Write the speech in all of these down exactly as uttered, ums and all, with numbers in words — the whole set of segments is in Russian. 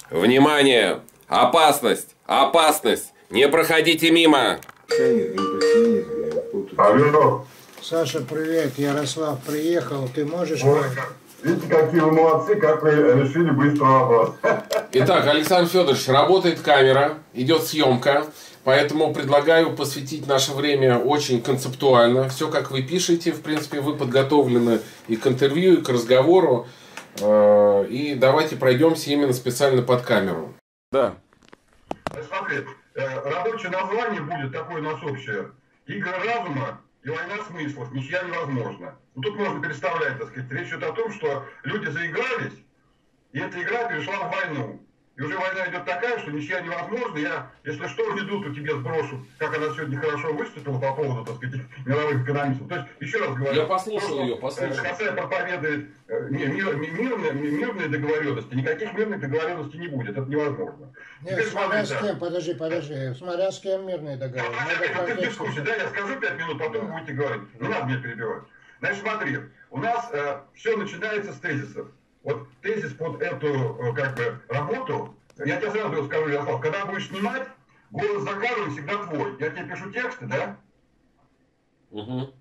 Внимание! Опасность! Опасность! Не проходите мимо! Алло. Саша, привет. Ярослав приехал. Ты можешь... Ой, видите, какие вы молодцы, как вы решили быстро вопрос. Итак, Александр Федорович, работает камера, идет съемка, поэтому предлагаю посвятить наше время очень концептуально. Все, как вы пишете, в принципе, вы подготовлены и к интервью, и к разговору. И давайте пройдемся именно специально под камеру. Да. Смотри, рабочее название будет такое у нас общее. Игры разума и война смыслов. Ничья невозможна. Ну, тут можно представлять, так сказать, речь идет о том, что люди заигрались, и эта игра перешла в войну. И уже война идет такая, что ничья невозможна. Я, если что, веду, то тебе сброшу, как она сегодня хорошо выступила по поводу, так сказать, мировых экономистов. То есть, еще раз говорю. Я послушал ее, послушал. Хассе проповедует мир, мир, мирные, мирные договоренности. Никаких мирных договоренностей не будет. Это невозможно. Нет, Теперь, смотря с кем, подожди, подожди. Смотря с кем мирные договоренности. Ну, ты в дискуссии, да, я скажу пять минут, потом да. будете говорить. Не надо меня перебивать. Значит, смотри, у нас э, все начинается с тезисов. Вот тезис под эту как бы работу, я тебе сразу скажу, Ярослав, когда будешь снимать, голос за кадром всегда твой. Я тебе пишу тексты, да? Угу.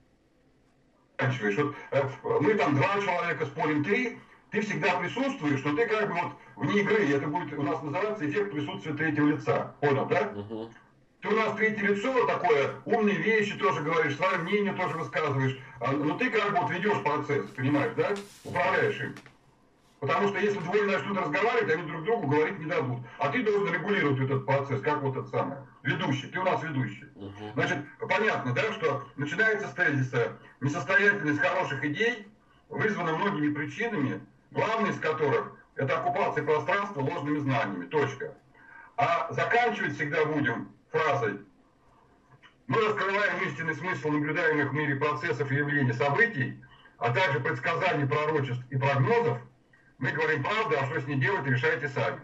Вот, мы там два человека спорим, три, ты всегда присутствуешь, но ты как бы вот вне игры, это будет у нас называться эффект присутствия третьего лица. Понял, да? Угу. Ты у нас третье лицо такое, умные вещи тоже говоришь, свое мнение тоже высказываешь, но ты как бы вот ведешь процесс, понимаешь, да? Управляешь им. Потому что если двое начнут разговаривать, они друг другу говорить не дадут. А ты должен регулировать этот процесс, как вот это самое. Ведущий, ты у нас ведущий. Uh-huh. Значит, понятно, да, что начинается с тезиса несостоятельность хороших идей, вызвана многими причинами, главной из которых это оккупация пространства ложными знаниями. Точка. А заканчивать всегда будем фразой: мы раскрываем истинный смысл наблюдаемых в мире процессов и явлений событий, а также предсказаний, пророчеств и прогнозов. Мы говорим правду, а что с ней делать, решайте сами.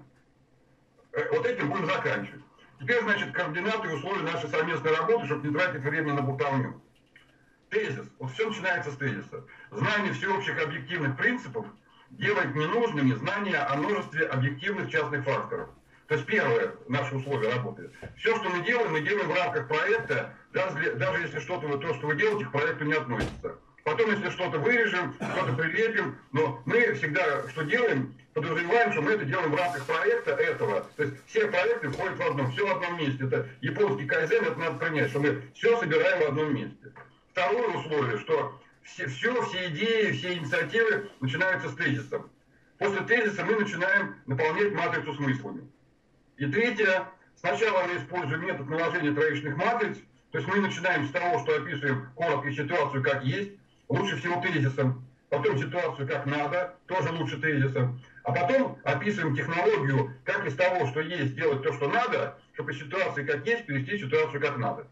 Вот этим будем заканчивать. Теперь, значит, координаты и условия нашей совместной работы, чтобы не тратить время на болтовню. Тезис. Вот все начинается с тезиса. Знание всеобщих объективных принципов делает ненужными знания о множестве объективных частных факторов. То есть первое наше условие работы. Все, что мы делаем, мы делаем в рамках проекта, даже, даже если что-то, то, что вы делаете, к проекту не относится. Потом, если что-то вырежем, что-то прилепим, но мы всегда, что делаем, подразумеваем, что мы это делаем в рамках проекта этого. То есть все проекты входят в одном, все в одном месте. Это японский кайдзен, это надо принять, что мы все собираем в одном месте. Второе условие, что все, все, все идеи, все инициативы начинаются с тезисом. После тезиса мы начинаем наполнять матрицу смыслами. И третье, сначала мы используем метод наложения троичных матриц, то есть мы начинаем с того, что описываем коротко ситуацию как есть, лучше всего тезисом, потом ситуацию как надо, тоже лучше тезисом, а потом описываем технологию, как из того, что есть, делать то, что надо, чтобы из ситуации как есть перевести в ситуацию как надо.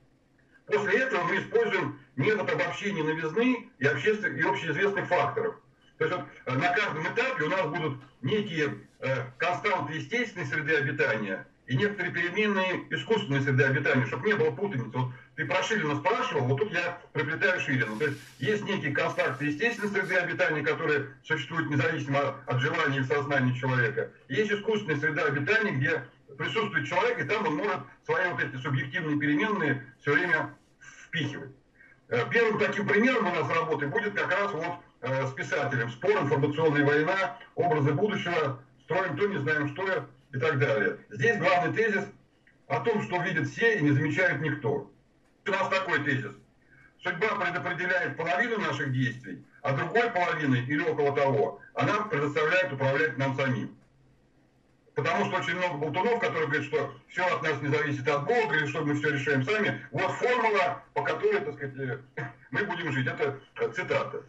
После этого мы используем метод обобщения новизны и, обществен... и общеизвестных факторов. То есть вот на каждом этапе у нас будут некие э, константы естественной среды обитания и некоторые переменные искусственной среды обитания, чтобы не было путаницы. Вот ты про Ширина спрашивал, вот тут я приплетаю Ширина. То есть есть некие константы естественной среды обитания, которые существуют независимо от желания и сознания человека. Есть искусственная среда обитания, где присутствует человек, и там он может свои вот эти субъективные переменные все время впихивать. Первым таким примером у нас работы будет как раз вот с писателем. Спор, информационная война, образы будущего, строим то, не знаем что и так далее. Здесь главный тезис о том, что видят все и не замечают никто. У нас такой тезис. Судьба предопределяет половину наших действий, а другой половиной или около того она предоставляет управлять нам самим. Потому что очень много болтунов, которые говорят, что все от нас не зависит от Бога, или что мы все решаем сами. Вот формула, по которой, так сказать, мы будем жить. Это цитата.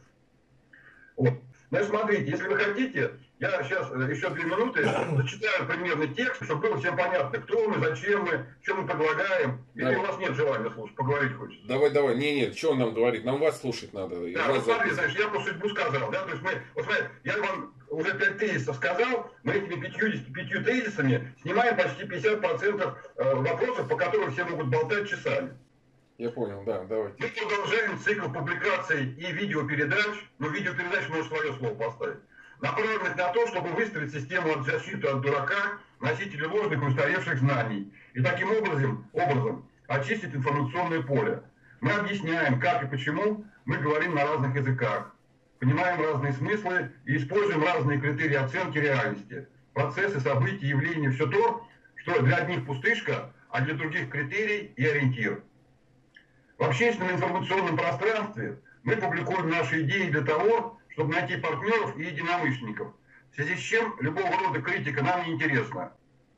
Вот. Значит, смотрите, если вы хотите, я сейчас еще две минуты зачитаю примерный текст, чтобы было всем понятно, кто мы, зачем мы, что мы предлагаем. Или давай. У вас нет желания слушать, поговорить хочется. Давай, давай, не, нет, что он нам говорит, нам вас слушать надо. Да, вот смотри, значит, я про судьбу сказал, да, то есть мы, вот смотри, я вам уже пять тезисов сказал, мы этими пятью, пятью тезисами снимаем почти пятьдесят процентов вопросов, по которым все могут болтать часами. Я понял, да, давайте. Мы продолжаем цикл публикаций и видеопередач, но видеопередач может свое слово поставить. направленных на то, чтобы выстроить систему защиты от дурака, носителей ложных и устаревших знаний, и таким образом, образом очистить информационное поле. Мы объясняем, как и почему мы говорим на разных языках, понимаем разные смыслы и используем разные критерии оценки реальности, процессы, события, явления, все то, что для одних пустышка, а для других критерий и ориентир. В общественном информационном пространстве мы публикуем наши идеи для того, чтобы найти партнеров и единомышленников, в связи с чем любого рода критика нам не интересна.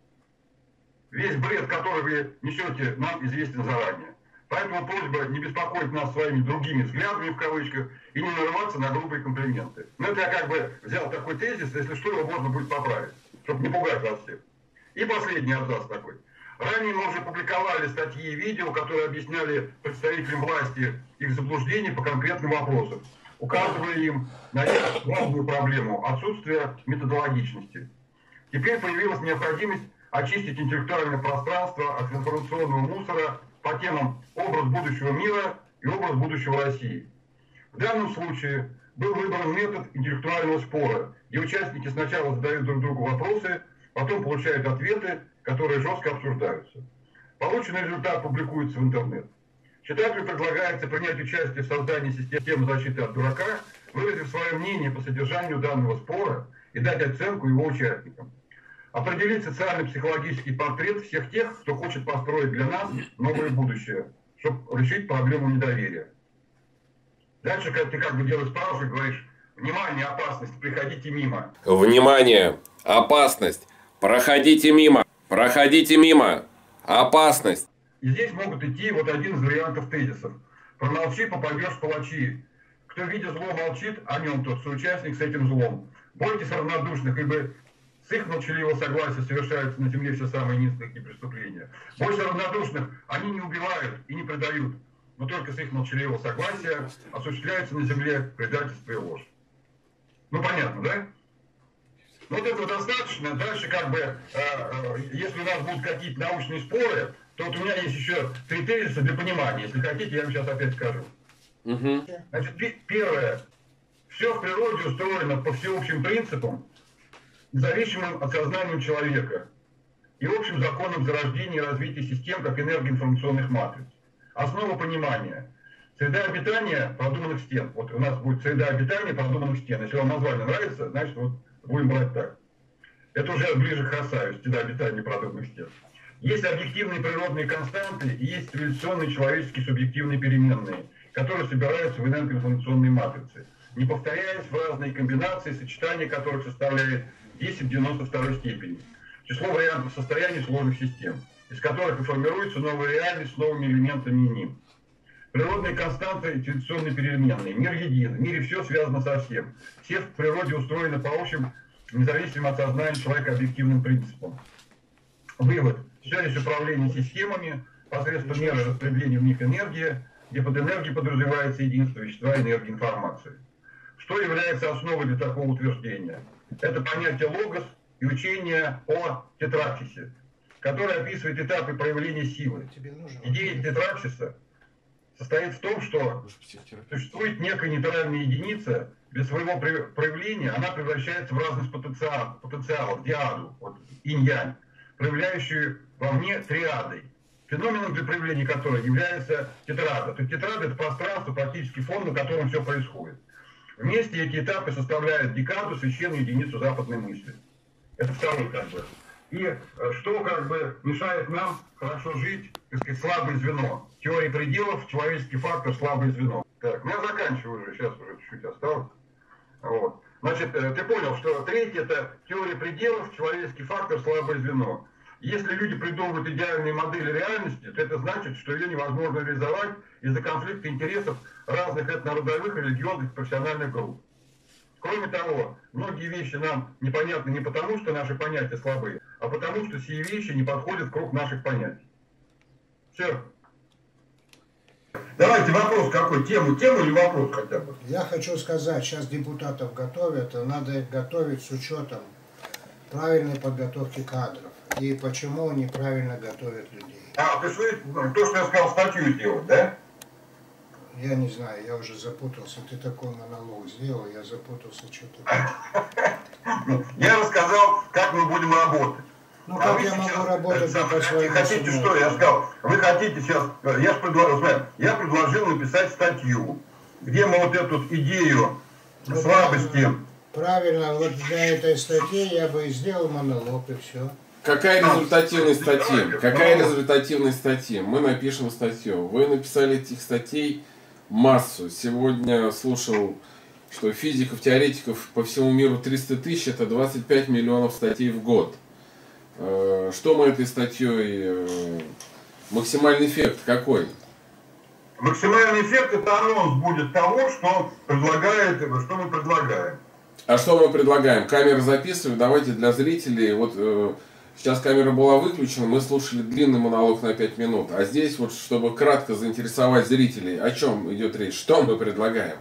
Весь бред, который вы несете, нам известен заранее. Поэтому просьба не беспокоить нас своими другими взглядами, в кавычках, и не нарываться на грубые комплименты. Но это я как бы взял такой тезис, если что, его можно будет поправить, чтобы не пугать вас всех. И последний абзац такой. Ранее мы уже публиковали статьи и видео, которые объясняли представителям власти их заблуждения по конкретным вопросам, указывая им на их главную проблему – отсутствие методологичности. Теперь появилась необходимость очистить интеллектуальное пространство от информационного мусора по темам «Образ будущего мира» и «Образ будущего России». В данном случае был выбран метод интеллектуального спора, где участники сначала задают друг другу вопросы, потом получают ответы, которые жестко обсуждаются. Полученный результат публикуется в интернет. Читателю предлагается принять участие в создании системы защиты от дурака, выразив свое мнение по содержанию данного спора и дать оценку его участникам. Определить социально-психологический портрет всех тех, кто хочет построить для нас новое будущее, чтобы решить проблему недоверия. Дальше, когда ты как бы делаешь паузу и говоришь: «Внимание, опасность, приходите мимо». Внимание, опасность, проходите мимо, проходите мимо, опасность. И здесь могут идти вот один из вариантов тезисов. Промолчи, попадешь в палачи. Кто, видя зло, молчит, о нем тот соучастник с этим злом. Бойтесь равнодушных, ибо с их молчаливого согласия совершаются на земле все самые низкие преступления. Бойся равнодушных, они не убивают и не предают, но только с их молчаливого согласия осуществляется на земле предательство и ложь. Ну понятно, да? Вот этого достаточно. Дальше как бы, э, э, если у нас будут какие-то научные споры, то вот у меня есть еще три тезиса для понимания. Если хотите, я вам сейчас опять скажу. Угу. Значит, первое. Все в природе устроено по всеобщим принципам, зависимым от сознания человека и общим законам зарождения и развития систем, как энергоинформационных матриц. Основа понимания. Среда обитания продуманных стен. Вот у нас будет среда обитания продуманных стен. Если вам название нравится, значит, вот будем брать так. Это уже ближе к Хасаю, среда обитания продуманных стен. Есть объективные природные константы и есть цивилизационные человеческие субъективные переменные, которые собираются в энергоинформационной матрице, не повторяясь в разные комбинации, сочетания которых составляет десять в девяносто второй степени. Число вариантов состояний сложных систем, из которых и формируется новая реальность с новыми элементами и ним. Природные константы и цивилизационные переменные. Мир един. В мире все связано со всем. Все в природе устроены по общим, независимо от сознания человека, объективным принципам. Вывод. Все есть управление системами посредством меры распределения в них энергии, где под энергией подразумевается единство вещества, энергии, информации. Что является основой для такого утверждения? Это понятие логос и учение о тетраксисе, которое описывает этапы проявления силы. Идея тетраксиса состоит в том, что существует некая нейтральная единица, без своего проявления она превращается в разность потенциал, потенциалов, диаду, вот, инь-янь, проявляющую вовне триадой, феноменом для проявления которой является тетрада. То есть тетрада — это пространство, практически фон, на котором все происходит. Вместе эти этапы составляют декаду, священную единицу западной мысли. Это второй как бы. И что как бы мешает нам хорошо жить, так сказать, слабое звено. Теория пределов, человеческий фактор, слабое звено. Так, ну я заканчиваю уже, сейчас уже чуть-чуть осталось. Вот. Значит, ты понял, что третье — это теория пределов, человеческий фактор, слабое звено. Если люди придумывают идеальные модели реальности, то это значит, что ее невозможно реализовать из-за конфликта интересов разных этнородовых, религиозных, профессиональных групп. Кроме того, многие вещи нам непонятны не потому, что наши понятия слабые, а потому, что сие вещи не подходят в круг наших понятий. Все. Давайте вопрос какой? Тему, тему или вопрос хотя бы? Я хочу сказать, сейчас депутатов готовят, а надо их готовить с учетом правильной подготовки кадров. И почему неправильно готовят людей. А, то есть вы, то, что я сказал, статью сделать, да? Я не знаю, я уже запутался. Ты такой монолог сделал, я запутался, что-то. Я рассказал, как мы будем работать. Ну, а как вы я сейчас могу работать э, по своему хотите сценарию? что? Я сказал, вы хотите сейчас, я, предложил, я предложил написать статью, где мы вот эту идею Ну, слабости. Правильно, вот для этой статьи я бы и сделал монолог, и все. Какая результативность статьи? Какая результативность статьи? Мы напишем статью. Вы написали этих статей массу. Сегодня слушал, что физиков, теоретиков по всему миру триста тысяч, это двадцать пять миллионов статей в год. Что мы этой статьей... Максимальный эффект какой? Максимальный эффект — это анонс будет того, что предлагает, что мы предлагаем. А что мы предлагаем? Камера записывает. Давайте для зрителей. Вот э, сейчас камера была выключена, мы слушали длинный монолог на пять минут. А здесь вот, чтобы кратко заинтересовать зрителей, о чем идет речь, что мы предлагаем?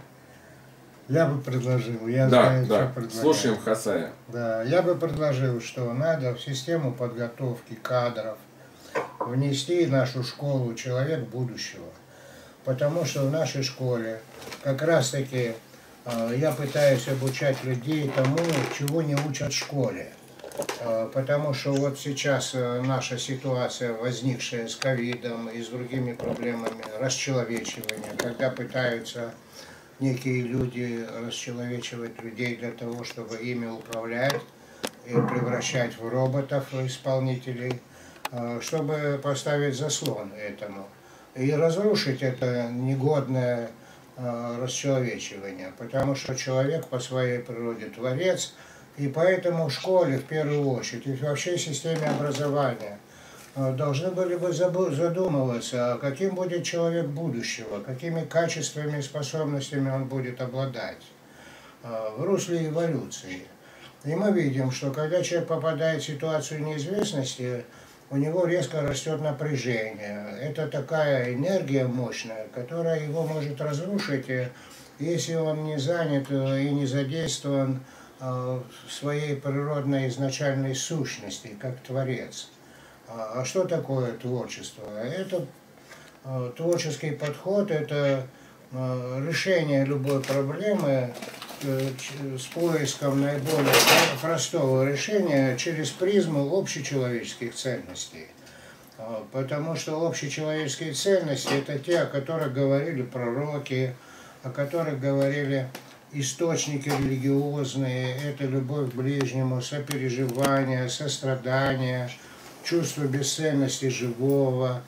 Я бы предложил, я да, знаю, да. что предлагаю. Слушаем Хасая. Да, я бы предложил, что надо в систему подготовки кадров внести в нашу школу человек будущего. Потому что в нашей школе как раз таки э, я пытаюсь обучать людей тому, чего не учат в школе. Э, потому что вот сейчас э, наша ситуация, возникшая с ковидом и с другими проблемами расчеловечивания, когда пытаются некие люди расчеловечивать людей для того, чтобы ими управлять и превращать в роботов исполнителей, э, чтобы поставить заслон этому. И разрушить это негодное э, расчеловечивание, потому что человек по своей природе творец, и поэтому в школе в первую очередь и вообще в системе образования э, должны были бы задумываться, каким будет человек будущего, какими качествами и способностями он будет обладать э, в русле эволюции. И мы видим, что когда человек попадает в ситуацию неизвестности, у него резко растет напряжение. Это такая энергия мощная, которая его может разрушить, если он не занят и не задействован в своей природной изначальной сущности, как творец. А что такое творчество? Это творческий подход, это решение любой проблемы с поиском наиболее простого решения через призму общечеловеческих ценностей. Потому что общечеловеческие ценности — это те, о которых говорили пророки, о которых говорили источники религиозные, это любовь к ближнему, сопереживание, сострадание, чувство бесценности живого,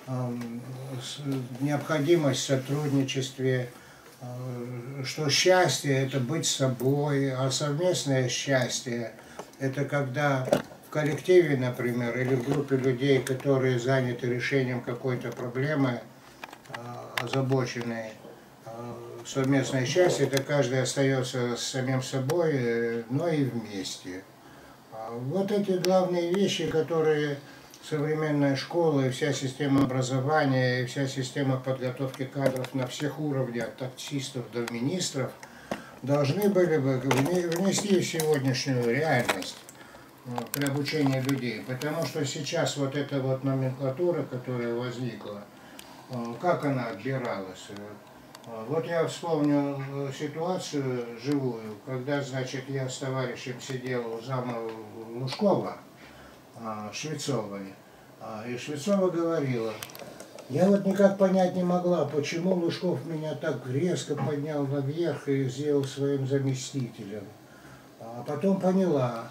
необходимость в сотрудничестве, что счастье — это быть собой, а совместное счастье — это когда в коллективе, например, или в группе людей, которые заняты решением какой-то проблемы, озабоченные, совместное счастье — это каждый остается с самим собой, но и вместе. Вот эти главные вещи, которые современная школа и вся система образования, и вся система подготовки кадров на всех уровнях, от таксистов до министров, должны были бы внести в сегодняшнюю реальность при обучении людей. Потому что сейчас вот эта вот номенклатура, которая возникла, как она отбиралась? Вот я вспомню ситуацию живую, когда, значит, я с товарищем сидел у зама Лужкова, Швецовой, и Швецова говорила: я вот никак понять не могла, почему Лужков меня так резко поднял наверх и сделал своим заместителем. А потом поняла: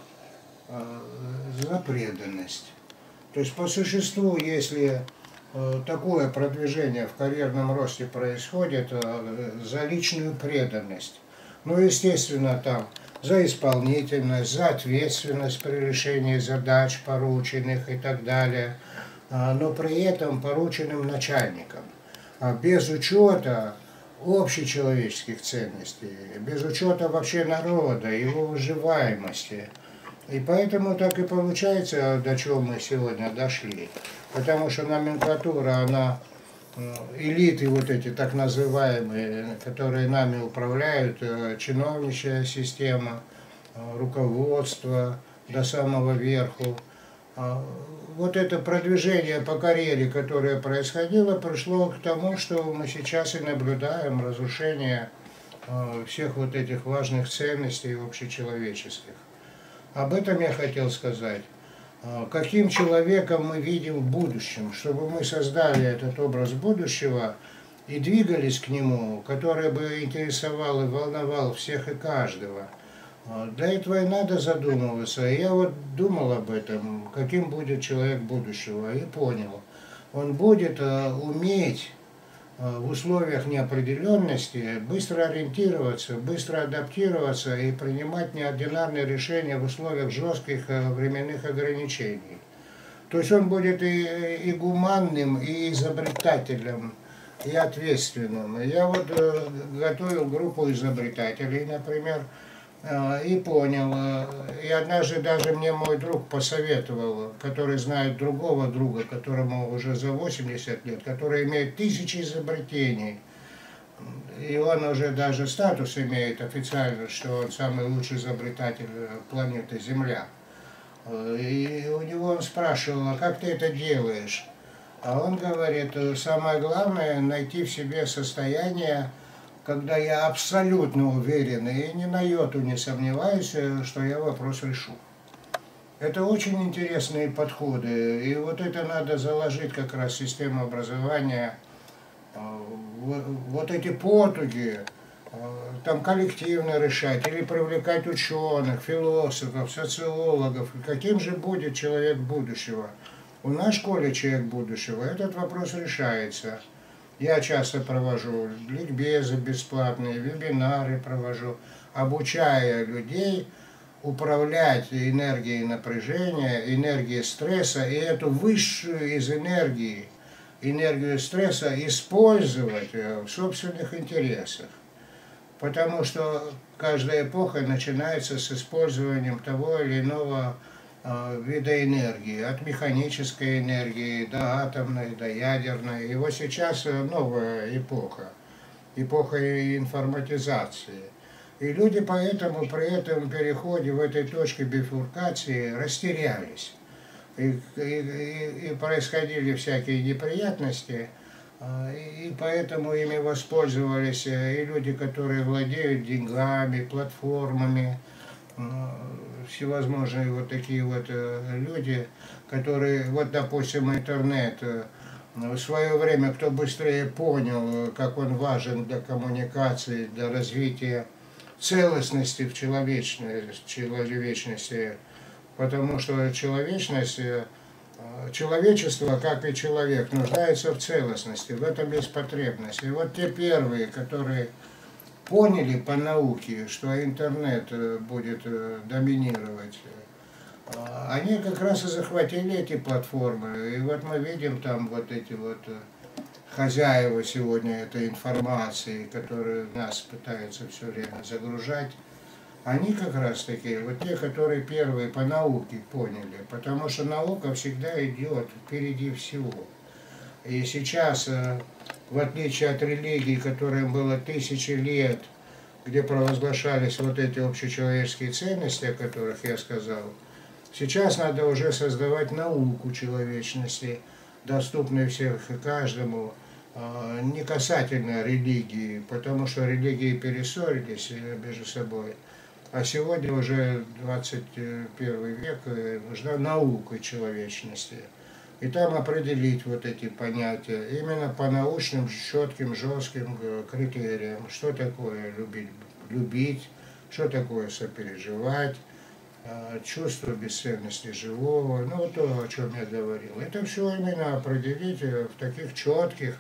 за преданность. То есть по существу, если такое продвижение в карьерном росте происходит, за личную преданность. Ну, естественно, там за исполнительность, за ответственность при решении задач порученных и так далее, но при этом порученным начальником, без учета общечеловеческих ценностей, без учета вообще народа, его выживаемости. И поэтому так и получается, до чего мы сегодня дошли. Потому что номенклатура, она, элиты вот эти так называемые, которые нами управляют, чиновничья система, руководство до самого верху, Вот это продвижение по карьере, которое происходило, пришло к тому, что мы сейчас и наблюдаем разрушение всех вот этих важных ценностей общечеловеческих. Об этом я хотел сказать. Каким человеком мы видим в будущем, чтобы мы создали этот образ будущего и двигались к нему, который бы интересовал и волновал всех и каждого. Для этого и надо задумываться. Я вот думал об этом, каким будет человек будущего, и понял. Он будет уметь в условиях неопределенности быстро ориентироваться, быстро адаптироваться и принимать неординарные решения в условиях жестких временных ограничений. То есть он будет и, и гуманным, и изобретателем, и ответственным. Я вот готовил группу изобретателей, например, и понял, и однажды даже мне мой друг посоветовал, который знает другого друга, которому уже за восемьдесят лет, который имеет тысячи изобретений, и он уже даже статус имеет официально, что он самый лучший изобретатель планеты Земля. И у него он спрашивал, а как ты это делаешь? А он говорит, самое главное найти в себе состояние, когда я абсолютно уверен и ни на йоту не сомневаюсь, что я вопрос решу. Это очень интересные подходы, и вот это надо заложить как раз в систему образования. Вот эти потуги, там коллективно решать или привлекать ученых, философов, социологов. Каким же будет человек будущего? У нас в школе человек будущего этот вопрос решается. Я часто провожу ликбезы бесплатные, вебинары провожу, обучая людей управлять энергией напряжения, энергией стресса, и эту высшую из энергии, энергию стресса, использовать в собственных интересах. Потому что каждая эпоха начинается с использованием того или иного вида энергии, от механической энергии до атомной, до ядерной. И вот сейчас новая эпоха, эпоха информатизации. И люди поэтому при этом переходе в этой точке бифуркации растерялись. И, и, и происходили всякие неприятности, и поэтому ими воспользовались и люди, которые владеют деньгами, платформами, всевозможные вот такие вот люди, которые, вот допустим, интернет, в свое время кто быстрее понял, как он важен для коммуникации, для развития целостности в человечности, человечности, потому что человечность, человечество, как и человек, нуждается в целостности, в этом есть потребность. И вот те первые, которые поняли по науке, что интернет будет доминировать, они как раз и захватили эти платформы. И вот мы видим там вот эти вот хозяева сегодня этой информации, которые нас пытаются все время загружать. Они как раз таки, вот те, которые первые по науке поняли, потому что наука всегда идет впереди всего. И сейчас, в отличие от религии, которым было тысячи лет, где провозглашались вот эти общечеловеческие ценности, о которых я сказал, сейчас надо уже создавать науку человечности, доступную всех и каждому, не касательно религии, потому что религии перессорились между собой. А сегодня уже двадцать первый век, нужна наука человечности. И там определить вот эти понятия именно по научным, четким, жестким критериям. Что такое любить, любить, что такое сопереживать, чувство бесценности живого, ну вот то, о чем я говорил. Это все именно определить в таких четких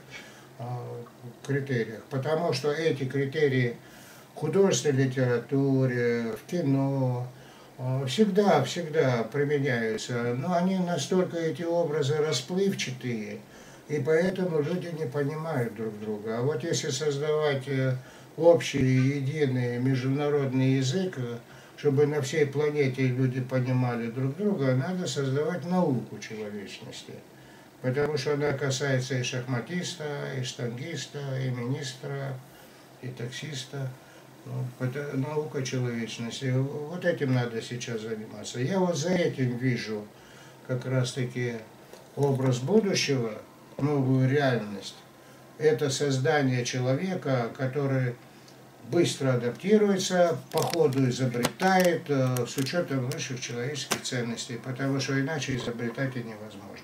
критериях. Потому что эти критерии в художественной литературе, в кино, всегда, всегда применяются, но они настолько, эти образы, расплывчатые, и поэтому люди не понимают друг друга. А вот если создавать общий, единый международный язык, чтобы на всей планете люди понимали друг друга, надо создавать науку человечности. Потому что она касается и шахматиста, и штангиста, и министра, и таксиста. Это наука человечности. Вот этим надо сейчас заниматься. Я вот за этим вижу как раз-таки образ будущего, новую реальность, это создание человека, который быстро адаптируется, по ходу изобретает, э, с учетом высших человеческих ценностей, потому что иначе изобретать и невозможно.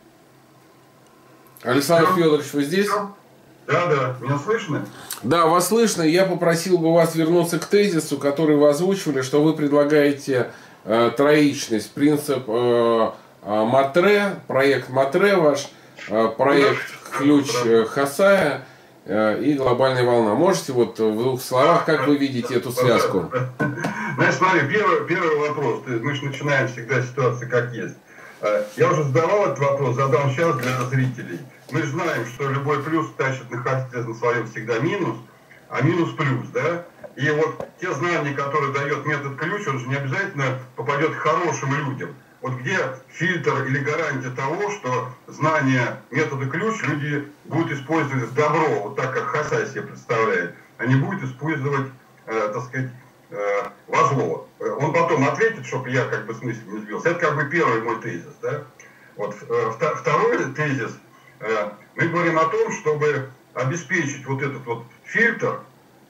Александр Федорович, вы здесь? Да, да. Меня слышно? Да, вас слышно. Я попросил бы вас вернуться к тезису, который вы озвучивали, что вы предлагаете э, троичность, принцип э, э, Матре, проект Матре ваш, э, проект ключ э, Хасая э, и глобальная волна. Можете вот в двух словах, как вы видите эту связку? Значит, смотри, первый, первый вопрос. Мы же начинаем всегда ситуацию как есть. Я уже задавал этот вопрос, задам сейчас для зрителей. Мы же знаем, что любой плюс тащит на хвосте на своем всегда минус, а минус плюс, да? И вот те знания, которые дает метод ключ, он же не обязательно попадет к хорошим людям. Вот где фильтр или гарантия того, что знания метода ключ люди будут использовать в добро, вот так, как Хасай себе представляет, а не будут использовать, э, так сказать, э, во зло. Он потом ответит, чтобы я как бы смысл не сбился. Это как бы первый мой тезис, да? Вот э, второй тезис. Э, мы говорим о том, чтобы обеспечить вот этот вот фильтр,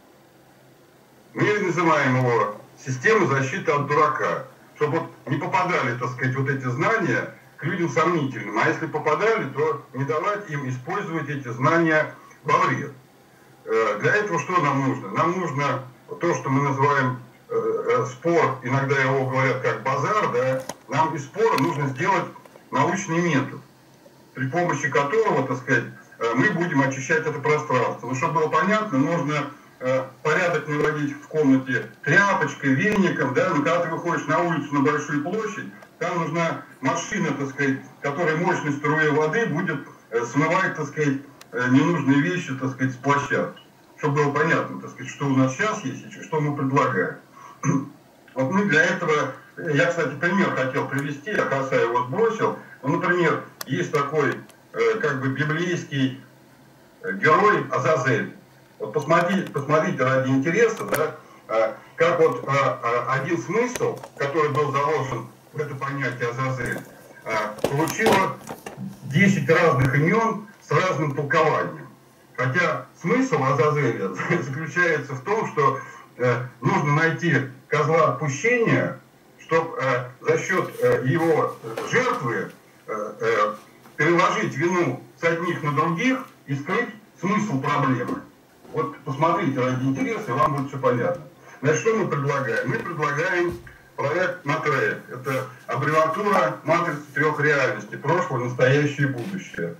мы называем его система защиты от дурака. Чтобы вот не попадали, так сказать, вот эти знания к людям сомнительным. А если попадали, то не давать им использовать эти знания во вред. Для этого что нам нужно? Нам нужно то, что мы называем э, спор, иногда его говорят как базар, да, нам из спора нужно сделать научный метод, при помощи которого, так сказать, мы будем очищать это пространство. Но чтобы было понятно, нужно порядок наводить в комнате тряпочкой, веником, да, но когда ты выходишь на улицу, на большую площадь, там нужна машина, так сказать, которая мощной струей воды будет смывать, так сказать, ненужные вещи, так сказать, с площадки. Чтобы было понятно, так сказать, что у нас сейчас есть и что мы предлагаем. Вот мы для этого, я, кстати, пример хотел привести, я Хасай его сбросил. Ну, например, есть такой, как бы, библейский герой Азазель. Вот посмотрите, посмотрите ради интереса, да, как вот один смысл, который был заложен в это понятие Азазель, получило десять разных имен с разным толкованием. Хотя смысл Азазеля заключается в том, что нужно найти козла отпущения, чтобы за счет его жертвы переложить вину с одних на других и скрыть смысл проблемы. Вот посмотрите ради интереса, и вам будет все понятно. Значит, что мы предлагаем? Мы предлагаем проект Матре. Это аббревиатура матрицы трех реальностей. Прошлое, настоящее и будущее.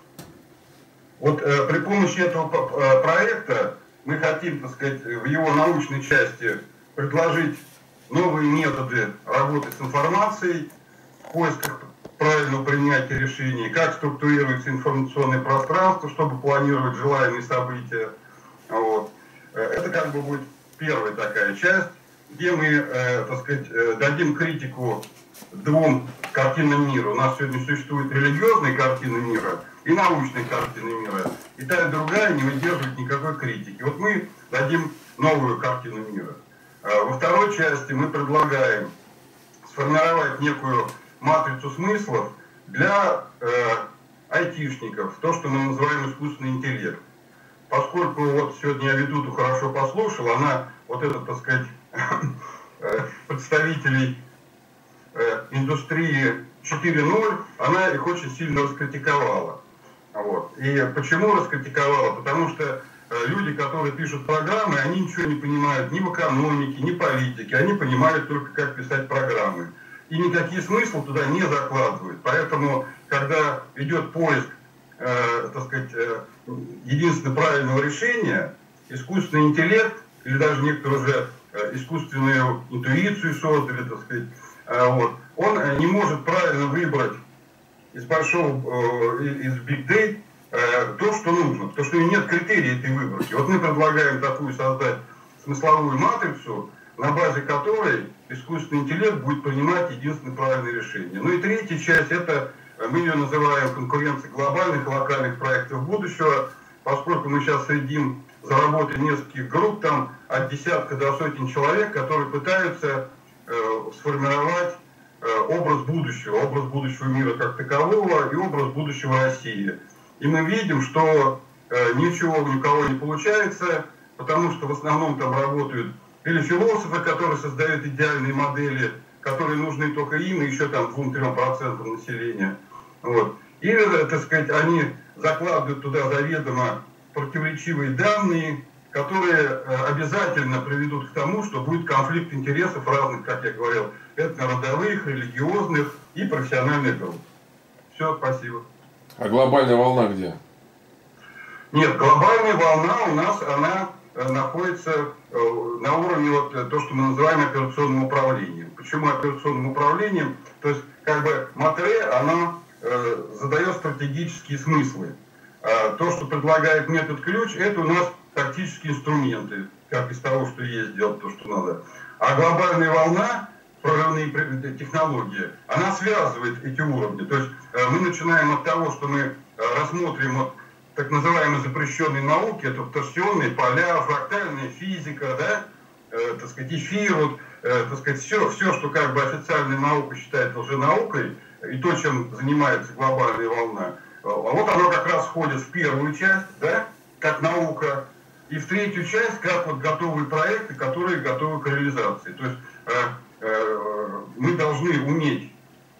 Вот э, при помощи этого э, проекта мы хотим, так сказать, в его научной части предложить новые методы работы с информацией, в поисках правильного принятия решений, как структурируется информационное пространство, чтобы планировать желаемые события. Вот. Это как бы будет первая такая часть, где мы, э, так сказать, э, дадим критику двум картинам мира. У нас сегодня существует религиозная картина мира и научная картина мира. И та и другая не выдерживает никакой критики. Вот мы дадим новую картину мира. Э, во второй части мы предлагаем сформировать некую матрицу смыслов для э, айтишников, то, что мы называем искусственный интеллект. Поскольку вот сегодня я ведуту хорошо послушал, она, вот этот, так сказать, представителей индустрии четыре ноль, она их очень сильно раскритиковала. Вот. И почему раскритиковала? Потому что люди, которые пишут программы, они ничего не понимают ни в экономике, ни в политике, они понимают только, как писать программы. И никакие смыслы туда не закладывают. Поэтому, когда идет поиск, э, так сказать, э, единственно правильного решения, искусственный интеллект, или даже некоторые уже э, искусственную интуицию создали, так сказать, э, вот, он э, не может правильно выбрать из большого, э, из big data э, то, что нужно, потому что нет критерия этой выборки. Вот мы предлагаем такую создать смысловую матрицу, на базе которой искусственный интеллект будет принимать единственное правильное решение. Ну и третья часть, это мы ее называем конкуренция глобальных и локальных проектов будущего, поскольку мы сейчас следим за работой нескольких групп, там от десятка до сотен человек, которые пытаются э, сформировать образ будущего, образ будущего мира как такового и образ будущего России. И мы видим, что ничего ни у кого не получается, потому что в основном там работают или философы, которые создают идеальные модели, которые нужны только им и еще там двум-трем процентам населения. Вот. Или, так сказать, они закладывают туда заведомо противоречивые данные, которые обязательно приведут к тому, что будет конфликт интересов разных, как я говорил, этнородовых, религиозных и профессиональных групп. Все, спасибо. А глобальная волна где? Нет, глобальная волна у нас, она находится на уровне вот то, что мы называем операционным управлением. Почему операционным управлением? То есть, как бы, МАТРЭ, она э, задает стратегические смыслы. А то, что предлагает метод ключ, это у нас тактические инструменты, как из того, что есть, делать то, что надо. А глобальная волна, прорывные технологии, она связывает эти уровни. То есть, э, мы начинаем от того, что мы рассмотрим вот так называемые запрещенные науки, это торсионные поля, фрактальная физика, да, э, так сказать, эфир, вот, э, так сказать, все, все, что как бы официальная наука считает лженаукой, и то, чем занимается глобальная волна, а вот оно как раз входит в первую часть, да, как наука, и в третью часть, как вот готовые проекты, которые готовы к реализации. То есть э, э, мы должны уметь,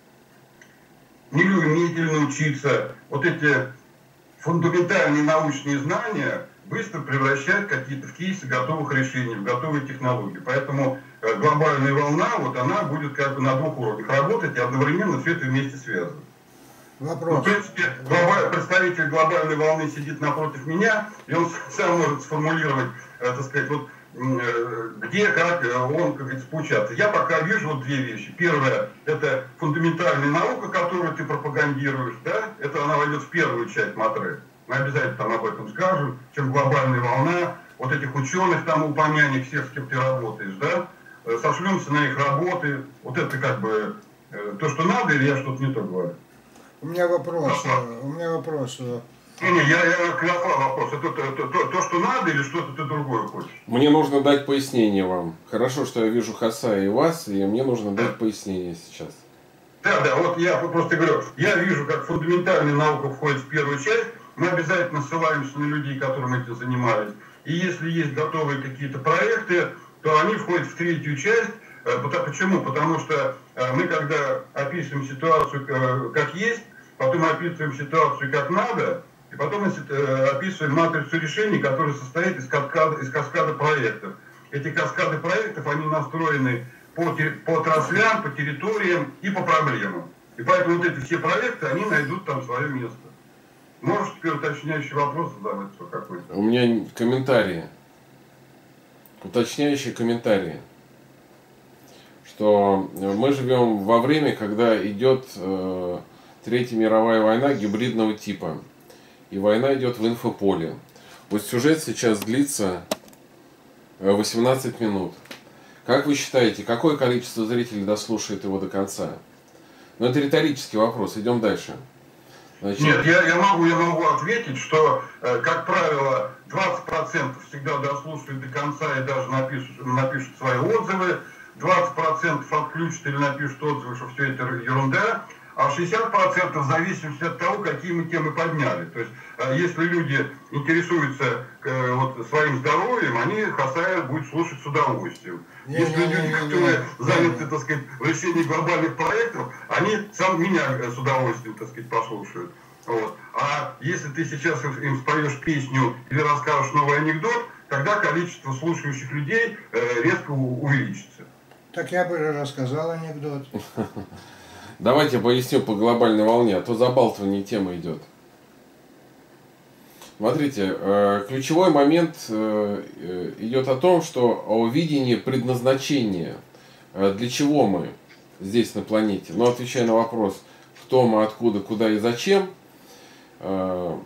или уметь, или научиться вот эти фундаментальные научные знания быстро превращать какие-то в кейсы готовых решений, в готовые технологии. Поэтому э, глобальная волна, вот она будет как бы на двух уровнях работать и одновременно все это вместе связано. Вопрос. Ну, в принципе, глобаль, представитель глобальной волны сидит напротив меня, и он сам может сформулировать, э, так сказать, вот где, как он, как говорится, получаться. Я пока вижу вот две вещи. Первое, это фундаментальная наука, которую ты пропагандируешь, да, это она войдет в первую часть МАТРЭ. Мы обязательно там об этом скажем, чем глобальная волна, вот этих ученых там упомяни, всех, с кем ты работаешь, да, сошлемся на их работы, вот это как бы то, что надо, или я что-то не то говорю? У меня вопрос, у меня вопрос. Не, не, я, я классный вопрос. Это то, то, то, то, что надо, или что-то ты другое хочешь? Мне нужно дать пояснение вам. Хорошо, что я вижу Хасая и вас, и мне нужно дать пояснение сейчас. Да, да, вот я просто говорю, я вижу, как фундаментальная наука входит в первую часть, мы обязательно ссылаемся на людей, которым этим занимались. И если есть готовые какие-то проекты, то они входят в третью часть. Почему? Потому что мы, когда описываем ситуацию как есть, потом описываем ситуацию как надо, и потом описываем матрицу решений, которая состоит из каскада, из каскада проектов. Эти каскады проектов, они настроены по, по отраслям, по территориям и по проблемам. И поэтому вот эти все проекты, они найдут там свое место. Можешь теперь уточняющий вопрос задавать какой-то? У меня комментарии. Уточняющие комментарии. Что мы живем во время, когда идет э, Третья мировая война гибридного типа. И война идет в инфополе. Вот сюжет сейчас длится восемнадцать минут. Как вы считаете, какое количество зрителей дослушает его до конца? Ну, это риторический вопрос. Идем дальше. Значит... Нет, я, я, могу, я могу ответить, что, как правило, двадцать процентов всегда дослушают до конца и даже напишут, напишут свои отзывы. двадцать процентов отключат или напишут отзывы, что все это ерунда. А шестьдесят процентов в зависимости от того, какие мы темы подняли. То есть, если люди интересуются э, вот, своим здоровьем, они Хасая будут слушать с удовольствием. Не, если не, люди, не, которые не, заняты, не. так сказать, в решении глобальных проектов, они сам меня с удовольствием, так сказать, послушают. Вот. А если ты сейчас им споешь песню или расскажешь новый анекдот, тогда количество слушающих людей э, резко увеличится. Так я бы рассказал анекдот. Давайте я поясню по глобальной волне, а то забалтывание темы идет. Смотрите, ключевой момент идет о том, что о видении предназначения. Для чего мы здесь на планете? Но отвечая на вопрос, кто мы, откуда, куда и зачем, что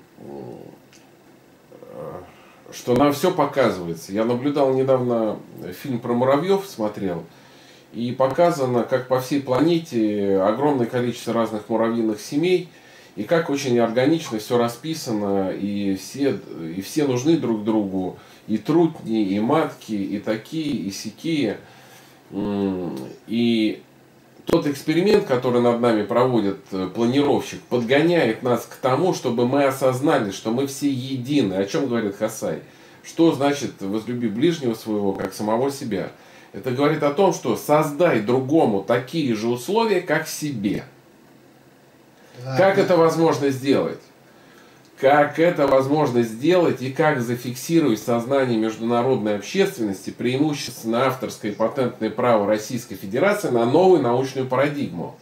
нам все показывается. Я наблюдал недавно фильм про муравьев, смотрел. И показано, как по всей планете огромное количество разных муравьиных семей, и как очень органично все расписано, и все, и все нужны друг другу, и трутни, и матки, и такие, и сякие. И тот эксперимент, который над нами проводит планировщик, подгоняет нас к тому, чтобы мы осознали, что мы все едины. О чем говорит Хасай? Что значит возлюби ближнего своего, как самого себя? Это говорит о том, что создай другому такие же условия, как себе. Да, как да. это возможно сделать? Как это возможно сделать и как зафиксировать в сознании международной общественности преимущественно авторское и патентное право Российской Федерации на новую научную парадигму?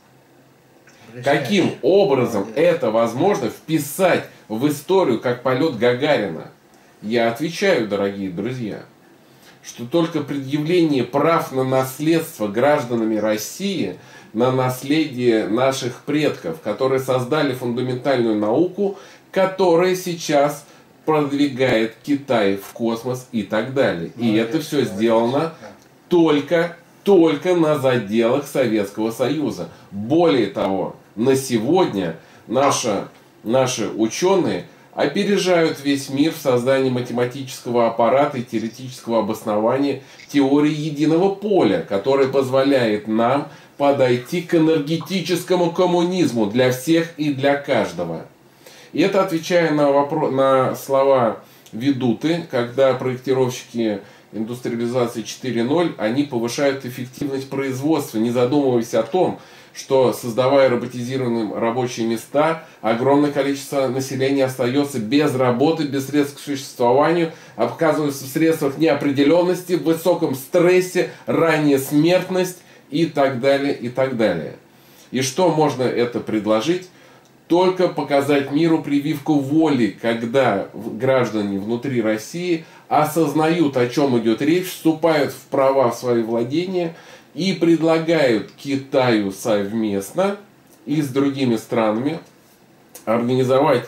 Каким образом это возможно вписать в историю как полет Гагарина? Я отвечаю, дорогие друзья, что только предъявление прав на наследство гражданами России, на наследие наших предков, которые создали фундаментальную науку, которая сейчас продвигает Китай в космос и так далее. И это все сделано только, только на заделах Советского Союза. Более того, на сегодня наши, наши ученые опережают весь мир в создании математического аппарата и теоретического обоснования теории единого поля, которая позволяет нам подойти к энергетическому коммунизму для всех и для каждого. И это отвечая на, вопрос, на слова Ведуты, когда проектировщики индустриализации четыре ноль, они повышают эффективность производства, не задумываясь о том, что, создавая роботизированные рабочие места, огромное количество населения остается без работы, без средств к существованию, оказывается в средствах неопределенности, в высоком стрессе, ранняя смертность и так далее, и так далее. И что можно это предложить? Только показать миру прививку воли, когда граждане внутри России осознают, о чем идет речь, вступают в права в свои владения и предлагают Китаю совместно и с другими странами организовать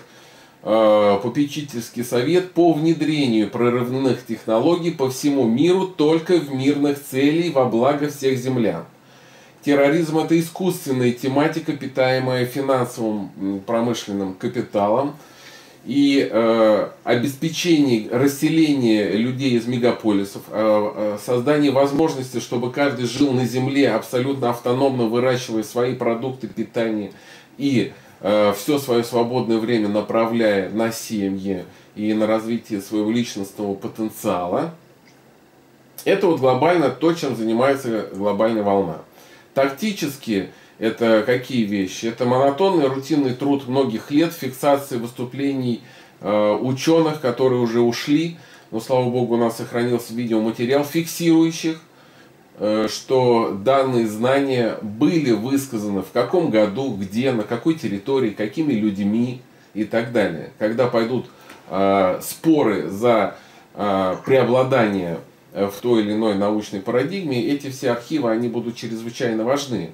э, попечительский совет по внедрению прорывных технологий по всему миру только в мирных целях во благо всех землян. Терроризм – это искусственная тематика, питаемая финансовым промышленным капиталом. И э, обеспечение расселения людей из мегаполисов, э, создание возможности, чтобы каждый жил на земле, абсолютно автономно выращивая свои продукты питания и э, все свое свободное время направляя на семьи и на развитие своего личностного потенциала. Это вот глобально то, чем занимается глобальная волна. Тактически это какие вещи? Это монотонный рутинный труд многих лет, фиксация выступлений э, ученых, которые уже ушли, но слава богу у нас сохранился видеоматериал, фиксирующих, э, что данные знания были высказаны в каком году, где, на какой территории, какими людьми и так далее. Когда пойдут э, споры за э, преобладание в той или иной научной парадигме, эти все архивы, они будут чрезвычайно важны.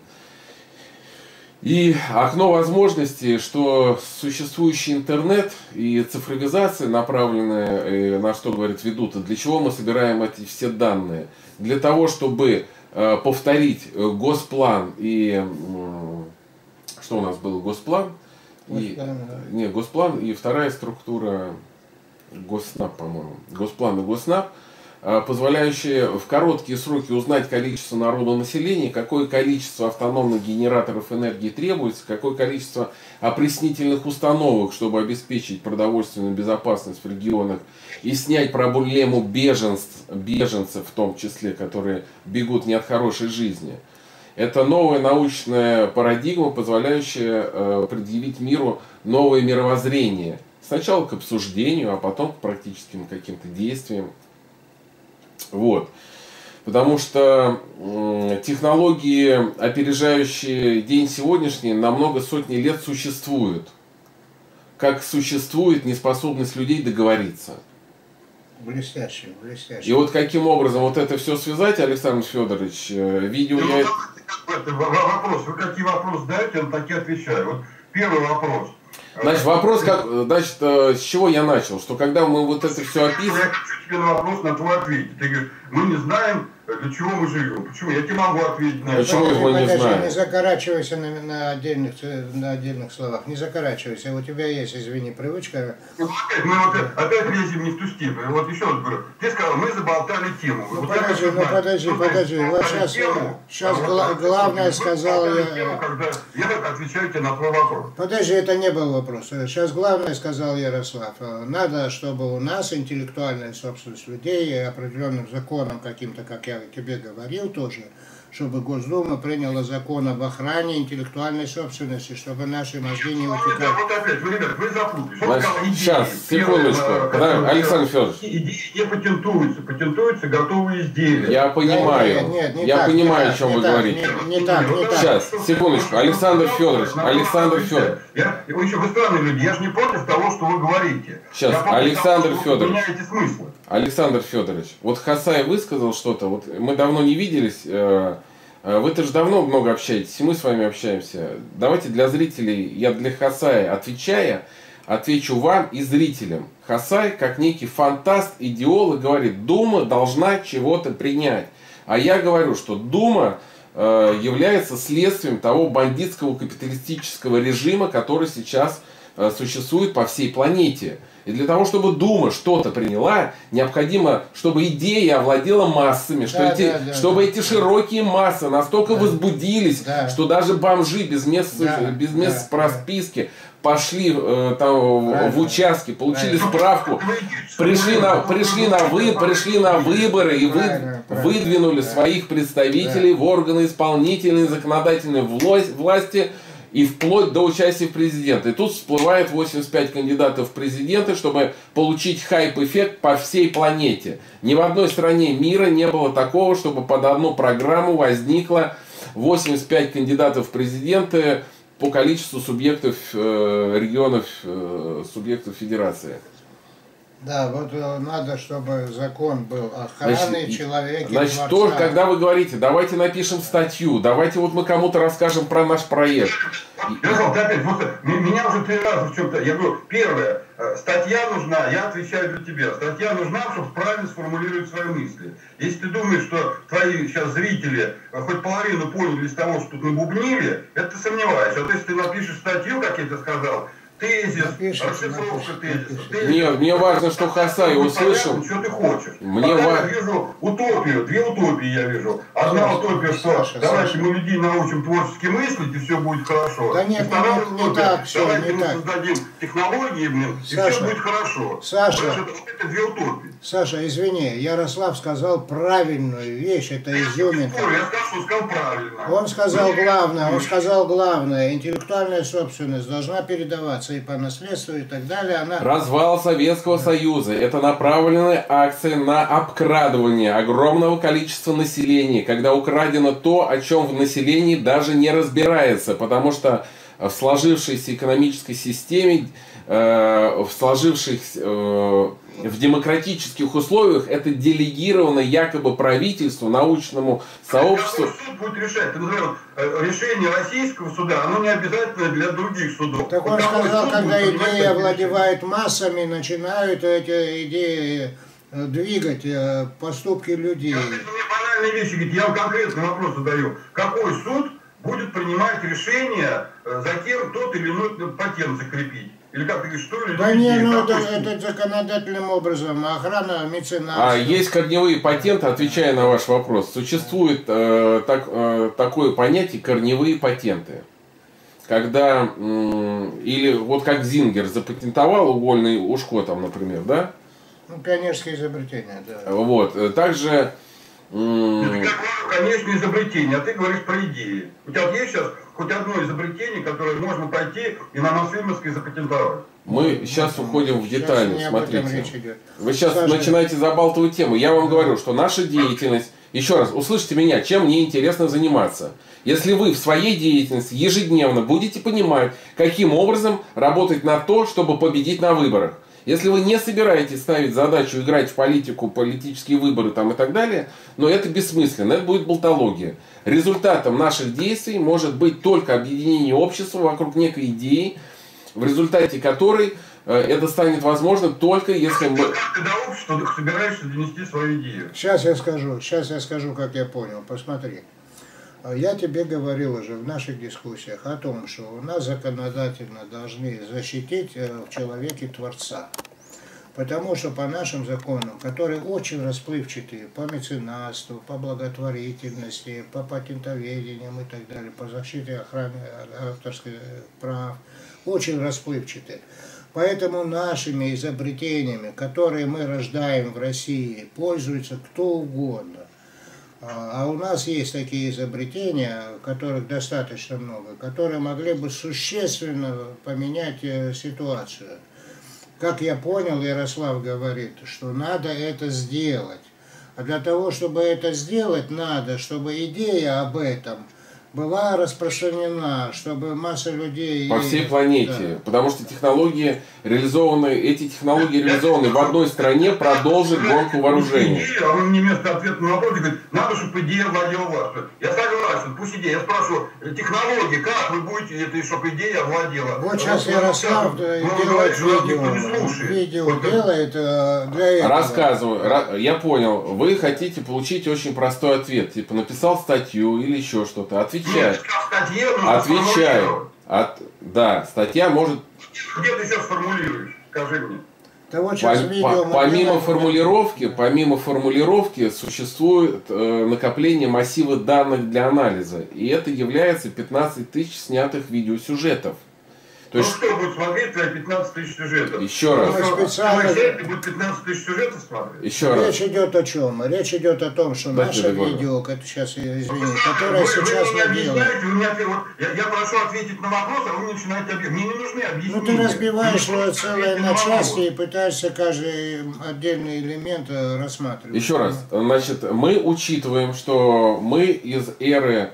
И окно возможностей, что существующий интернет и цифровизация, направленная, на что говорит Ведута, для чего мы собираем эти все данные? Для того, чтобы повторить госплан и... Что у нас было? Госплан? И, не, госплан и вторая структура Госнаб, по-моему. Госплан и Госнаб, позволяющие в короткие сроки узнать количество народонаселения, какое количество автономных генераторов энергии требуется, какое количество опреснительных установок, чтобы обеспечить продовольственную безопасность в регионах и снять проблему беженств, беженцев в том числе, которые бегут не от хорошей жизни. Это новая научная парадигма, позволяющая предъявить миру новое мировоззрение. Сначала к обсуждению, а потом к практическим каким-то действиям. Вот. Потому что э, технологии, опережающие день сегодняшний, на много сотни лет существуют. Как существует неспособность людей договориться. Блестяще, блестяще. И вот каким образом вот это все связать, Александр Федорович, э, видео... Ну, я... Вопрос, вы какие вопросы даете, я на такие отвечаю. Вот первый вопрос. Значит, вопрос, как, значит, с чего я начал? Что когда мы вот это все описываем... Я хочу тебе на вопрос на твой ответить. Ты говоришь, мы не знаем, для чего мы живем. Почему? Я тебе могу ответить на это. Почему мы не знаем? Не закорачивайся на, на, отдельных, на отдельных словах. Не закорачивайся. У тебя есть, извини, привычка. Ну, опять, мы вот опять лезем не в ту степь. Вот еще раз говорю. Ты сказал, мы заболтали тему. Ну, вот подожди, ну знаю, подожди, подожди. Вот сейчас, тему, сейчас а гла вот, главное сказал я... Тему, когда я как отвечаю тебе на твой вопрос. Подожди, это не был вопрос. Сейчас главное сказал Ярослав. Надо, чтобы у нас интеллектуальная собственность людей определенным законом каким-то, как я тебе говорил тоже, чтобы Госдума приняла закон об охране интеллектуальной собственности, чтобы наши мозги не утекали. Вот опять, вы, ребят, вы запутались. Значит, сейчас, секундочку. Подожди, Александр Федорович. Идеи не патентуются, патентуются готовые изделия. Я понимаю, нет, нет, не я так, понимаю, не о чем так, вы не так, говорите. Не, не так, не так. Сейчас, секундочку. Александр Федорович, Александр Федорович. Я, вы еще, вы странные люди, я же не против того, что вы говорите. Сейчас, я Александр того, Федорович. Вы меняете смыслы. Александр Федорович, вот Хасай высказал что-то, вот мы давно не виделись, вы-то же давно много общаетесь, и мы с вами общаемся. Давайте для зрителей, я для Хасая отвечая, отвечу вам и зрителям. Хасай, как некий фантаст, идеолог, говорит, Дума должна чего-то принять. А я говорю, что Дума э, является следствием того бандитского капиталистического режима, который сейчас э, существует по всей планете. И для того, чтобы Дума что-то приняла, необходимо, чтобы идея овладела массами, что да, эти, да, да, чтобы да. эти широкие массы настолько да. возбудились, да. что даже бомжи без мест, да. без мест да. расписки пошли э, там, в, в участки, получили да. справку, пришли на, пришли, на вы, пришли на выборы и вы, выдвинули да. своих представителей да. в органы исполнительной, законодательной власти, и вплоть до участия в президенте. И тут всплывает восемьдесят пять кандидатов в президенты, чтобы получить хайп-эффект по всей планете. Ни в одной стране мира не было такого, чтобы под одну программу возникло восемьдесят пять кандидатов в президенты по количеству субъектов э, регионов, э, субъектов федерации. Да, вот надо, чтобы закон был охраны человека. Значит, то, когда вы говорите, давайте напишем статью, давайте вот мы кому-то расскажем про наш проект. Ярослав, ты опять, вот, меня уже три раза в чем-то, я говорю, первое, статья нужна, я отвечаю за тебя, статья нужна, чтобы правильно сформулировать свои мысли. Если ты думаешь, что твои сейчас зрители хоть половину поняли из того, что тут набубнили, это ты сомневаешься. Вот если ты напишешь статью, как я тебе сказал, тезис, расшифровка тезиса. Нет, мне важно, что Хасай услышал. Что ты хочешь? Мне ва... ва... я вижу утопию, две утопии я вижу. Одна Саша, утопия, что Саша, давайте Саша. мы людей научим творчески мыслить, и все будет хорошо. Да нет, и вторая не, утопия, не так, все, давайте не мы так. создадим технологии, блин, и Саша, все будет хорошо. Саша, это, вот это две утопии. Саша, извини, Ярослав сказал правильную вещь, это изюминка. Я сказал, что сказал правильно. Он сказал главное, он сказал главное, интеллектуальная собственность должна передаваться и по наследству, и так далее. Она... Развал Советского Союза – это направленная акция на обкрадывание огромного количества населения, когда украдено то, о чем в населении даже не разбирается, потому что в сложившейся экономической системе, э, в сложившихся э, в демократических условиях это делегировано якобы правительству, научному сообществу. Какой суд будет решать? Ты называешь, решение российского суда, оно не обязательно для других судов. Так он вот сказал, когда идеи овладевают решение? массами, начинают эти идеи двигать поступки людей. Я, мне банальные вещи говорит, я вам конкретный вопрос задаю. Какой суд будет принимать решение за кем тот или иной патент закрепить? Или как ты говоришь, что ли? Да не, ну это, это законодательным образом, охрана меценатства. А есть корневые патенты, отвечая на ваш вопрос. Существует э, так, э, такое понятие корневые патенты. Когда, э, или вот как Зингер запатентовал угольное ушко там, например, да? Ну, пионерское изобретение, да. Вот, также... Это как, конечно, изобретение, а ты говоришь про идеи. У тебя есть сейчас хоть одно изобретение, которое можно пойти и на Мосфильмовской запатентовать? Мы сейчас уходим в детали, сейчас смотрите. Вы сейчас Саша... начинаете забалтывать тему. Я вам говорю, что наша деятельность... Еще раз, услышьте меня, чем мне интересно заниматься. Если вы в своей деятельности ежедневно будете понимать, каким образом работать на то, чтобы победить на выборах. Если вы не собираетесь ставить задачу играть в политику, политические выборы там и так далее, но это бессмысленно, это будет болтология. Результатом наших действий может быть только объединение общества вокруг некой идеи, в результате которой это станет возможно только если мы... Как ты до общества собираешься донести свою идею? Сейчас я скажу, сейчас я скажу, как я понял. Посмотри. Я тебе говорил уже в наших дискуссиях о том, что у нас законодательно должны защитить в человеке Творца. Потому что по нашим законам, которые очень расплывчатые, по меценатству, по благотворительности, по патентоведениям и так далее, по защите охраны авторских прав, очень расплывчатые. Поэтому нашими изобретениями, которые мы рождаем в России, пользуется кто угодно. А у нас есть такие изобретения, которых достаточно много, которые могли бы существенно поменять ситуацию. Как я понял, Ярослав говорит, что надо это сделать. А для того, чтобы это сделать, надо, чтобы идея об этом была распространена, чтобы масса людей... По всей планете. Да. Потому что технологии реализованы, эти технологии реализованы в одной стране, продолжит гонку вооружений. А вы мне вместо ответа на вопрос говорите, надо, чтобы идея владела властью. Я согласен, пусть идея. Я спрашиваю, технологии, как вы будете, это, чтобы идея владела? Вот сейчас Ярослав делает видео. Видео делает для этого. Рассказываю. Я понял. Вы хотите получить очень простой ответ. Типа написал статью или еще что-то. Отвечай. Отвечай. От... Да, статья может... Где ты сейчас формулируешь? Скажи мне. Да вот сейчас по, видео по, помимо формулировки, помимо формулировки существует э, накопление массива данных для анализа. И это является пятнадцать тысяч снятых видеосюжетов. То есть, ну, что будет смотреть твои пятнадцать тысяч сюжетов? Еще раз. Ну, специально... будет пятнадцать тысяч сюжетов смотреть? Еще раз. Речь идет о чем? Речь идет о том, что Дайте наше договорю. видео, это сейчас, извините, которое вы, сейчас вы мы делаем. Вы меня, вот, я, я прошу ответить на вопрос, а вы мне начинаете объяснять. Мне не нужны объяснения. Ну ты разбиваешь целое на части и пытаешься каждый отдельный элемент рассматривать. Еще раз. Значит, мы учитываем, что мы из эры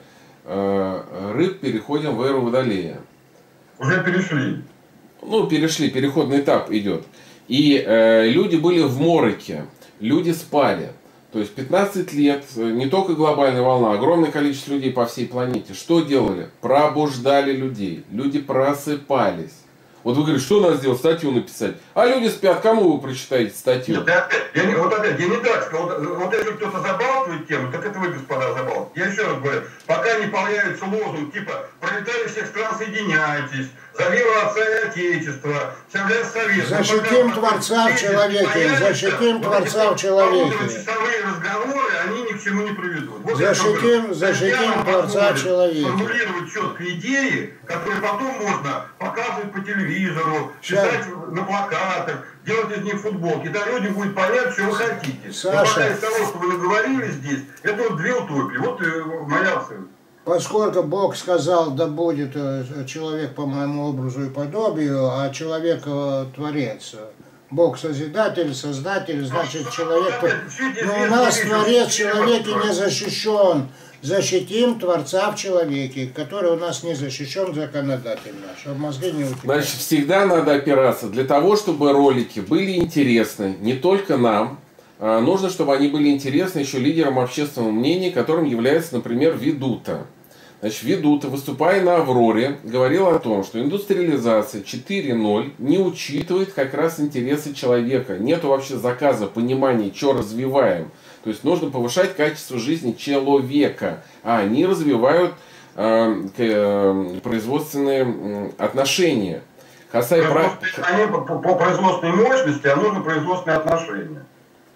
э, рыб переходим в эру водолея. Уже перешли. Ну, перешли, переходный этап идет. И э, люди были в мороке, люди спали. То есть пятнадцать лет, не только глобальная волна, огромное количество людей по всей планете. Что делали? Пробуждали людей. Люди просыпались. Вот вы говорите, что надо сделать, статью написать. А люди спят, кому вы прочитаете статью? Нет, я, я не, вот опять, я не так сказал. Вот, вот если кто-то забалтывает тему, так это вы, господа, забалтываете. Я еще раз говорю, пока не появится лозунг типа «Пролетарии всех стран, соединяйтесь», «За веру Отца и Отечества», «Совет Совет». Защитим Творца в человеке, защитим Творца в человеке. Часовые разговоры, они ни к чему не приведут. Вот защитим, защитим Творца в человеке. Формулировать четко идеи, которые потом можно показывать по телевизору, писать на плакатах, делать из них футболки. Да, людям будет понятно, что вы хотите. Саша. Но пока из того, что вы наговорили здесь, это вот две утопии. Вот моя цель. Поскольку Бог сказал, да будет человек по моему образу и подобию, а человек творец. Бог созидатель, создатель, значит человек... Но у нас творец в человеке не защищен. Защитим Творца в человеке, который у нас не защищен законодательно, чтобы мозги не утекали. Значит, всегда надо опираться. Для того, чтобы ролики были интересны не только нам, нужно, чтобы они были интересны еще лидерам общественного мнения, которым является, например, Ведута. Значит, Ведута, выступая на Авроре, говорил о том, что индустриализация четыре ноль не учитывает как раз интересы человека. Нету вообще заказа, понимания, что развиваем. То есть нужно повышать качество жизни человека, а они развивают э, э, производственные э, отношения. Хасай прав... Они по, по производственной мощности, а нужно производственные отношения.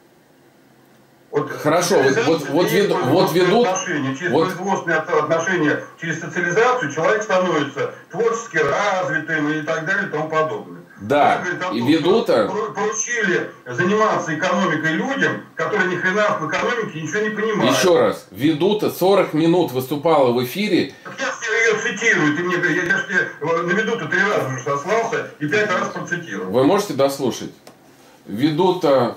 Вот, хорошо, вот, вот, вот, веду, вот ведут... Через вот... производственные отношения, через социализацию человек становится творчески развитым и так далее и тому подобное. Да, говорит, и Ведута... Поручили заниматься экономикой людям, которые ни хрена в экономике ничего не понимают. Еще раз, Ведута сорок минут выступала в эфире. Я ее цитирую, ты мне, я, я же тебе на Ведуту три раза уже сослался и пять раз процитировал. Вы можете дослушать? Ведута...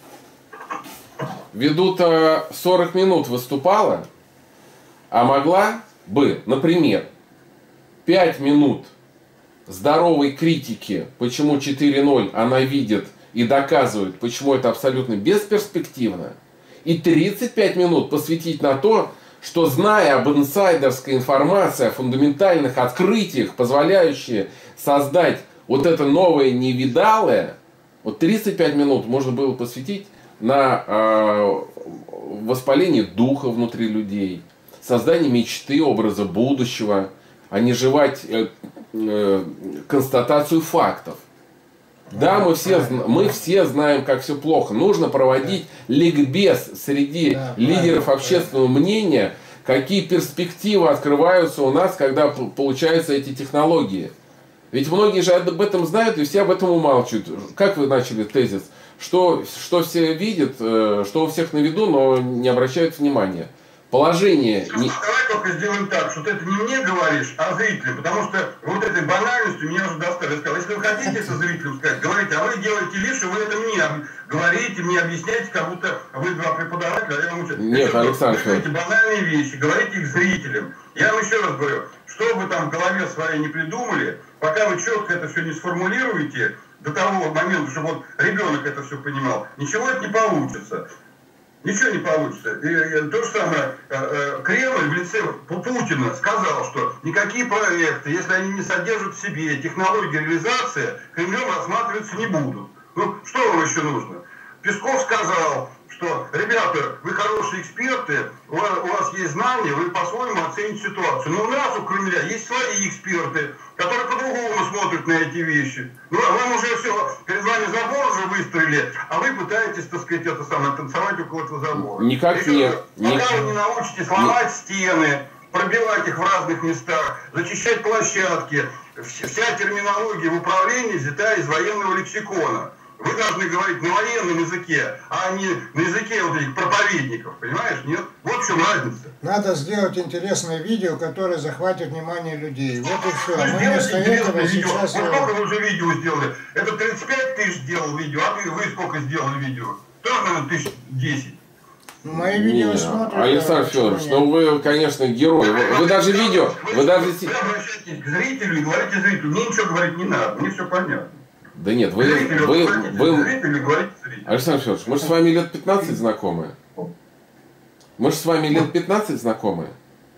Ведута сорок минут выступала, а могла бы, например, пять минут здоровой критики, почему четыре ноль она видит и доказывает, почему это абсолютно бесперспективно, и тридцать пять минут посвятить на то, что, зная об инсайдерской информации, о фундаментальных открытиях, позволяющие создать вот это новое невидалое, вот тридцать пять минут можно было посвятить на э, воспаление духа внутри людей, создание мечты, образа будущего, а не жевать э, э, констатацию фактов. Да, мы все, мы все знаем, как все плохо. Нужно проводить ликбез среди да, лидеров общественного мнения, какие перспективы открываются у нас, когда получаются эти технологии. Ведь многие же об этом знают и все об этом умалчивают. Как вы начали тезис? Что, что все видят, что у всех на виду, но не обращают внимания. Положение... Не... Давай только сделаем так, что ты это не мне говоришь, а зрителям. Потому что вот этой банальностью меня уже достали. Я сказал, если вы хотите это зрителям сказать, говорите, а вы делаете вид, что вы это мне говорите, мне объясняете, как будто вы два преподавателя, а я вам учу. Нет, это, Александр. Вы говорите банальные вещи, говорите их зрителям. Я вам еще раз говорю, что вы там в голове своей не придумали, пока вы четко это все не сформулируете, до того момента, чтобы вот ребенок это все понимал, ничего это не получится. Ничего не получится. И, и, то же самое, э, Кремль в лице Путина сказал, что никакие проекты, если они не содержат в себе технологии реализации, Кремлем рассматриваться не будут. Ну, что вам еще нужно? Песков сказал, что, ребята, вы хорошие эксперты, у вас, у вас есть знания, вы по-своему оцените ситуацию. Но у нас, у Кремля, есть свои эксперты, которые по-другому смотрят на эти вещи. Ну, а вам уже все, перед вами забор уже выстроили, а вы пытаетесь, так сказать, это самое, танцевать около этого забора. Никак нет. Пока Ник... вы не научитесь ломать стены, пробивать их в разных местах, зачищать площадки, вся терминология в управлении взята из военного лексикона. Вы должны говорить на военном языке, а не на языке вот этих проповедников, понимаешь? Нет? Вот в чем разница. Надо сделать интересное видео, которое захватит внимание людей. Вот и все. Мы вместо этого сейчас... Вот сколько вы уже видео сделали? Это тридцать пять тысяч сделал видео, а вы, вы сколько сделали видео? Тоже, наверное, тысяч десять. Ну, мои видео Не, смотрят. Александр Федорович, ну вы, конечно, герой. Вы, вы даже видео... Вы, вы даже... вы обращаетесь к зрителю и говорите зрителю, мне ничего говорить не надо, мне все понятно. Да нет, вы... вы, вы, вы... Александр Федорович, мы же с вами лет пятнадцать знакомы. Мы же с вами лет пятнадцать знакомы.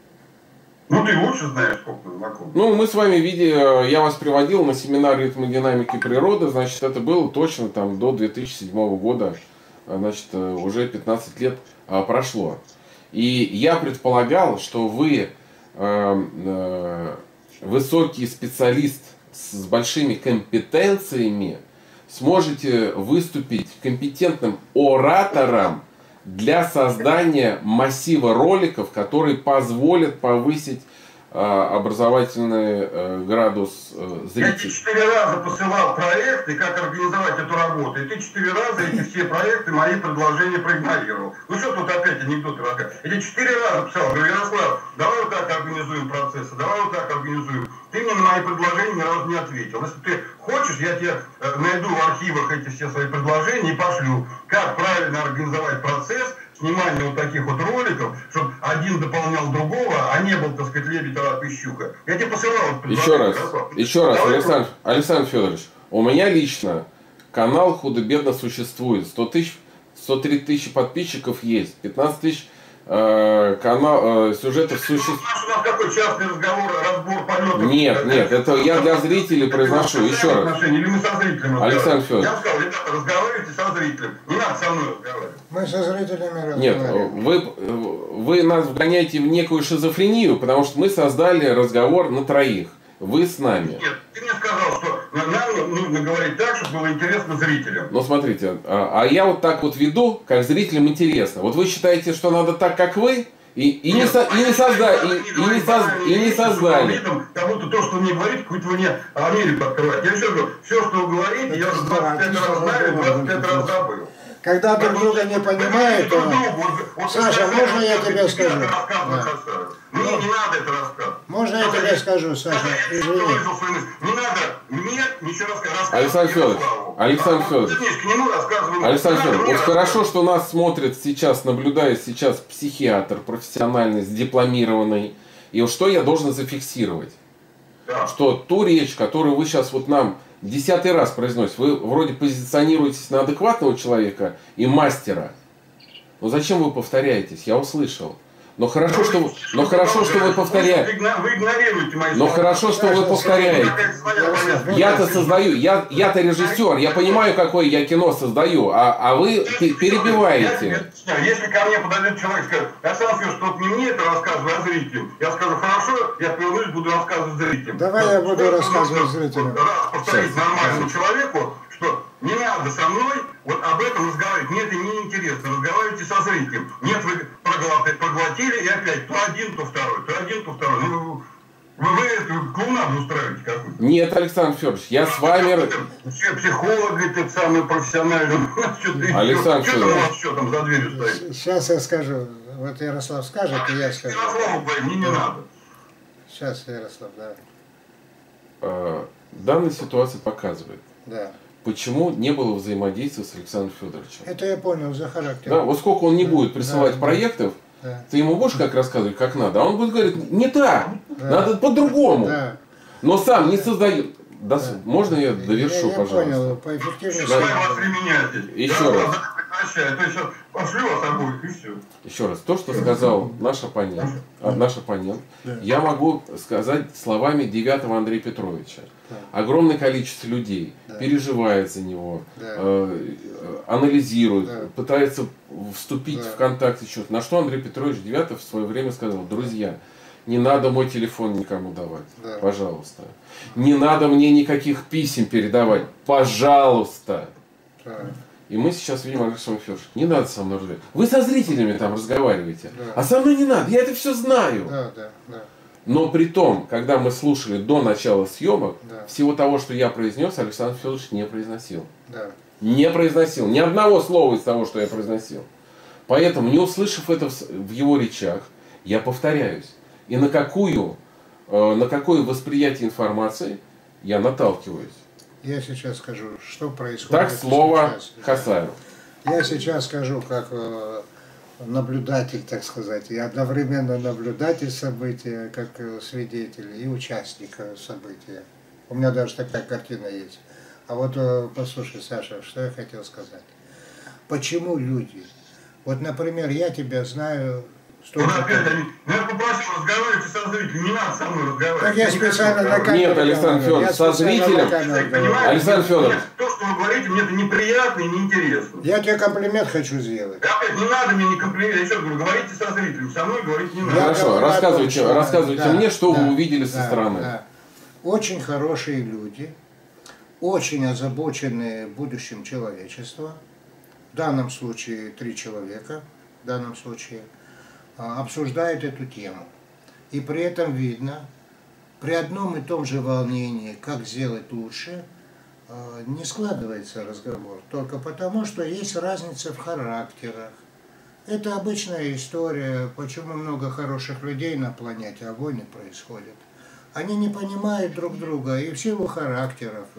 Ну ты лучше знаешь, сколько знакомы. Ну, мы с вами видели, я вас приводил на семинар ритмодинамики природы, значит, это было точно там до две тысячи седьмого года, значит, уже пятнадцать лет прошло. И я предполагал, что вы э, э, высокий специалист с большими компетенциями, сможете выступить компетентным оратором для создания массива роликов, которые позволят повысить э, образовательный э, градус э, зрителей. Я тебе четыре раза посылал проекты, как организовать эту работу, и ты четыре раза эти все проекты, мои предложения проигнорировал. Ну что тут опять анекдоты рассказывать? Я тебе четыре раза писал, говорю, Ярослав, давай вот так организуем процессы, давай вот так организуем. Ты мне на мои предложения ни разу не ответил. Если ты хочешь, я тебе найду в архивах эти все свои предложения и пошлю, как правильно организовать процесс снимания вот таких вот роликов, чтобы один дополнял другого, а не был, так сказать, лебедь, рак и щука. Я тебе посылал. Еще раз, еще раз, Александр, Александр Федорович, у меня лично канал худо-бедно существует. сто тысяч, сто три тысячи подписчиков есть, пятнадцать тысяч э, канал, э, сюжетов существует. У нас какой частный разговор, разбор полетов. Нет, нет, это я для зрителей произношу. Еще раз. Или мы со зрителем Александр Федорович. Я сказал, ребята, разговаривайте со зрителем. Не надо со мной разговаривать. Мы со зрителями разговариваем. Нет, вы, вы нас вгоняете в некую шизофрению, потому что мы создали разговор на троих. Вы с нами. Нет, ты мне сказал, что нам нужно говорить так, чтобы было интересно зрителям. Ну смотрите, а, а я вот так вот веду, как зрителям интересно. Вот вы считаете, что надо так, как вы? И, и, не, со, и не создали. И, и, не соз, и не создали. Как будто то, что вы мне говорите, какую-то вы мне Америку открываете. Я еще говорю, все, что вы говорите, я уже двадцать пять раз знаю, двадцать пять раз забыл. Когда друг друга не понимают, то... Саша, можно я тебе скажу? Мне не надо это рассказывать. Можно я тебе скажу, Саша? Извини. Не надо мне ничего рассказывать. Александр Федорович, Александр Федорович, Александр Федорович, вот хорошо, что нас смотрит сейчас, наблюдает сейчас психиатр профессиональный, дипломированный. И вот что я должен зафиксировать? Да. Что ту речь, которую вы сейчас вот нам десятый раз произносите, вы вроде позиционируетесь на адекватного человека и мастера. Но зачем вы повторяетесь? Я услышал. Но хорошо, что, но хорошо, что вы повторяете. Вы игнорируете мои слова. Но хорошо, что вы повторяете. Я-то создаю, я, я-то режиссер, я понимаю, какое я кино создаю, а, а вы перебиваете. Если ко мне подойдет человек и скажет, Александр Федорович, что не мне это рассказывай, а зрителям. Я скажу, хорошо, я повернусь, буду рассказывать зрителям. Давай я буду рассказывать зрителям. Раз повторить нормальному человеку, что не надо со мной вот об этом разговаривать. Мне это не интересно. Разговаривайте со зрителем. Нет, вы проглотили и опять то один, то второй, то один, то второй. Ну, вы, вы эту клоунаду устраиваете какую-то. Нет, Александр Федорович, я с вами... Психолог, говорит, самый профессиональный. Александр Федорович. Что там у вас что там за дверью стоит? Сейчас я скажу. Вот Ярослав скажет, и я скажу. Ярославу, мне не надо. Сейчас, Ярослав, да. Данная ситуация показывает, Да. почему не было взаимодействия с Александром Федоровичем. Это я понял за характер. Да, вот сколько он не да, будет присылать да, проектов, да. ты ему будешь как рассказывать, как надо, а он будет говорить, не так, да. надо по-другому. Да. Но сам не создает. Да, Да. Можно я довершу, я, я пожалуйста? Понял, по эффективности. Пускай вас ременяйтесь. Еще я раз. Прекращаю, то есть пошлю вас обоих и все. Еще раз, то, что сказал наш оппонент, а, наш оппонент, Да. я могу сказать словами девятого Андрея Петровича. Да. Огромное количество людей Да. переживает за него, Да. э, анализирует, Да. пытается вступить Да. в контакт еще. На что Андрей Петрович Девятов в свое время сказал: друзья, не надо мой телефон никому давать, Да. пожалуйста. Не надо мне никаких писем передавать, пожалуйста. Да. И мы сейчас видим, Александр Федорович, не надо со мной разговаривать. Вы со зрителями там разговариваете, Да. а со мной не надо, я это все знаю. Да, да, да. Но при том, когда мы слушали до начала съемок, Да. всего того, что я произнес, Александр Федорович не произносил. Да. Не произносил. Ни одного слова из того, что я произносил. Поэтому, не услышав это в в его речах, я повторяюсь. И на какую, э, на какое восприятие информации я наталкиваюсь. Я сейчас скажу, что происходит. Так, слово сейчас. Хасаеву. Я сейчас скажу, как э, наблюдатель, так сказать, и одновременно наблюдатель события, как э, свидетель и участник э, события. У меня даже такая картина есть. А вот э, послушай, Саша, что я хотел сказать. Почему люди? Вот, например, я тебя знаю... Вот опять они, ну я попросил, разговаривайте со зрителем, не надо со мной разговаривать. Так я специально на камеру. Нет, Александр Федорович, со зрителем. Александр Федорович. То, что вы говорите, мне это неприятно и неинтересно. Я тебе комплимент хочу сделать. Опять, не надо мне не комплимент, я еще говорю, говорите со зрителем, со мной говорить не надо. Хорошо, говорю о том, рассказывайте, что- рассказывайте да, мне, что да, вы увидели со да, стороны. да. Очень хорошие люди, очень озабоченные будущим человечества, в данном случае три человека, в данном случае, а, обсуждают эту тему. И при этом видно, при одном и том же волнении, как сделать лучше, а, не складывается разговор. Только потому, что есть разница в характерах. Это обычная история, почему много хороших людей на планете, а войны происходят. Они не понимают друг друга и в силу характеров,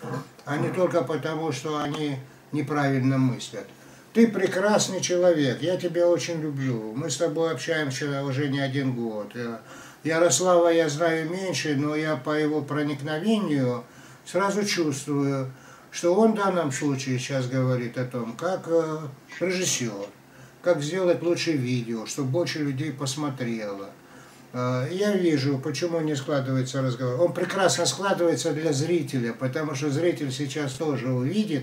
а не только потому, что они неправильно мыслят. Ты прекрасный человек, я тебя очень люблю. Мы с тобой общаемся уже не один год. Ярослава я знаю меньше, но я по его проникновению сразу чувствую, что он в данном случае сейчас говорит о том, как режиссер, как сделать лучшее видео, чтобы больше людей посмотрело. Я вижу, почему не складывается разговор. Он прекрасно складывается для зрителя, потому что зритель сейчас тоже увидит,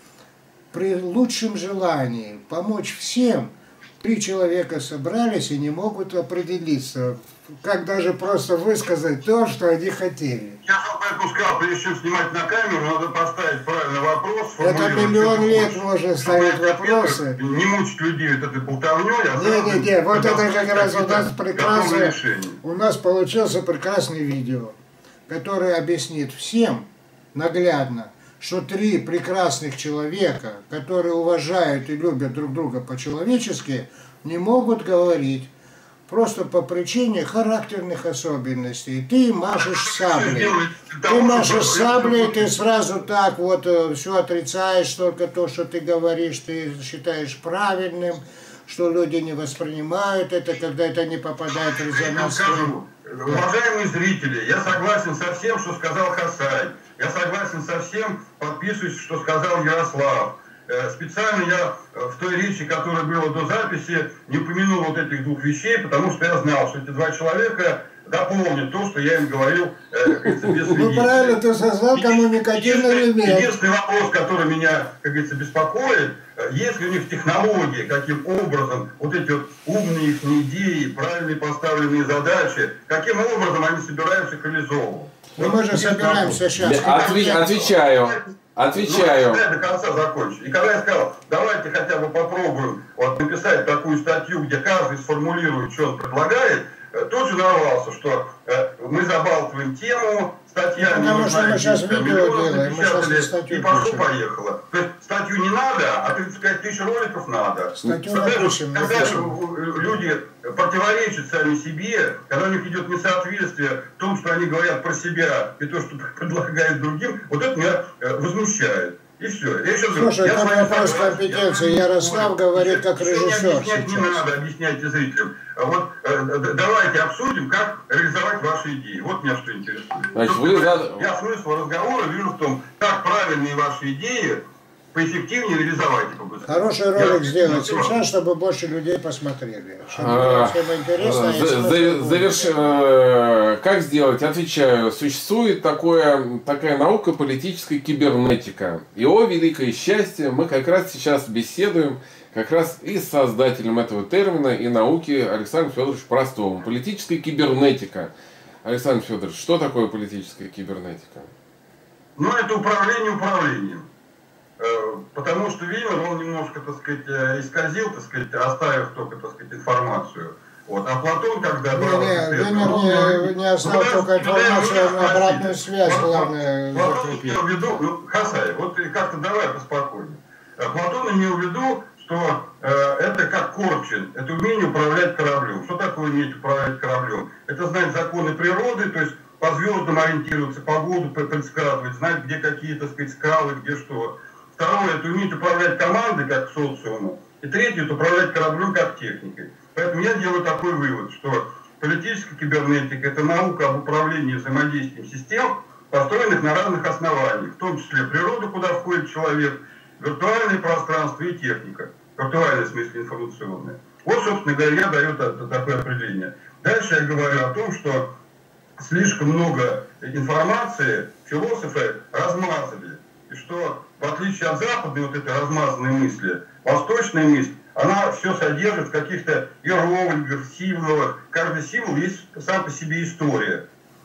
при лучшем желании помочь всем, три человека собрались и не могут определиться, как даже просто высказать то, что они хотели. Я поэтому сказал, прежде чем снимать на камеру, надо поставить правильный вопрос. Это миллион лет можно ставить вопросы. Не мучить людей вот этой болтовней. Не-не-не, вот это как раз у нас прекрасное, у нас получился прекрасный видео, который объяснит всем наглядно, что три прекрасных человека, которые уважают и любят друг друга по-человечески, не могут говорить просто по причине характерных особенностей. Ты машешь саблей. Ты машешь саблей, ты сразу так вот все отрицаешь, только то, что ты говоришь, ты считаешь правильным, что люди не воспринимают это, когда это не попадает в резонанс. Уважаемые зрители, я согласен со всем, что сказал Хасай. Я согласен со всем, подписываюсь, что сказал Ярослав. специально я в той речи, которая была до записи, не упомянул вот этих двух вещей, потому что я знал, что эти два человека дополнит то, что я им говорил, как говорится, без свидетелей. Ну правильно, ты создал коммуникативный элемент. Единственный вопрос, который меня, как говорится, беспокоит, есть ли у них технологии, каким образом вот эти вот умные их идеи, правильно поставленные задачи, каким образом они собираются их реализовывать. Ну мы же собираемся сейчас. Отве отвечаю. Отвечаю. Ну, я до конца закончу. И когда я сказал, давайте хотя бы попробуем вот, написать такую статью, где каждый сформулирует, что он предлагает, тут же нарвался, что э, мы забалтываем тему, статья ну, не потому нужна, что мы сейчас видео делаем, мы сейчас статью и пошло-поехало. То есть статью не надо, а тридцать пять тысяч роликов надо. Статью когда напишем, когда напишем. люди противоречат сами себе, когда у них идет несоответствие в том, что они говорят про себя и то, что предлагают другим, вот это меня возмущает. И все. Я еще Слушай, говорю, это вопрос компетенции. Ярослав говорит как режиссер. Объяснять не надо, объясняйте зрителям. Вот э, давайте обсудим, как реализовать ваши идеи. Вот меня что интересует. Значит, вы за... Я смысл разговора вижу в том, как правильные ваши идеи поэффективнее реализовать. Хороший ролик сделать сейчас, чтобы больше людей посмотрели. Чтобы всем интересно. Заверш... Как сделать? Отвечаю. Существует такое, такая наука политическая кибернетика. И о великое счастье, мы как раз сейчас беседуем как раз и с создателем этого термина и науки Александром Федоровичем Простовым. Политическая кибернетика. Александр Федорович, что такое политическая кибернетика? Ну, это управление управлением. Потому что Вимер, он немножко, так сказать, исказил, так сказать, оставив только, так сказать, информацию. Вот. А Платон, когда брал... Не, не, Вимер не, не оставил только информацию, а обратную связь, главное, закрепить. Платон имел в виду, ну, Хасай, вот как-то давай поспокойнее. Платон имел в виду, что э, это как Корчин, это умение управлять кораблем. Что такое уметь управлять кораблем? Это знать законы природы, то есть по звездам ориентироваться, погоду предсказывать, знать, где какие, так сказать, скалы, где что. Второе, это уметь управлять командой, как социумом. И третье, это управлять кораблем, как техникой. Поэтому я делаю такой вывод, что политическая кибернетика – это наука об управлении взаимодействием систем, построенных на разных основаниях, в том числе природа, куда входит человек, виртуальное пространство и техника. Виртуальное в смысле информационное. Вот, собственно говоря, я даю такое определение. Дальше я говорю о том, что слишком много информации философы размазали. И что, в отличие от западной вот этой размазанной мысли, восточная мысль, она все содержит в каких-то иероглифах, символах. Каждый символ есть сам по себе история.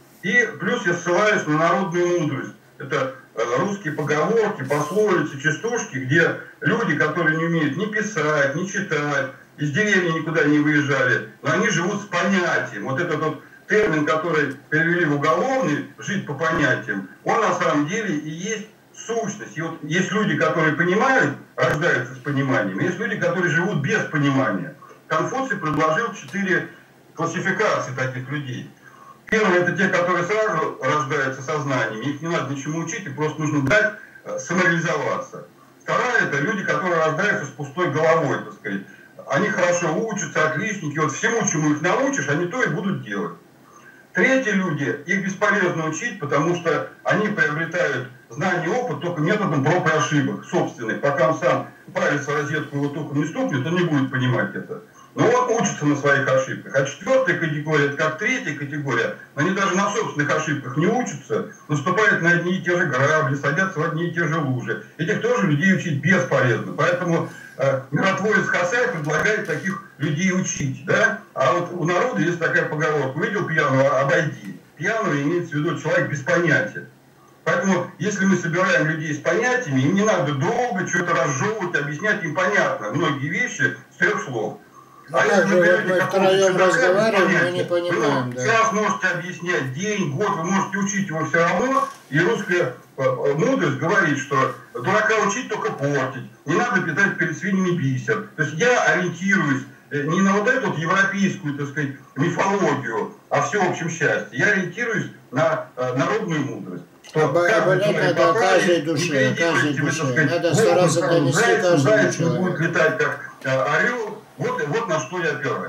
И плюс я ссылаюсь на народную мудрость. Это русские поговорки, пословицы, частушки, где люди, которые не умеют ни писать, ни читать, из деревни никуда не выезжали, но они живут с понятием. Вот этот вот термин, который перевели в уголовный, жить по понятиям, он на самом деле и есть сущность. И вот есть люди, которые понимают, рождаются с пониманием, есть люди, которые живут без понимания. Конфуций предложил четыре классификации таких людей. Первое – это те, которые сразу рождаются сознанием, их не надо ничему учить, им просто нужно дать самореализоваться. Вторая – это люди, которые рождаются с пустой головой, так сказать. Они хорошо учатся, отличники, вот всему, чему их научишь, они то и будут делать. Третьи люди, их бесполезно учить, потому что они приобретают знания и опыт только методом проб и ошибок собственных. Пока он сам палец розетку его током не стукнет, он не будет понимать это. Но он учится на своих ошибках. А четвертая категория, это как третья категория, они даже на собственных ошибках не учатся, наступают на одни и те же грабли, садятся в одни и те же лужи. Этих тоже людей учить бесполезно. Поэтому э, миротворец Хасай предлагает таких людей учить. Да? А вот у народа есть такая поговорка: увидел пьяного, обойди. Пьяного имеется в виду человек без понятия. Поэтому, если мы собираем людей с понятиями, им не надо долго что-то разжевывать, объяснять, им понятно многие вещи с трех слов. А, а если вы берете втроем разговариваем, мы не понимаем. Вы да. сейчас можете объяснять день, год, вы можете учить его все равно, и русская мудрость говорит, что дурака учить, только портить. Не надо питать перед свиньями бисер. То есть я ориентируюсь не на вот эту вот европейскую, так сказать, мифологию о всеобщем счастье. Я ориентируюсь на э, народную мудрость. Оболеть надо о каждой душе, о каждой душе. Надо стараться донести каждому человеку. Будет летать как орел. Вот, вот на что я опираюсь.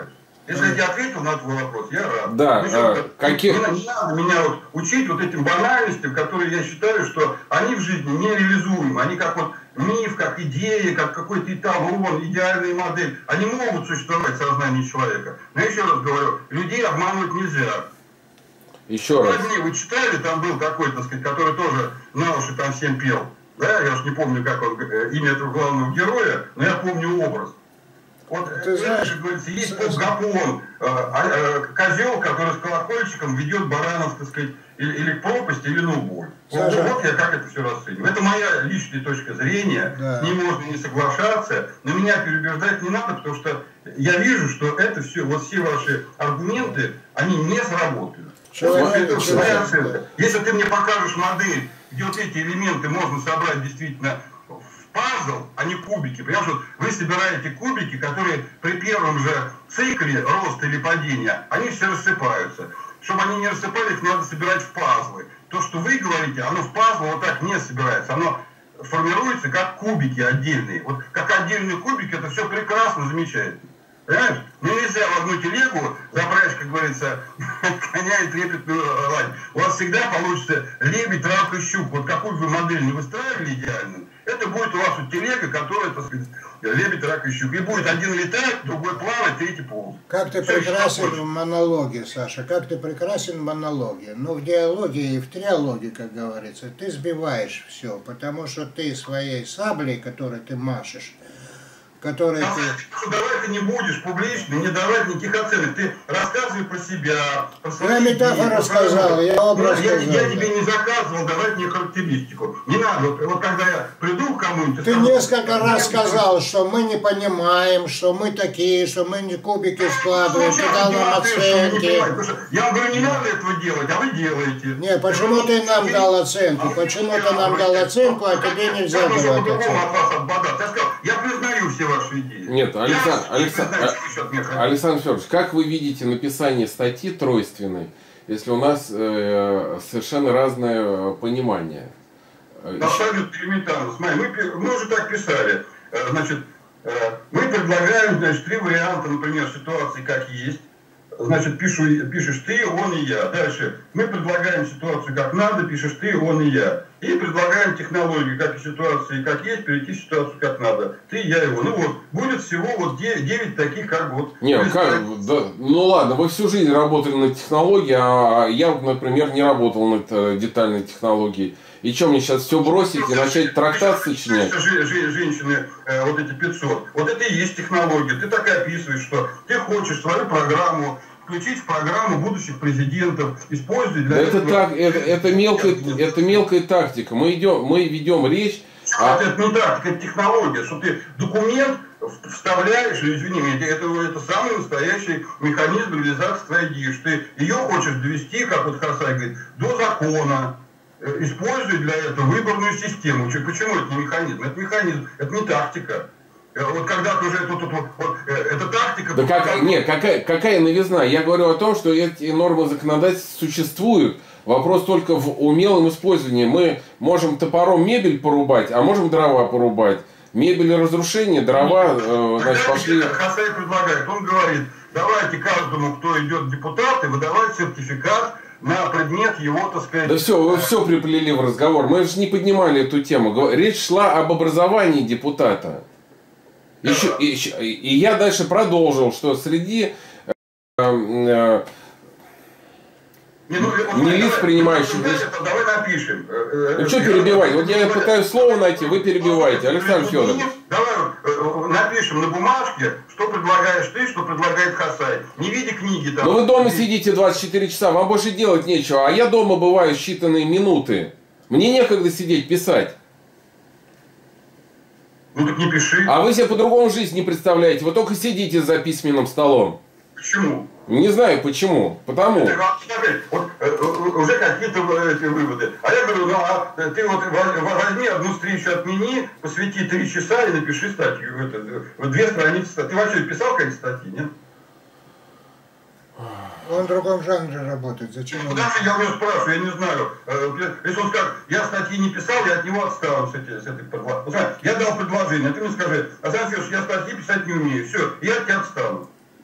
Если я тебе ответил на твой вопрос, я рад. Да, ну, а, какие... не, не надо меня вот учить вот этим банальностям, которые я считаю, что они в жизни нереализуемы. Они как вот миф, как идея, как какой-то эталон, идеальная модель. Они могут существовать в сознании человека. Но еще раз говорю, людей обманывать нельзя. Еще раз. Вы читали, там был какой-то, так сказать, который тоже на уши там всем пел. Да, я уж не помню, как он, имя этого главного героя, но я помню образ. Вот, ты знаешь, же, говорится, есть поп-гапон, козел, который с колокольчиком ведет баранов, так сказать, или, или к пропасти, или на убой. Вот, вот я как это все расцениваю. Это моя личная точка зрения, да. С ней можно не соглашаться, но меня переубеждать не надо, потому что я вижу, что это все, вот все ваши аргументы, они не сработают. Человек, это моя оценка. Если ты мне покажешь модель, где вот эти элементы можно собрать действительно пазл, а не кубики. Потому что вы собираете кубики, которые при первом же цикле роста или падения, они все рассыпаются. Чтобы они не рассыпались, надо собирать в пазлы. То, что вы говорите, оно в пазлы вот так не собирается. Оно формируется как кубики отдельные. Вот как отдельные кубики, это все прекрасно, замечательно. Понимаешь? Ну нельзя в одну телегу забрать, как говорится, коня и трепетную лань. У вас всегда получится лебедь, рак и щук. Вот какую вы модель не выстраивали идеальную, это будет у вас вот телега, которая, так сказать, лебедь, рак и щук. И будет один летать, другой плавать, третий ползать. Как ты все прекрасен в монологе, Саша, как ты прекрасен в монологе. Но в диалоге и в триалоге, как говорится, ты сбиваешь все, потому что ты своей саблей, которой ты машешь, который давай, ты... давай ты не будешь публично, не давать никаких оценок. Ты рассказывай про себя, про свои Я метафору сказал, я образ я, сказал. Я тебе не заказывал давать мне характеристику. Не надо. Вот, вот когда я приду к кому-нибудь... Ты скажу, несколько раз сказал, что мы не понимаем, что мы такие, что мы не кубики складываем, ты дал нам оценки. Я вам говорю, не надо этого делать, а вы делаете. Не, почему ты нам дал оценку? Почему ты нам дал оценку, а тебе нельзя давать оценку? Я признаю все ваши идеи. Нет, Александр, Александр, Александр Федорович, как вы видите написание статьи тройственной, если у нас э, совершенно разное понимание? Абсолютно элементарно. Смотри, мы, мы уже так писали. Значит, мы предлагаем, значит, три варианта, например, ситуации как есть. Значит, пишу, пишешь ты, он и я. Дальше мы предлагаем ситуацию как надо, пишешь ты, он и я. И предлагаем технологию, как и ситуации как есть, перейти в ситуацию как надо. Ты, я, его. Ну вот, будет всего вот девять таких как вот. Не, как, да, ну ладно, вы всю жизнь работали над технологией, а я, например, не работал над э, детальной технологией. И что, мне сейчас все бросить и начать трактат сочинять? Женщины, э, вот эти пятьсот, вот это и есть технология. Ты так и описываешь, что ты хочешь свою программу включить в программу будущих президентов, использовать для это этого... Так, это, это, мелкая, это мелкая тактика. Мы, идем, мы ведем речь... А... Это не тактика, это технология, что ты документ вставляешь, извини меня, это, это самый настоящий механизм реализации твоей идеи, что ты ее хочешь довести, как вот Хасай говорит, до закона, используя для этого выборную систему. Почему это не механизм? Это механизм, это не тактика. Вот когда-то уже тут, тут, вот, вот, эта тактика... Да как, нет, какая, какая новизна? Я говорю о том, что эти нормы законодательства существуют. Вопрос только в умелом использовании. Мы можем топором мебель порубать, а можем дрова порубать. Мебель разрушение, дрова, э, значит, пошли... Хасай предлагает, он говорит, давайте каждому, кто идет в депутаты, выдавать сертификат на предмет его, так сказать... Да все, вы все приплели в разговор. Мы же не поднимали эту тему. Речь шла об образовании депутата. Еще, и, и я дальше продолжил, что среди э, э, не, ну, не лиц, принимающих... Ну, давай напишем. Ну что перебивать? Вот я пытаюсь слово найти, вы перебиваете. Александр Федорович. Давай напишем на бумажке, что предлагаешь ты, что предлагает Хасай. Не в виде книги. Там. Ну вы дома сидите двадцать четыре часа, вам больше делать нечего. А я дома бываю считанные минуты. Мне некогда сидеть, писать. Ну так не пиши. А вы себе по-другому жизнь не представляете. Вы только сидите за письменным столом. Почему? Не знаю почему. Потому. Это, вот, уже какие-то эти выводы. А я говорю, ну а ты вот возьми одну встречу, отмени, посвяти три часа и напиши статью. Это, две страницы. Ты вообще писал какие-то статьи, нет? Он в другом жанре работает. Зачем он? Куда же я у него спрашиваю, я не знаю. Если он скажет, я статьи не писал, я от него отстану с, этой, с этой предложением. Я дал предложение, а ты мне скажи, а Александр Федорович, я статьи писать не умею. Все, я от тебя отстану.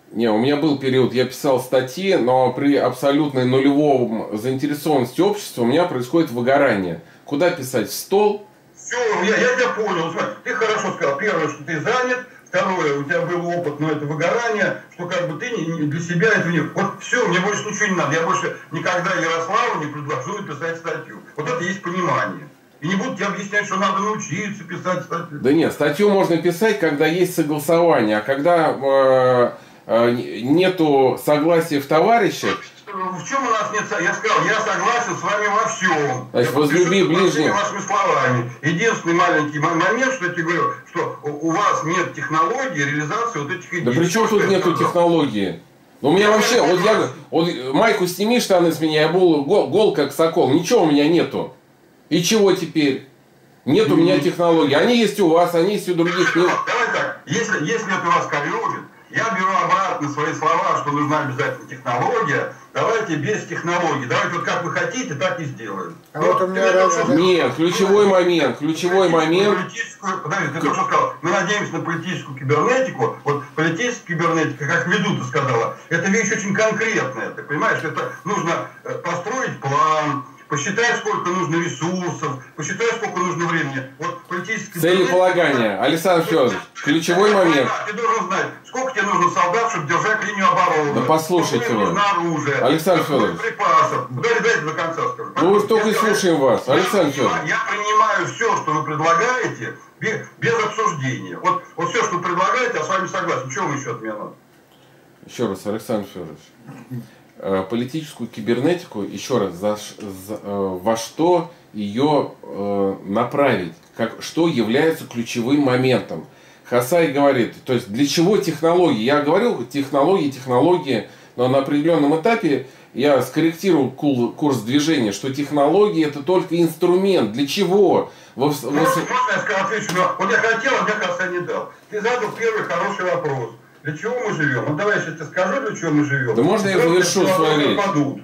Не, у меня был период, я писал статьи, но при абсолютной нулевом заинтересованности общества у меня происходит выгорание. Куда писать? В стол? Все, я, я тебя понял. Смотри, ты хорошо сказал. Первое, что ты занят. Второе, у тебя был опыт, но это выгорание, что как бы ты не, не, для себя это не... Вот все, мне больше ничего не надо. Я больше никогда Ярославу не предложу написать статью. Вот это есть понимание. И не буду тебе объяснять, что надо научиться писать статью. Да нет, статью можно писать, когда есть согласование, а когда э, э, нету согласия в товарищах... В чем у нас нет... Я сказал, я согласен с вами во всем. Значит, возлюби ближнего. Вашими словами. Единственный маленький момент, что я тебе говорю, что у вас нет технологии реализации вот этих идей. Да при чем тут нету технологии? Ну, у меня вообще, вот я вот майку сними, штаны с меня, я был гол, гол как сокол, ничего у меня нету. И чего теперь? Нет у меня технологий. Они есть у вас, они есть у других. Давай так, если, если это вас коробит, я беру обратно свои слова, что нужна обязательно технология. Давайте без технологий. Давайте вот как вы хотите, так и сделаем. А вот у меня раз... Нет, ключевой момент, ключевой момент. Подожди, ты только что сказал, мы надеемся на политическую кибернетику. Вот политическая кибернетика, как Медуза сказала, это вещь очень конкретная. Ты понимаешь, это нужно построить план, посчитать, сколько нужно ресурсов, посчитать, сколько нужно времени. Вот политическая... Целеполагание. Александр Федорович, ключевой момент. Ты должен знать, сколько тебе нужно солдат, чтобы держать линию обороны. Да послушайте вы. Нужно оружие. Александр Федорович. Припасов. Дайте, дайте до конца скажу. Ну вы только и слушаем вас. Александр Федорович. Я принимаю все, что вы предлагаете, без, без обсуждения. Вот, вот все, что вы предлагаете, я с вами согласен. Чего вы еще от меня надо? Еще раз, Александр Федорович. Политическую кибернетику, еще раз, за, за, во что ее э, направить, как, что является ключевым моментом. Хасай говорит, то есть для чего технологии? Я говорил, технологии, технологии, но на определенном этапе я скорректировал курс движения, что технологии это только инструмент. Для чего? Вы, вы... Можно, можно я отвечу? Вот я хотел, а мне Хасай не дал. Ты задал первый хороший вопрос. Для чего мы живем? Ну давай я сейчас тебе скажу, для чего мы живем. Да можно я завершу свою речь? Отпадут.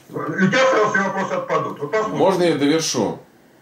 У тебя сразу все вопросы отпадут. Вот можно я довершу?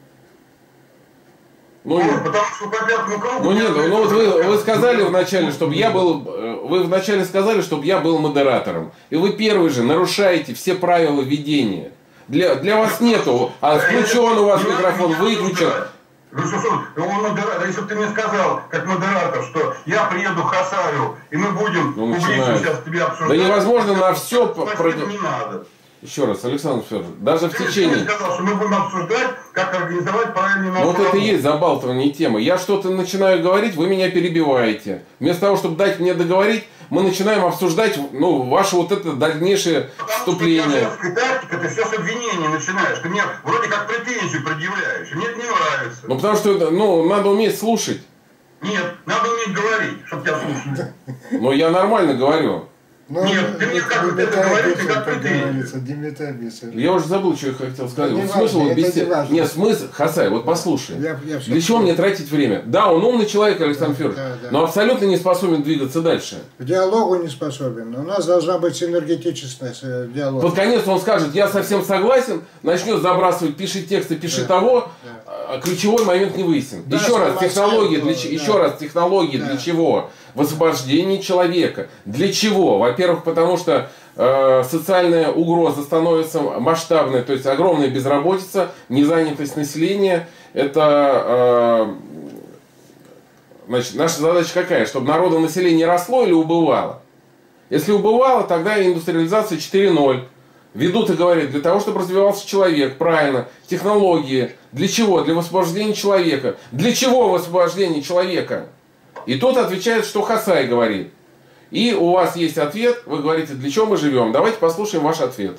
Ну, ну, потому что по пятому кругу... Ну нет, ну вот вы, вы сказали вначале, чтобы я был... Вы вначале сказали, чтобы я был модератором. И вы первый же нарушаете все правила ведения. Для, для вас нету, а включен у вас микрофон, выключен. Ну что, что, он модератор, если бы ты мне сказал, как модератор, что я приеду к Хасаю, и мы будем ну, публично сейчас тебе обсуждать... Да невозможно на все... Про... Не надо. Еще раз, Александр Федорович, даже ты, в течение... Ты сказал, что мы будем обсуждать, как организовать правильный ну, вот это и есть забалтывание темы. Я что-то начинаю говорить, вы меня перебиваете. Вместо того, чтобы дать мне договорить, мы начинаем обсуждать, ну, ваше вот это дальнейшее Потому вступление. Потому что тактика, ты все с обвинения начинаешь. Ты мне вроде как претензию предъявляешь. Мне это не нравится. Ну, потому что, ну, надо уметь слушать. Нет, надо уметь говорить, чтобы тебя слушали. Ну, я нормально говорю. Ну, нет, ты мне как бы это говоришь, ты как претензия. Я уже забыл, что я хотел сказать. Вот смысл важно, вот беседы. Не Нет, смысл, Хасай, вот послушай. Я, я Для чего мне тратить время? Да, он умный человек, Александр Федорович, да, да. но абсолютно не способен двигаться дальше. К диалогу не способен. У нас должна быть синергетичная диалог. Под конец он скажет, я совсем согласен, начнет забрасывать, пиши тексты, пиши да. того, да. а ключевой момент не выяснен. Да, еще раз, технологии, для, да. еще раз, технологии да. для чего? В освобождении человека. Для чего? Во-первых, потому что э, социальная угроза становится масштабной, то есть огромная безработица, незанятость населения. Это э, значит, наша задача какая? Чтобы народонаселение росло или убывало? Если убывало, тогда индустриализация четыре ноль. Ведут и говорят, для того, чтобы развивался человек, правильно, технологии. Для чего? Для освобождения человека. Для чего освобождение человека? И тот отвечает, что Хасай говорит. И у вас есть ответ, вы говорите, для чего мы живем. Давайте послушаем ваш ответ.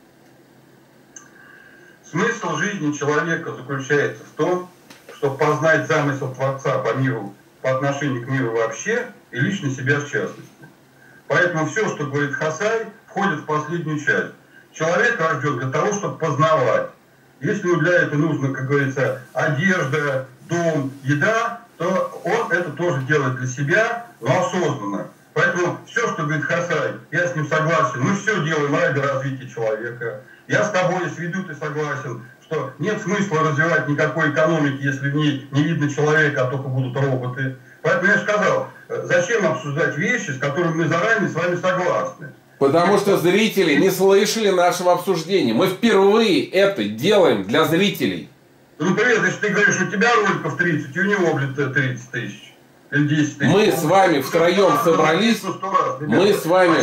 Смысл жизни человека заключается в том, чтобы познать замысел Творца по миру, по отношению к миру вообще и лично себя в частности. Поэтому все, что говорит Хасай, входит в последнюю часть. Человек рожден для того, чтобы познавать. Если ему для этого нужно, как говорится, одежда, дом, еда, то он это тоже делает для себя, но осознанно. Поэтому все, что говорит Хасай, я с ним согласен. Мы все делаем ради развития человека. Я с тобой, если веду, ты согласен, что нет смысла развивать никакой экономики, если в ней не видно человека, а только будут роботы. Поэтому я сказал, зачем обсуждать вещи, с которыми мы заранее с вами согласны. Потому что зрители не слышали нашего обсуждения. Мы впервые это делаем для зрителей. Ну, например, если ты говоришь, у тебя роликов тридцать, и у него, блин, тридцать тысяч. Или десять тысяч. Мы с вами втроем собрались. Мы с вами...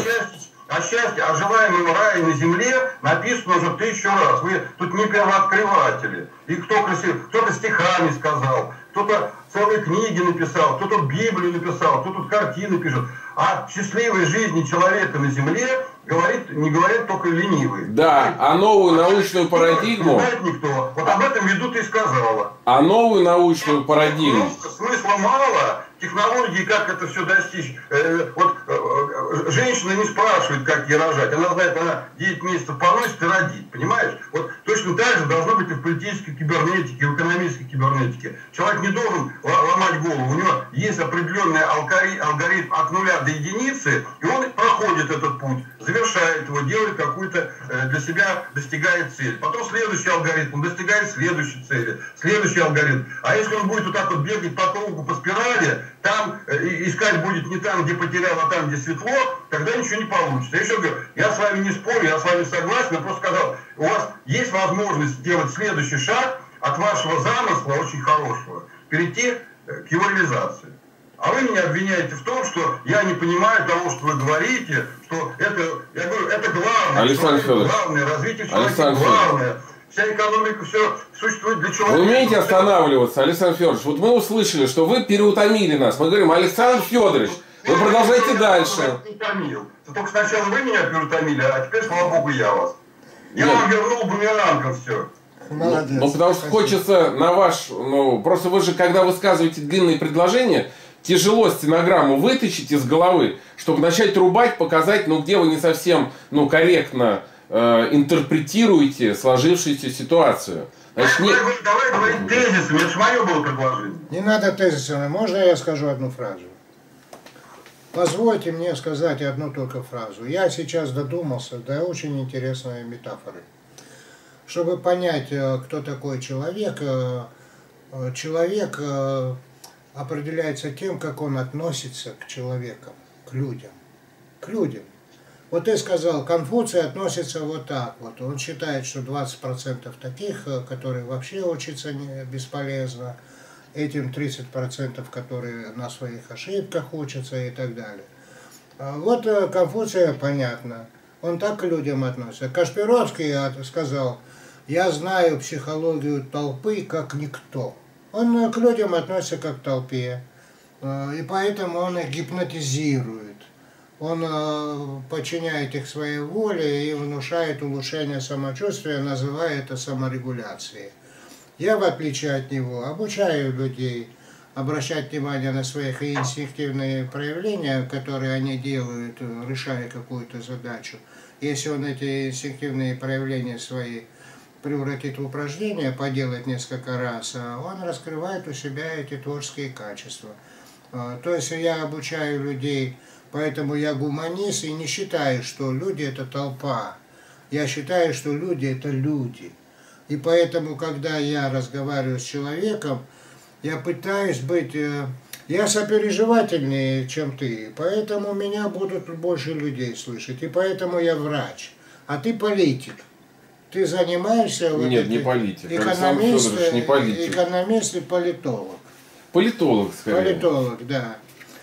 О счастье, о желаемом рае на земле написано уже тысячу раз. Вы тут не первооткрыватели. И кто-то кто стихами сказал, кто-то целые книги написал, кто-то Библию написал, кто-то картины пишет. О счастливой жизни человека на земле говорит, не говорят только ленивые. Да, а новую научную парадигму... Не знает никто. Вот об этом веду ты и сказала. А новую научную парадигму... Смысла мало. Технологии, как это все достичь. Э, вот э, женщина не спрашивает, как ей рожать. Она знает, она девять месяцев поносит и родит. Понимаешь? Вот точно так же должно быть и в политической кибернетике, и в экономической кибернетике. Человек не должен ломать голову. У него есть определенный алгоритм от нуля до единицы, и он проходит этот путь, завершает его, делает какую-то э, для себя, достигает цель. Потом следующий алгоритм, он достигает следующей цели. Следующий алгоритм. А если он будет вот так вот бегать по кругу, по спирали, там э, искать будет не там, где потерял, а там, где светло, тогда ничего не получится. Я еще говорю, я с вами не спорю, я с вами согласен, я просто сказал, у вас есть возможность сделать следующий шаг от вашего замысла, очень хорошего, перейти к его реализации. А вы меня обвиняете в том, что я не понимаю того, что вы говорите, что это, я говорю, это главное, Александр Федорович, главное, развитие человека Александр главное. Вся экономика, все существует для человека. Вы умеете останавливаться, Александр Федорович? Вот мы услышали, что вы переутомили нас. Мы говорим, Александр Федорович, вы продолжайте дальше. Ты только сначала вы меня переутомили, а теперь, слава богу, я вас. Я Нет. вам вернул бумерангом все. Молодец. Ну, потому что хочется на ваш... Ну, просто вы же, когда высказываете длинные предложения, тяжело стенограмму вытащить из головы, чтобы начать рубать, показать, ну, где вы не совсем, ну, корректно э, интерпретируете сложившуюся ситуацию. Значит, не... Давай, давай говорить тезисами, это же мое было предложение. Не надо тезисами. Можно я скажу одну фразу? Позвольте мне сказать одну только фразу. Я сейчас додумался до очень интересной метафоры. Чтобы понять, кто такой человек, человек определяется тем, как он относится к человекам, к людям. К людям. Вот ты сказал, Конфуций относится вот так вот. Он считает, что двадцать процентов таких, которые вообще учатся бесполезно, этим тридцать процентов, которые на своих ошибках учатся и так далее. Вот Конфуция понятно. Он так к людям относится. Кашпировский сказал, я знаю психологию толпы как никто. Он к людям относится как к толпе. И поэтому он их гипнотизирует. Он подчиняет их своей воле и внушает улучшение самочувствия, называя это саморегуляцией. Я, в отличие от него, обучаю людей обращать внимание на своих инстинктивные проявления, которые они делают, решая какую-то задачу. Если он эти инстинктивные проявления свои превратит в упражнение, поделать несколько раз, он раскрывает у себя эти творческие качества. То есть я обучаю людей, поэтому я гуманист и не считаю, что люди это толпа. Я считаю, что люди это люди. И поэтому, когда я разговариваю с человеком, я пытаюсь быть... Я сопереживательнее, чем ты, поэтому меня будут больше людей слышать. И поэтому я врач. А ты политик. Ты занимаешься... Вот Нет, не политик. Экономист, не политик. Экономист и политолог. Политолог, скорее. Политолог, да.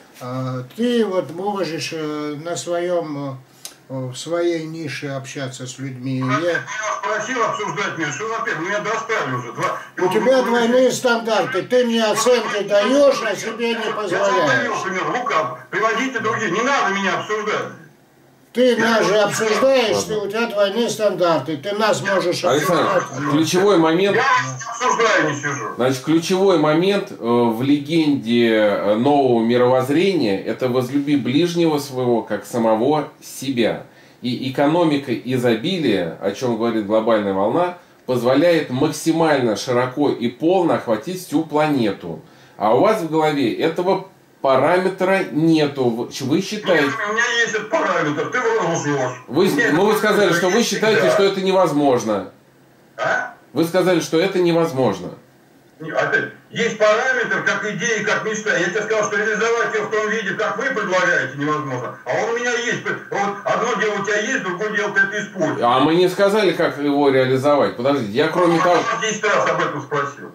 Ты вот можешь на своем... в своей нише общаться с людьми. Я, я спросил обсуждать меня, что, во-первых, меня достали уже. Два... У тебя двойные стандарты, ты мне оценки даешь, а себе не позволяешь. Я например, Лука, приводите другие, не надо меня обсуждать. Ты нас же обсуждаешь, что у тебя двойные стандарты, ты нас можешь Александр, обсуждать. ключевой момент... Я не обсуждаю, не сижу. Значит, ключевой момент в легенде нового мировоззрения – это возлюби ближнего своего, как самого себя. И экономика изобилия, о чем говорит глобальная волна, позволяет максимально широко и полно охватить всю планету. А у вас в голове этого параметра нету. Вы считаете... Нет, у меня есть этот параметр, ты его лжешь. Вы, ну, вы сказали, что вы считаете, что это невозможно. А? Вы сказали, что это невозможно. Опять, есть параметр, как идея, как мечта. Я тебе сказал, что реализовать ее в том виде, как вы предлагаете, невозможно. А он у меня есть. Вот одно дело у тебя есть, другое дело ты это используешь. А мы не сказали, как его реализовать. Подождите, я кроме того... Я десять раз об этом спросил.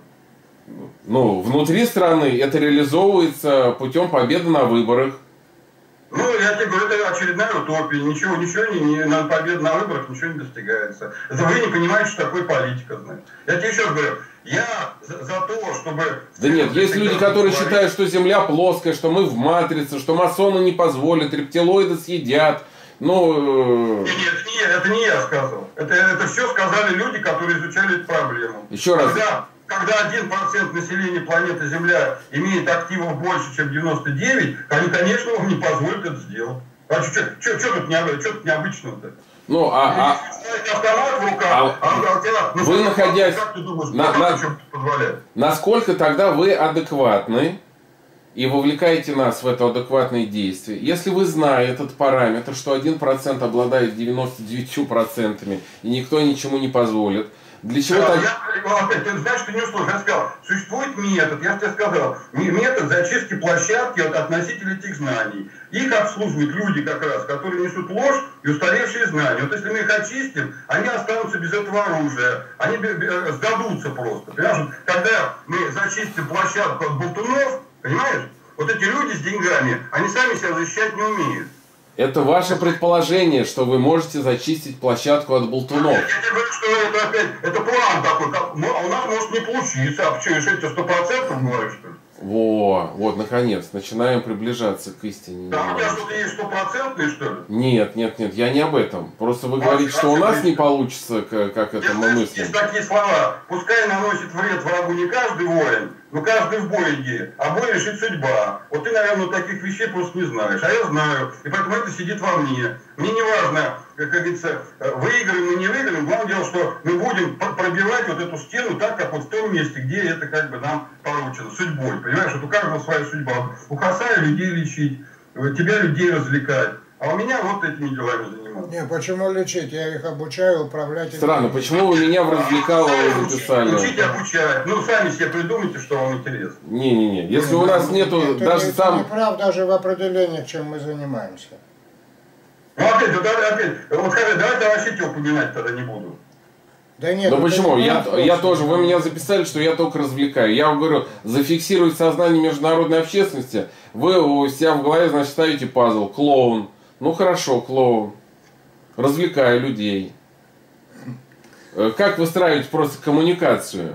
Ну, внутри страны это реализовывается путем победы на выборах. Ну, я тебе говорю, это очередная утопия. Ничего, ничего не, не на победу на выборах ничего не достигается. Это вы не понимаете, что такое политика, знаете. Я тебе еще раз говорю, я за, за то, чтобы... Да нет, есть люди, которые считают, что Земля плоская, что мы в матрице, что масоны не позволят, рептилоиды съедят. Ну... Нет, нет, нет, это не я сказал. Это, это все сказали люди, которые изучали эту проблему. Еще раз. Когда, когда один процент населения планеты Земля имеет активов больше, чем девяносто девять, они, конечно, вам не позволят это сделать. А что, что, что тут необычного-то? Ну, а... автомат в руках, а, а, вы ну, находясь... Как ты думаешь, на, на, насколько тогда вы адекватны и вовлекаете нас в это адекватное действие? Если вы знаете этот параметр, что один процент обладает девяноста девятью процентами и никто ничему не позволит, для чего да, так... я, опять, ты знаешь, ты не услышал, я сказал, существует метод, я тебе сказал, метод зачистки площадки от относителей этих знаний. Их обслуживают люди как раз, которые несут ложь и устаревшие знания. Вот если мы их очистим, они останутся без этого оружия, они сдадутся просто. Понимаешь, когда мы зачистим площадку от болтунов, понимаешь, вот эти люди с деньгами, они сами себя защищать не умеют. Это ваше предположение, что вы можете зачистить площадку от болтунов. Я тебе говорю, что это опять, это план такой, как, а у нас может не получиться. А что, решить это сто процентов говоришь, что ли? Во, вот, наконец, начинаем приближаться к истине. Да, у тебя что-то есть стопроцентный, что ли? Нет, нет, нет, я не об этом. Просто вы говорите, что у нас не получится, как это мы мыслим. Есть такие слова. Пускай наносит вред врагу не каждый воин, но каждый в бой иди, а бой решит судьба. Вот ты, наверное, таких вещей просто не знаешь, а я знаю. И поэтому это сидит во мне. Мне не важно, как говорится, выиграем мы не выиграем. Главное дело, что мы будем пробивать вот эту стену так, как вот в том месте, где это как бы нам поручено, судьбой. Понимаешь, вот у каждого своя судьба. У Хасая людей лечить, тебя людей развлекать. А у меня вот этими делами заниматься. Не, почему лечить? Я их обучаю управлять. Странно, почему вы меня в развлекалово записали? Учить и обучать. Ну, сами себе придумайте, что вам интересно. Не-не-не, если у нас нету это даже не, сам... Это не прав даже в определении, чем мы занимаемся. Ну, опять, вот, опять, вот скажи, давайте я вообще тебя упоминать тогда не буду. Да нет, ну почему? Я, прав, я тоже, вы меня записали, что я только развлекаю. Я вам говорю, зафиксировать сознание международной общественности, вы у себя в голове, значит, ставите пазл, клоун. Ну хорошо, клоун. Развлекаю людей. Как выстраивать просто коммуникацию?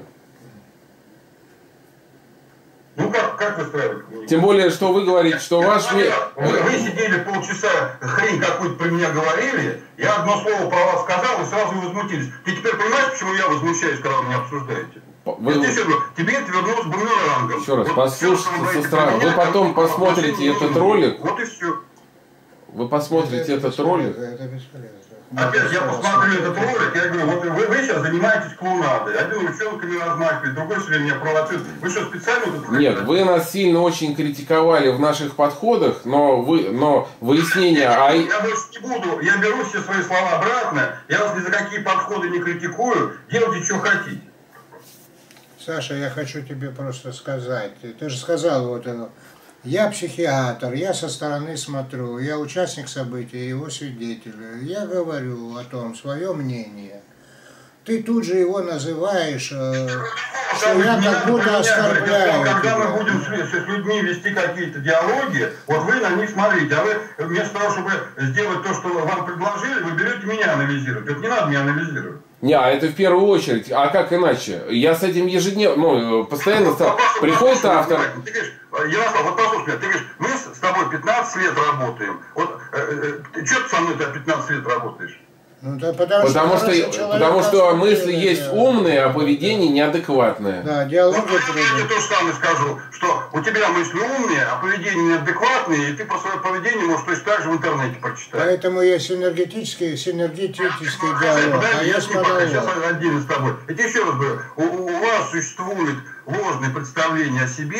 Ну как, как выстраивать коммуникацию? Тем более, что вы говорите, что я, ваш... Я, вы, вы сидели полчаса, хрень какую-то про меня говорили, я одно слово про вас сказал, и сразу возмутились. Ты теперь понимаешь, почему я возмущаюсь, когда вы меня обсуждаете? Вы... Я тебе, тебе это вернулось бумерангом. Еще раз, вот послушайте со стороны. Вы потом посмотрите этот ролик. Вот и все. Вы посмотрите это, этот это ролик. Это бесполезно. Опять я посмотрю этот ролик, я говорю, вот вы, вы сейчас занимаетесь клоунадой. Один ручонками размахивает, другой все время меня провоцирует. Вы что, специально тут... Нет, вы нас сильно очень критиковали в наших подходах, но, вы, но выяснение... Я, а... я больше не буду, я беру все свои слова обратно, я вас ни за какие подходы не критикую, делайте, что хотите. Саша, я хочу тебе просто сказать, ты, ты же сказал вот это... Я психиатр, я со стороны смотрю, я участник событий, его свидетель. Я говорю о том, свое мнение. Ты тут же его называешь, э, что я как будто оскорбляю. Когда мы будем с, с людьми вести какие-то диалоги, вот вы на них смотрите, а вы вместо того, чтобы сделать то, что вам предложили, вы берете меня анализировать. Вот не надо меня анализировать. Не, а это в первую очередь. А как иначе? Я с этим ежедневно, ну, постоянно стал. Приходит автор. Ты говоришь, Ярослав, вот послушай меня, ты говоришь, мы с тобой пятнадцать лет работаем. Вот э, э, что ты со мной пятнадцать лет работаешь? Ну, да, потому, потому что, что, потому что мысли есть да. умные, а поведение неадекватное. Да, диалоги. Ну, я тебе то же самое скажу, что у тебя мысли умные, а поведение неадекватное, и ты про свое поведение можешь точно так же в интернете прочитать. Поэтому есть синергетический, синергетический Ну, диалог, подожди, а я есть не пока, сейчас монолог. отдельно с тобой. Я тебе еще раз говорю, у, у вас существует ложное представление о себе,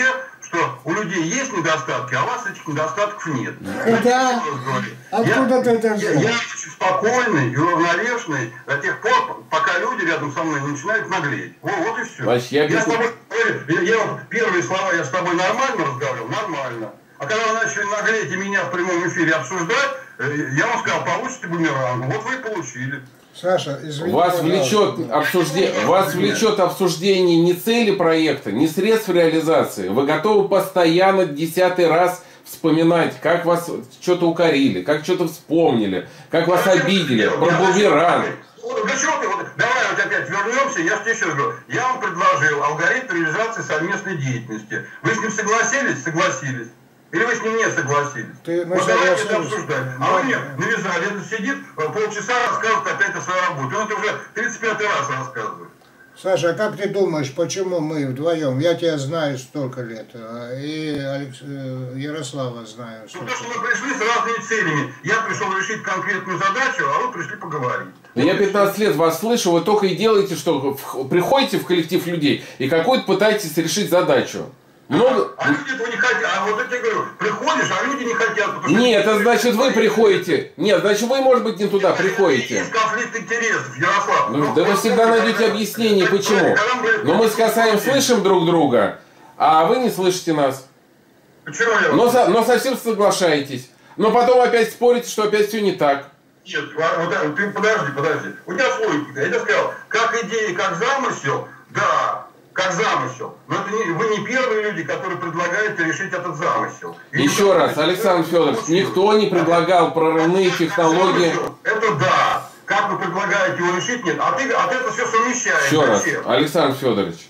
что у людей есть недостатки, а у вас этих недостатков нет. Да. Откуда ты это взял? Я, я очень спокойный и уравновешенный до тех пор, пока люди рядом со мной не начинают наглеть. Вот, вот и все. Значит, я, я, с тобой, я, я вот первые слова, я с тобой нормально разговаривал, нормально. А когда вы начали наглеть и меня в прямом эфире обсуждать, я вам сказал, получите бумеранг. Вот вы и получили. Саша, извини, вас влечет, обсужде... вас влечет обсуждение не цели проекта, не средств реализации. Вы готовы постоянно десятый раз вспоминать, как вас что-то укорили, как что-то вспомнили, как вас обидели, про бумеранг. Да что ты, вот, давай вот опять вернемся, я же тебе еще раз говорю, я вам предложил алгоритм реализации совместной деятельности. Вы с ним согласились? Согласились. Или вы с ним не согласились? Ты, вот давайте это обсуждать. А вы мне навязали, это сидит, полчаса рассказывает опять о своей работе. Он это уже тридцать пятый раз рассказывает. Саша, а как ты думаешь, почему мы вдвоем, я тебя знаю столько лет, и Алекс... Ярослава знаю Ну, то, что мы пришли с разными целями. Я пришел решить конкретную задачу, а вы пришли поговорить. Я пятнадцать лет вас слышу, вы только и делаете, что приходите в коллектив людей и какую-то пытаетесь решить задачу. Много... А, а люди этого не хотят. А вот я тебе говорю, приходишь, а люди не хотят. Нет, это значит вы приходите. Нет, значит вы, может быть, не туда приходите. Есть конфликт интересов, Ярослав. Ну, да вы всегда найдете объяснение, почему. Но мы с Касаем слышим друг друга, а вы не слышите нас. Почему я? Но, но совсем соглашаетесь. Но потом опять спорите, что опять все не так. Нет, вот, ты подожди, подожди. У тебя свой, я тебе сказал, как идея, как замысел, да. Как замысел. Но это не, вы не первые люди, которые предлагают решить этот замысел. И Еще раз, это, Александр Федорович, никто не предлагал прорывные технологии. Это да. Как вы предлагаете его решить, нет. А ты, а ты это все совмещаешь. Еще раз, зачем? Александр Федорович,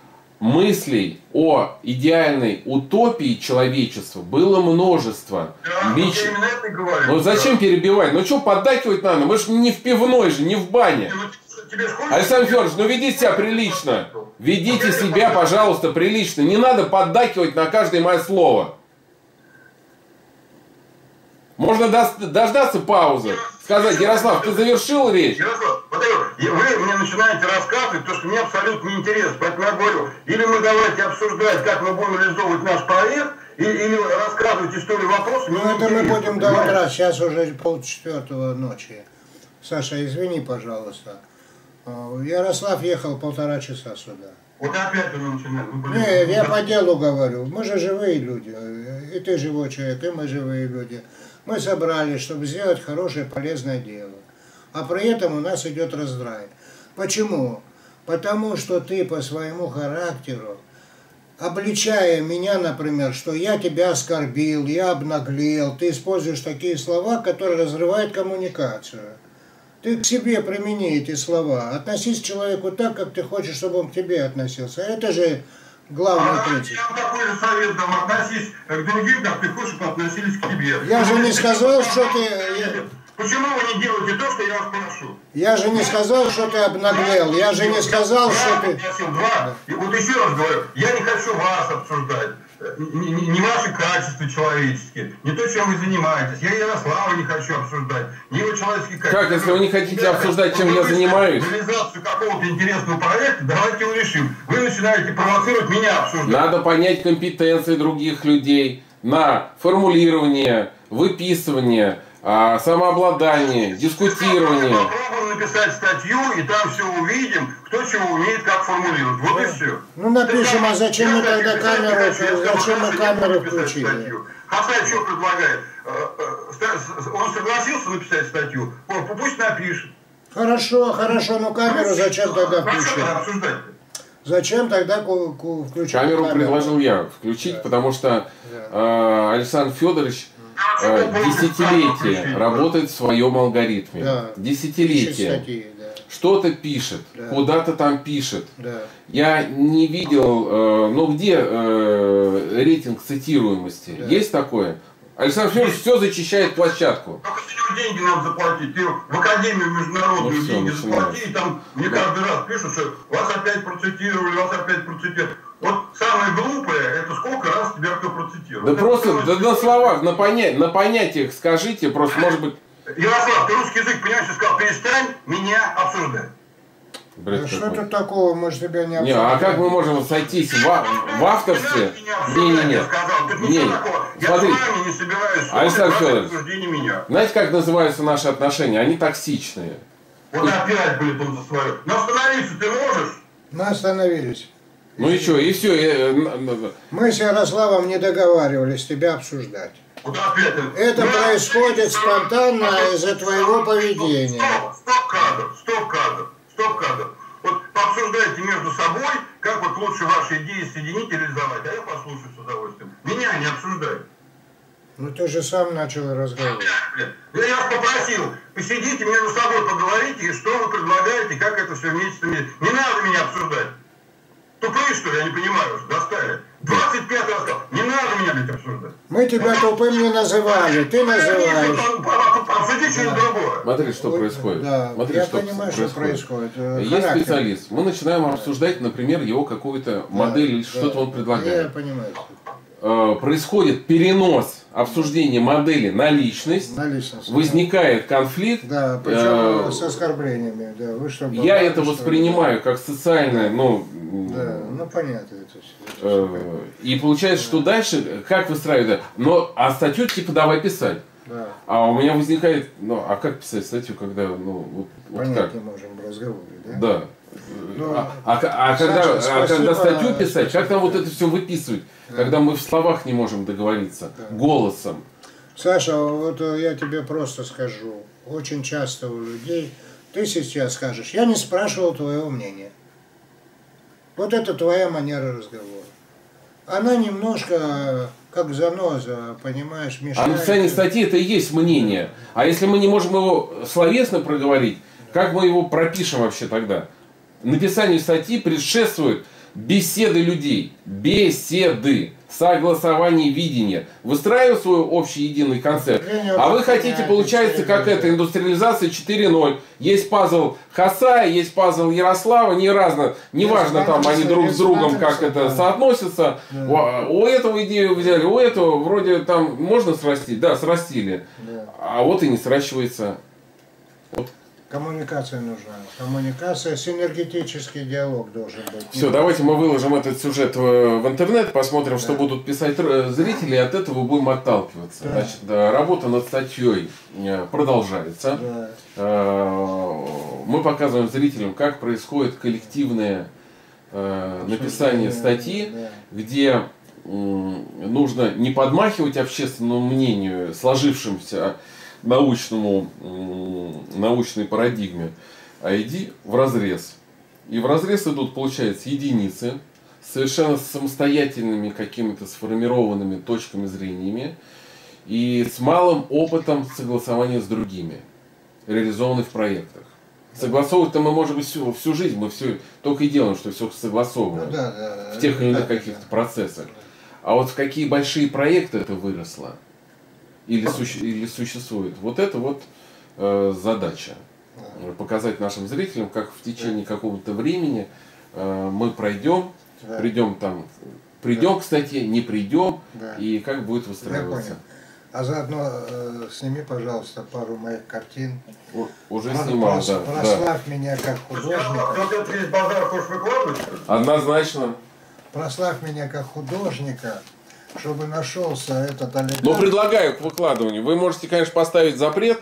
мыслей о идеальной утопии человечества было множество. Да, Лич... я именно это и говорю. Ну зачем да. перебивать? Ну что поддакивать надо? Мы же не в пивной же, не в бане. Александр Федорович, ну ведите себя прилично. Ведите себя, пожалуйста, прилично. Не надо поддакивать на каждое мое слово. Можно дождаться паузы. Сказать, Ярослав, ты завершил речь? Ярослав, вы мне начинаете рассказывать то, что мне абсолютно неинтересно. Поэтому я говорю, или мы давайте обсуждать, как мы будем реализовывать наш проект, или, или рассказывать историю вопроса. Ну это мы будем до утра, сейчас уже полчетвертого ночи. Саша, извини, пожалуйста. Ярослав ехал полтора часа сюда. Вот опять он начинает. Нет, я по делу говорю. Мы же живые люди. И ты живой человек, и мы живые люди. Мы собрались, чтобы сделать хорошее, полезное дело. А при этом у нас идет раздрай. Почему? Потому что ты по своему характеру, обличая меня, например, что я тебя оскорбил, я обнаглел, ты используешь такие слова, которые разрывают коммуникацию. Ты к себе примени эти слова. Относись к человеку так, как ты хочешь, чтобы он к тебе относился. Это же главный принцип. Я такой же совет дам. Относись к другим, как ты хочешь, чтобы относились к тебе. Я же не сказал, что ты... Почему вы не делаете то, что я вас прошу? Я же не сказал, что ты обнаглел. Я же не сказал, что ты... Два. И вот еще раз говорю, я не хочу вас обсуждать. Не, не, не ваши качества человеческие, не то, чем вы занимаетесь. Я Ярослава не хочу обсуждать, не его человеческие качества. Как, если вы не хотите обсуждать, чем я занимаюсь? Реализацию какого-то интересного проекта, давайте его решим. Вы начинаете провоцировать меня обсуждать. Надо понять компетенции других людей на формулирование, выписывание, самообладание, дискутирование. Попробуем написать статью, и там все увидим, кто чего умеет, как формулировать. Вот и все. Ну напишем, а зачем мы тогда камеру, зачем мы камеру включили? Хасай что предлагает? Он согласился написать статью? Пусть напишет. Хорошо, хорошо, но камеру зачем тогда включили? Обсуждать. Зачем тогда включить камеру? камеру Предложил я включить, да. потому что да. э, Александр Федорович э, десятилетия работает в своем алгоритме. Да. Десятилетия. Да. Что-то пишет, да. куда-то там пишет. Да. Я не видел, э, ну где э, рейтинг цитируемости? Да. Есть такое? Александр Федорович все зачищает площадку. Только с него деньги надо заплатить. Ты в Академию международную ну, деньги заплати, и там мне да. каждый раз пишут, что вас опять процитировали, вас опять процитировали. Вот самое глупое, это сколько раз тебя кто процитировал. Да это просто да, на словах, на, поня... на понятиях скажите, просто может быть... Ярослав, ты русский язык, понимаешь, я сказал, перестань меня обсуждать. Бред Да что какой. тут такого, мы же тебя не Не, обсуждаем. а как мы можем сойтись в, в авторстве? Не-не-не. Не, смотри, Александр Федорович, знаете, как называются наши отношения? Они токсичные. Вот опять, блин, он за свое. Но остановиться ты можешь? Мы остановились. Ну и что, и все. Мы с Ярославом не договаривались тебя обсуждать. Вот опять. Это Ну, происходит стоп, спонтанно стоп, из-за стоп, твоего стоп, поведения. Стоп, стоп кадр, стоп кадр, стоп кадр. Вот пообсуждайте между собой, как вот лучше ваши идеи соединить и реализовать, а я послушаю с удовольствием. Меня не обсуждай. Ну ты же сам начал разговор. Я вас попросил, посидите между собой, поговорите, и что вы предлагаете, как это все вместе. Не надо меня обсуждать. Тупые, что ли, я не понимаю уже, достали. двадцать пятый раз сказал, не надо меня ведь обсуждать. Мы тебя тупым не называли, ты называешь. Обсудите что-нибудь другое. Смотри, что происходит. Да, Смотри, я что понимаю, что происходит. Есть Характер. специалист. Мы начинаем обсуждать, например, его какую-то модель или Да, что-то он Я предлагает. понимаю. Э, Происходит перенос обсуждения модели на личность. На личность. Возникает конфликт. Да, причем Э, с оскорблениями. Да, вы что, Я бабы, это что ли? воспринимаю как социальное, ну, Да, ну понятно это все. э, и получается, что дальше, как выстраивать, но, а статью типа давай писать. Да. А у меня возникает, ну, а как писать статью, когда, ну, вот, вот Понять как? не можем в разговоре, да? Да. Ну, а, а, а когда, Саша, а спасибо, когда статью писать, спасибо. как там вот это все выписывать, Да. когда мы в словах не можем договориться, Да. голосом. Саша, вот э, я тебе просто скажу, очень часто у людей, ты сейчас скажешь, я не спрашивал твоего мнения. Вот это твоя манера разговора. Она немножко как заноза, понимаешь, А мешает. написание статьи это и есть мнение. А если мы не можем его словесно проговорить, как мы его пропишем вообще тогда? Написанию статьи предшествуют беседы людей, беседы, согласование видения, выстраивая свой общий единый концепт. А вы хотите, получается, как это, индустриализация четыре ноль. Есть пазл Хасая, есть пазл Ярослава, не разно, неважно там они друг с другом как это соотносятся. Да. У этого идею взяли, у этого вроде там можно срастить, да, срастили. Да. А вот и не сращивается. Вот. Коммуникация нужна. Коммуникация, синергетический диалог должен быть. Все, давайте мы выложим этот сюжет в, в интернет, посмотрим, Да. что будут писать э, зрители, и от этого будем отталкиваться. Да. Значит, да, работа над статьей э, продолжается. Да. Э, Мы показываем зрителям, как происходит коллективное э, написание статьи, Да. где м, нужно не подмахивать общественному мнению, сложившимся научному, м, научной парадигме, а иди в разрез. И в разрез идут, получается, единицы с совершенно самостоятельными какими-то сформированными точками зрениями и с малым опытом согласования с другими, реализованных в проектах. Согласовывать-то мы, может быть, всю, всю жизнь, мы все только и делаем, что все согласовываем Ну, да, да, в тех или иных да, каких-то да. процессах. А вот в какие большие проекты это выросло или, суще, или существует, вот это вот э, задача. Да. Показать нашим зрителям, как в течение какого-то времени э, мы пройдем, Да. придем там, придем Да. к статье, не придем, Да. и как будет Я выстраиваться. понял. А заодно э, сними, пожалуйста, пару моих картин. У- Уже Про- снимал, прос- да, да. Прославь меня как художника. Вот этот весь базар хочешь выкладывать? Однозначно. Прославь меня как художника, чтобы нашелся этот олигарх. Но предлагаю к выкладыванию. Вы можете, конечно, поставить запрет,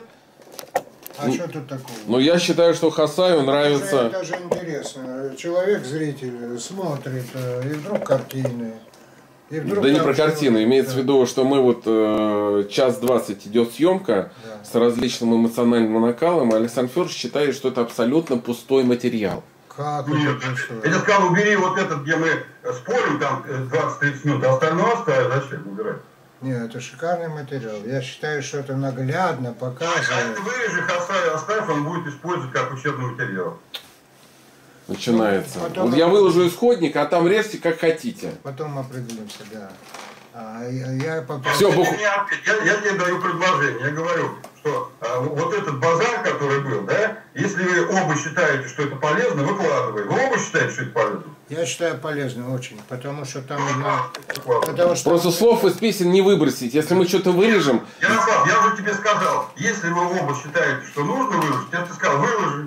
А что тут такого? но я считаю, что Хасаю нравится. Это же интересно. Человек, зритель, смотрит, э, и вдруг картины. И вдруг Да не там про что-то- картину, имеется в Да. виду, что мы вот э, час двадцать идет съемка Да. с различным эмоциональным накалом, и Александр Федорович считает, что это абсолютно пустой материал. Как Нет. это пустое? Я тебе сказал, убери вот этот, где мы спорим, там двадцать-тридцать минут, а остальное оставь, зачем убирать? Нет, это шикарный материал. Я считаю, что это наглядно А показывает. ты вырежи, оставь, оставь, он будет использовать как учебный материал. Начинается. Потом- Вот я выложу исходник, а там режьте как хотите. Потом определимся, да. А я, я попрошу... Всё, Ты Бух- меня- я, я тебе даю предложение, я говорю, что а, вот этот базар, который был, да, если вы оба считаете, что это полезно, выкладывай. Вы оба считаете, что это полезно? Я считаю полезным очень, потому что там... Ну, на- выкладывай. Потому что... Просто слов из песен не выбросить. Если мы что-то вырежем, Ярослав, я уже тебе сказал, если вы оба считаете, что нужно выложить, я тебе сказал, выложи.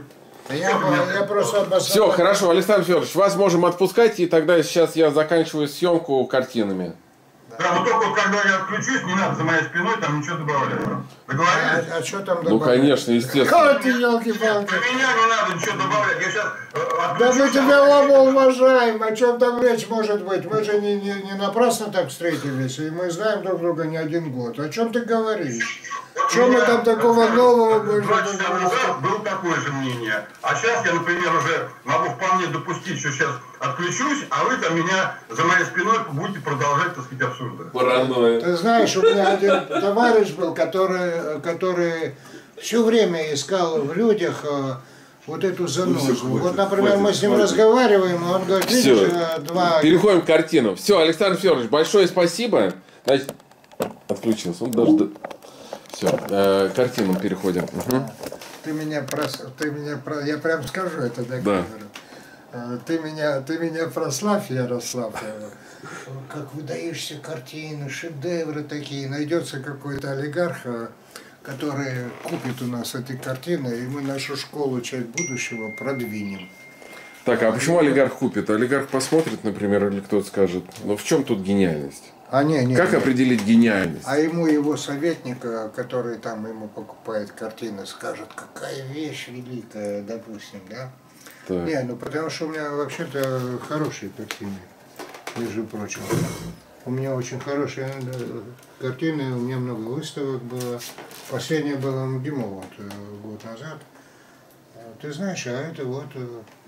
Я, я просто обосновал. Все, хорошо, Александр Федорович, вас можем отпускать, и тогда сейчас я заканчиваю съемку картинами. Да, но только вот когда я отключусь, не надо за моей спиной там ничего добавлять. Договорились? А, а что там Ну, добавлять? конечно, естественно. Как ты, елки-палки? За меня не надо ничего добавлять. Я сейчас э, Да отключусь. мы тебя оба уважаем, о чем там речь может быть? Мы же не, не, не напрасно так встретились, и мы знаем друг друга не один год. О чем ты говоришь? Что мы там такого нового будем Два часа говорить? назад было такое же мнение. А сейчас я, например, уже могу вполне допустить, что сейчас отключусь, а вы там меня за моей спиной будете продолжать, так сказать, обсуждать. Паранойя. Ты знаешь, у меня один товарищ был, который, который все время искал в людях э, вот эту занозу. хватит, Вот, например, хватит, мы с ним хватит. разговариваем, и он говорит, видишь, Все, э, два... переходим к картинам. Все, Александр Федорович, большое спасибо. Значит, отключился, он даже... Все, э, к картинам переходим. Угу. Ты меня прос... ты меня про... я прям скажу это на Да. камеру. Э, Ты меня, ты меня прославь, Ярослав. э, Как выдающиеся картины, шедевры такие. Найдется какой-то олигарх, э, который купит у нас эти картины, и мы нашу школу «Часть будущего» продвинем. Так, а почему олигарх купит? Олигарх посмотрит, например, или кто-то скажет, ну в чем тут гениальность? А не, не, Как не. определить гениальность? А ему его советник, э, который там ему покупает картины, скажет, какая вещь великая, допустим, да? Так. Не, ну потому что у меня вообще-то хорошие картины, между прочим. У меня очень хорошие э, картины, у меня много выставок было. Последняя была в МГИМО вот, э, год назад. Э, Ты знаешь, а это вот э,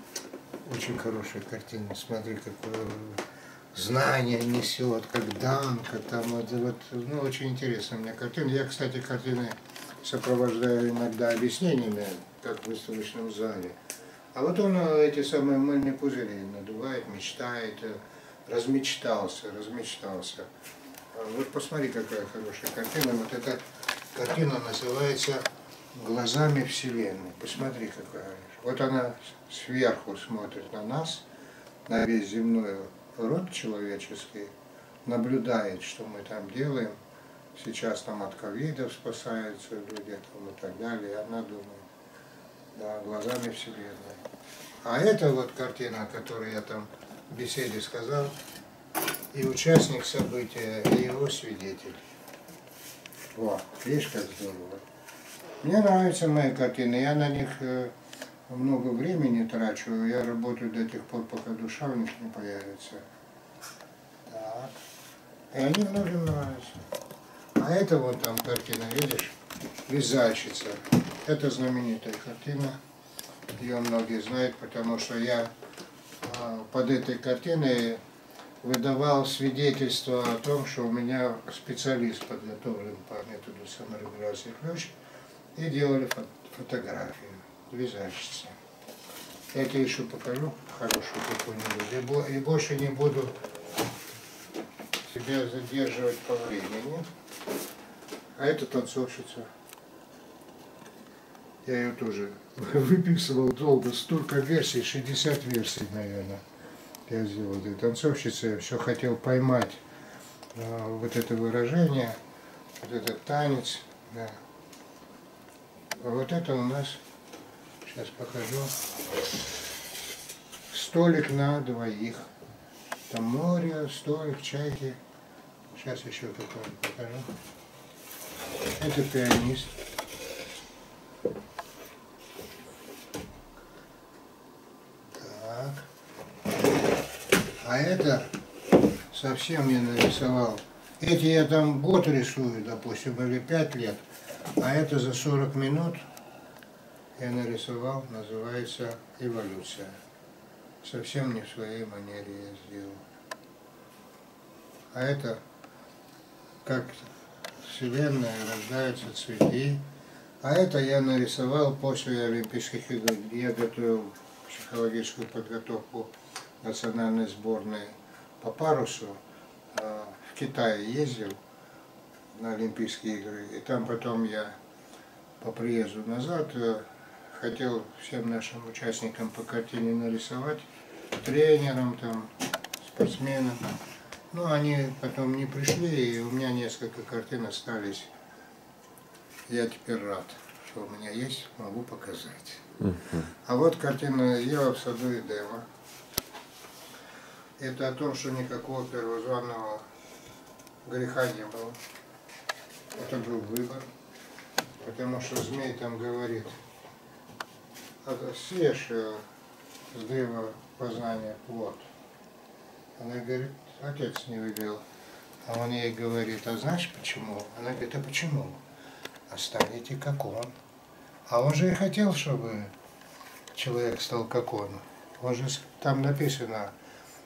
очень хорошая картина. Смотри, какое знание несет, как Данка, там вот, вот, ну, очень интересная у меня картина. Я, кстати, картины сопровождаю иногда объяснениями, как в выставочном зале. А вот он э, эти самые мыльные пузыри надувает, мечтает, э, размечтался, размечтался. А вот посмотри, какая хорошая картина. Вот эта картина называется «Глазами Вселенной». Посмотри, какая. Вот она сверху смотрит на нас, на весь земной род человеческий, наблюдает, что мы там делаем. Сейчас там от ковида спасаются люди там, и так далее. И она думает, да, глазами Вселенной. А это вот картина, о которой я там в беседе сказал, и участник события, и его свидетель. Вот, видишь, как здорово. Мне нравятся мои картины, я на них э, много времени трачу, я работаю до тех пор, пока душа в них не появится. Так. И они многим нравятся. А это вот там картина, видишь, «Вязальщица». Это знаменитая картина, ее многие знают, потому что я э, под этой картиной выдавал свидетельство о том, что у меня специалист подготовлен по методу саморегуляции ключ, и делали фото фотографию «Вязальщица». Я тебе еще покажу хорошую какую-нибудь, и больше не буду тебя задерживать по времени. А это танцовщица. Я ее тоже выписывал долго, столько версий, шестьдесят версий, наверное. Я сделал этой танцовщице, я все хотел поймать а, вот это выражение, вот этот танец. Да. А вот это у нас, сейчас покажу, столик на двоих. Там море, столик, чайки. Сейчас еще такое покажу. Это пианист. Так. А это совсем я нарисовал. Эти я там год рисую, допустим, или пять лет. А это за сорок минут я нарисовал, называется «Эволюция». Совсем не в своей манере я сделал. А это как Вселенная, рождаются цветы. А это я нарисовал после Олимпийских игр. Я готовил психологическую подготовку национальной сборной по парусу. В Китае ездил на Олимпийские игры. И там потом я по приезду назад хотел всем нашим участникам по картине нарисовать, тренерам, там, спортсменам. Но они потом не пришли, и у меня несколько картин остались. Я теперь рад, что у меня есть, могу показать. Uh-huh. А вот картина «Ева в саду Эдема». Это о том, что никакого первозванного греха не было. Это был выбор. Потому что змей там говорит: съешь с древа познания плод. Она говорит: отец не велел. А он ей говорит: а знаешь почему? Она говорит: а почему? А станете как он. А он же и хотел, чтобы человек стал как он. Он же, там написано,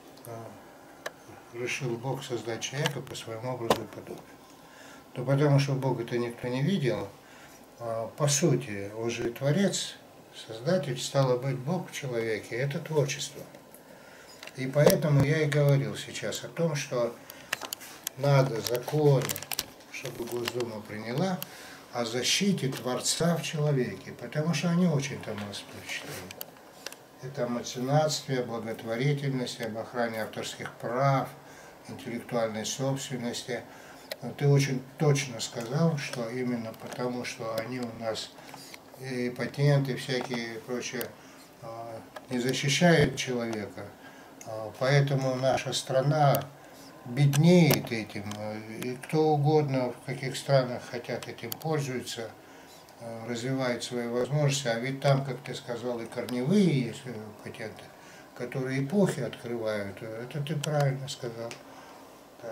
решил Бог создать человека по своему образу и подобию. Но потому что Бога-то никто не видел, по сути, он же Творец, Создатель, стало быть, Бог в человеке, это творчество. И поэтому я и говорил сейчас о том, что надо законы, чтобы Госдума приняла, о защите Творца в человеке, потому что они очень там расплывчатые. Это о меценатстве, о благотворительности, об охране авторских прав, интеллектуальной собственности. Но ты очень точно сказал, что именно потому, что они у нас и патенты, всякие прочее, не защищают человека, поэтому наша страна беднеет этим, и кто угодно в каких странах хотят этим пользуются, развивают свои возможности, а ведь там, как ты сказал, и корневые есть патенты, которые эпохи открывают, это ты правильно сказал. Да.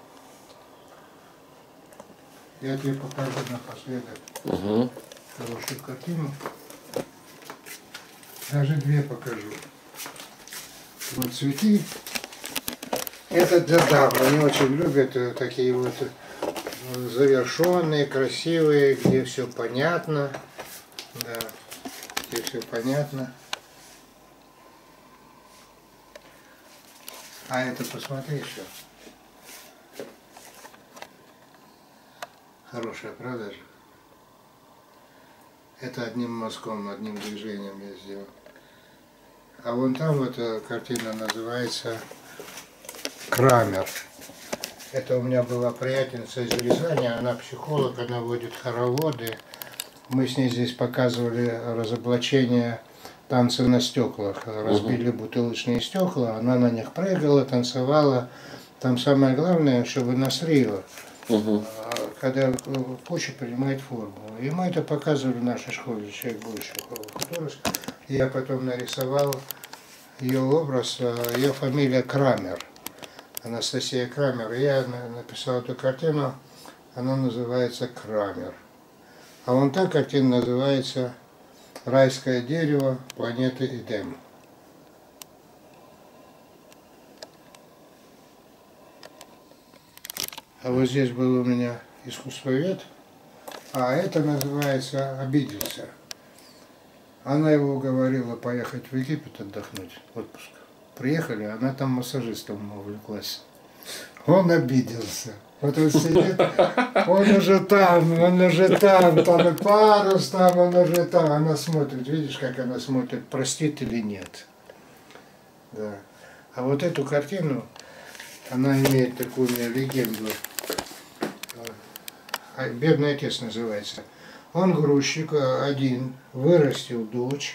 Я тебе покажу напоследок угу. хорошую картину, даже две покажу. Вот цветы. Это для дам, они очень любят такие вот завершенные, красивые, где все понятно, да, где все понятно. А это посмотри еще. Хорошая, правда же? Это одним мазком, одним движением я сделал. А вон там вот эта картина называется «Крамер». Это у меня была приятельница из Рязани, она психолог, она водит хороводы. Мы с ней здесь показывали разоблачение танца на стеклах. Разбили бутылочные стекла, она на них прыгала, танцевала. Там самое главное, чтобы насрила, угу. когда почва принимает форму. И мы это показывали в нашей школе, человек будущего художника. Я потом нарисовал ее образ, ее фамилия Крамер. Анастасия Крамер. Я написал эту картину, она называется «Крамер». А вон та картина называется «Райское дерево планеты Эдем». А вот здесь был у меня искусствовед, а это называется «Обиделся». Она его уговорила поехать в Египет отдохнуть, отпуск. Приехали, она там массажистом увлеклась. Он обиделся. Вот он сидит, он уже там, он уже там, там и парус, там он уже там. Она смотрит, видишь, как она смотрит, простит или нет. Да. А вот эту картину, она имеет такую у меня легенду. «Бедный отец» называется. Он грузчик один, вырастил дочь.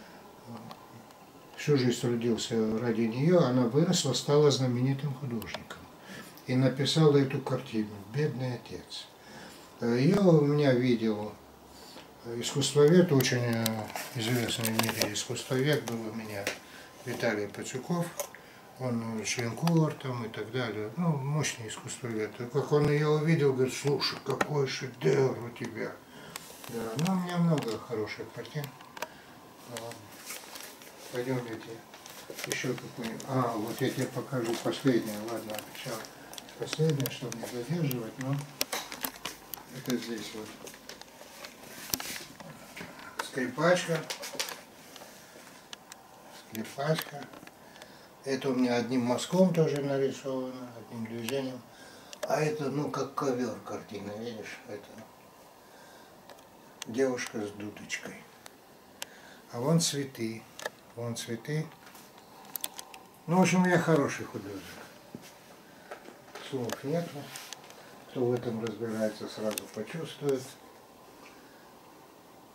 Всю жизнь трудился ради нее, она выросла, стала знаменитым художником. И написала эту картину «Бедный отец». Ее у меня видел искусствовед, очень известный в мире искусствовед был у меня Виталий Пацюков. Он член-кур там и так далее. Ну, мощный искусствовед. Как он ее увидел, говорит: слушай, какой шедевр у тебя. Да, ну, у меня много хороших картин. Пойдемте еще какую-нибудь. А, вот я тебе покажу последнее. Ладно, обещал. Последнее, чтобы не задерживать, но это здесь вот. Скрипачка. Скрипачка. Это у меня одним мазком тоже нарисовано, одним движением. А это, ну, как ковер картина, видишь? Это девушка с дудочкой. А вон цветы. Вон цветы. Ну, в общем, я хороший художник. Слов нету. Кто в этом разбирается, сразу почувствует.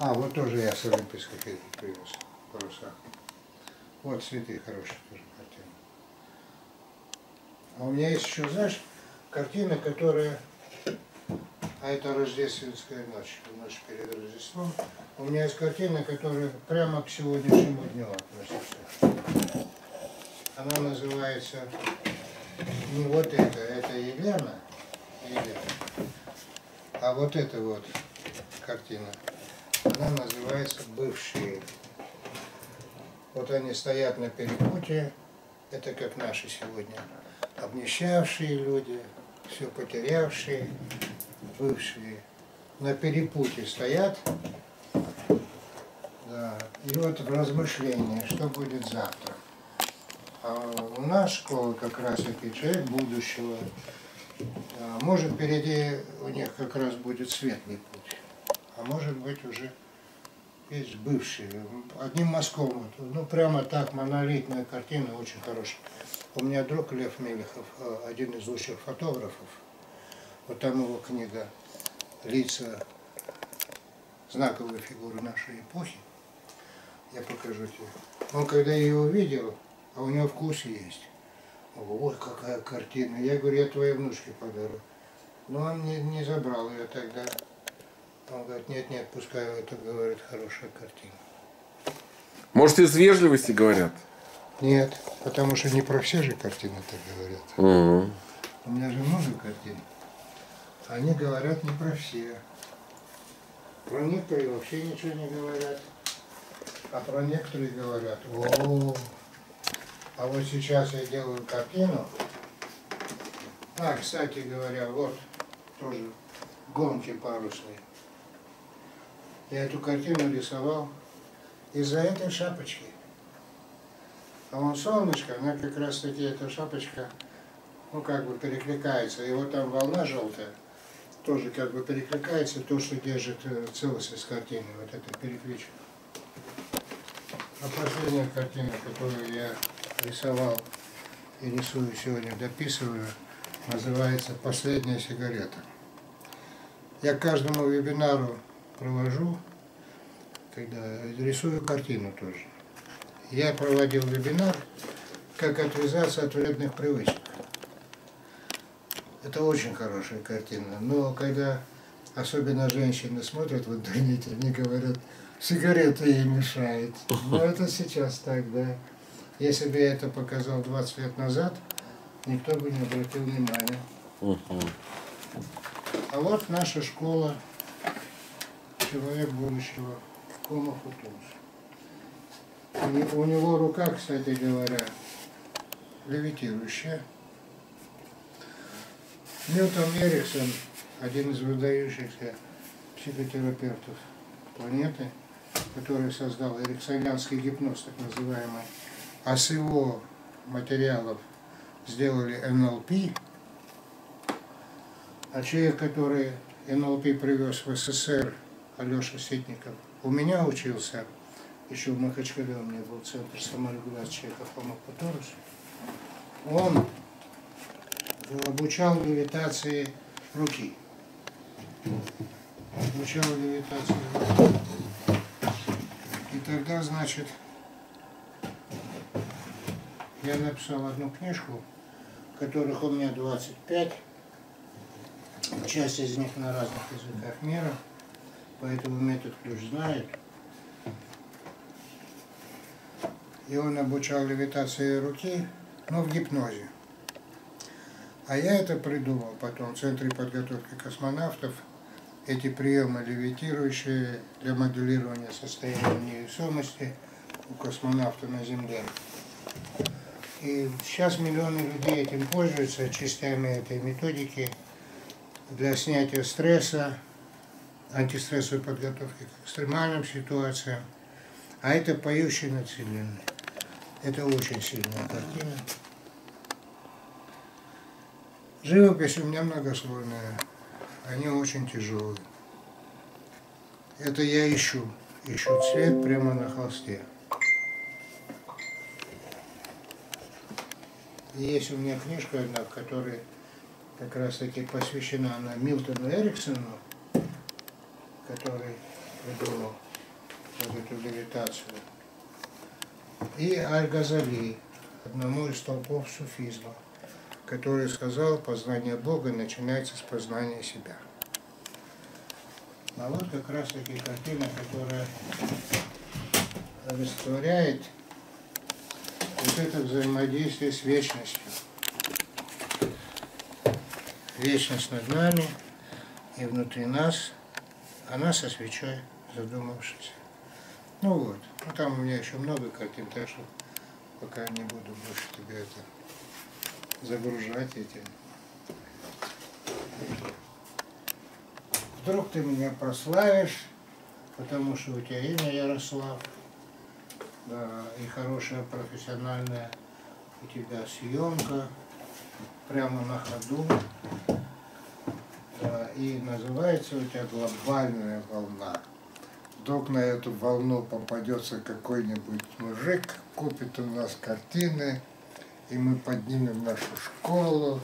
А, вот тоже я с Олимпийских игр привез паруса. Вот цветы хорошие тоже картины. А у меня есть еще, знаешь, картина, которая... А это рождественская ночь, ночь перед Рождеством. У меня есть картина, которая прямо к сегодняшнему дню относится. Она называется не вот это, это Елена, Елена, а вот эта вот картина. Она называется «Бывшие». Вот они стоят на перепутье, это как наши сегодня, обнищавшие люди, все потерявшие, бывшие, на перепутье стоят, да, и вот в размышлении, что будет завтра. А у нас школа как раз таки человек будущего, а может впереди у них как раз будет светлый путь, а может быть уже есть бывшие, одним мазком, ну прямо так, монолитная картина, очень хорошая. У меня друг Лев Мелехов, один из лучших фотографов, вот там его книга «Лица, знаковые фигуры нашей эпохи», я покажу тебе. Он когда я его видел, а у него вкус есть. Ой, какая картина. Я говорю, я твоей внучке подарю. Но он не, не забрал ее тогда. Он говорит, нет, нет, пускай это, говорит, хорошая картина. Может, из вежливости говорят? Нет, потому что не про все же картины так говорят. Угу. У меня же много картин. Они говорят не про все. Про некоторые вообще ничего не говорят. А про некоторые говорят, о, а вот сейчас я делаю картину. А, кстати говоря, вот тоже гонки парусные. Я эту картину рисовал из-за этой шапочки. А вон солнышко, она как раз таки, эта шапочка, ну как бы перекликается. И вот там волна желтая, тоже как бы перекликается, то, что держит целостность картины, вот это перекличка. А последняя картина, которую я рисовал и рисую сегодня, дописываю, называется «Последняя сигарета». Я к каждому вебинару провожу, когда рисую картину тоже. Я проводил вебинар «Как отвязаться от вредных привычек». Это очень хорошая картина, но когда особенно женщины смотрят в интернете, они говорят, сигарета ей мешает. Но это сейчас так, да. Если бы я это показал двадцать лет назад, никто бы не обратил внимания. А вот наша школа «Человек будущего» Homo Futurus. У него рука, кстати говоря, левитирующая. Милтон Эриксон, один из выдающихся психотерапевтов планеты, который создал эриксонианский гипноз, так называемый, а с его материалов сделали эн эл пи, а человек, который эн эл пи привез в эс эс эс эр, Алеша Ситников, у меня учился, еще в Махачкале у меня был центр саморегуляции человека Homo Futurus, он обучал левитации руки. Обучал левитации руки. И тогда, значит, я написал одну книжку, которых у меня двадцать пять, часть из них на разных языках мира, поэтому метод ключ знает. И он обучал левитации руки, но в гипнозе. А я это придумал потом в Центре подготовки космонавтов, эти приемы левитирующие для моделирования состояния невесомости у космонавта на Земле. И сейчас миллионы людей этим пользуются, частями этой методики для снятия стресса, антистрессовой подготовки к экстремальным ситуациям. А это «Поющий над Вселенной». Это очень сильная картина. Живопись у меня многослойная, они очень тяжелые. Это я ищу, ищу цвет прямо на холсте. И есть у меня книжка одна, которая как раз таки посвящена она Милтону Эриксону, который придумал вот эту левитацию. И Аль-Газали, одному из столпов суфизма, который сказал, познание Бога начинается с познания себя. А вот как раз таки картина, которая олицетворяет вот это взаимодействие с вечностью. Вечность над нами и внутри нас, она со свечой, задумавшись. Ну вот, ну там у меня еще много картин, так что пока не буду больше тебя это загружать этим. Вдруг ты меня прославишь, потому что у тебя имя Ярослав, да, и хорошая профессиональная у тебя съемка прямо на ходу, да, и называется у тебя глобальная волна. Вдруг на эту волну попадется какой-нибудь мужик, купит у нас картины, и мы поднимем нашу школу.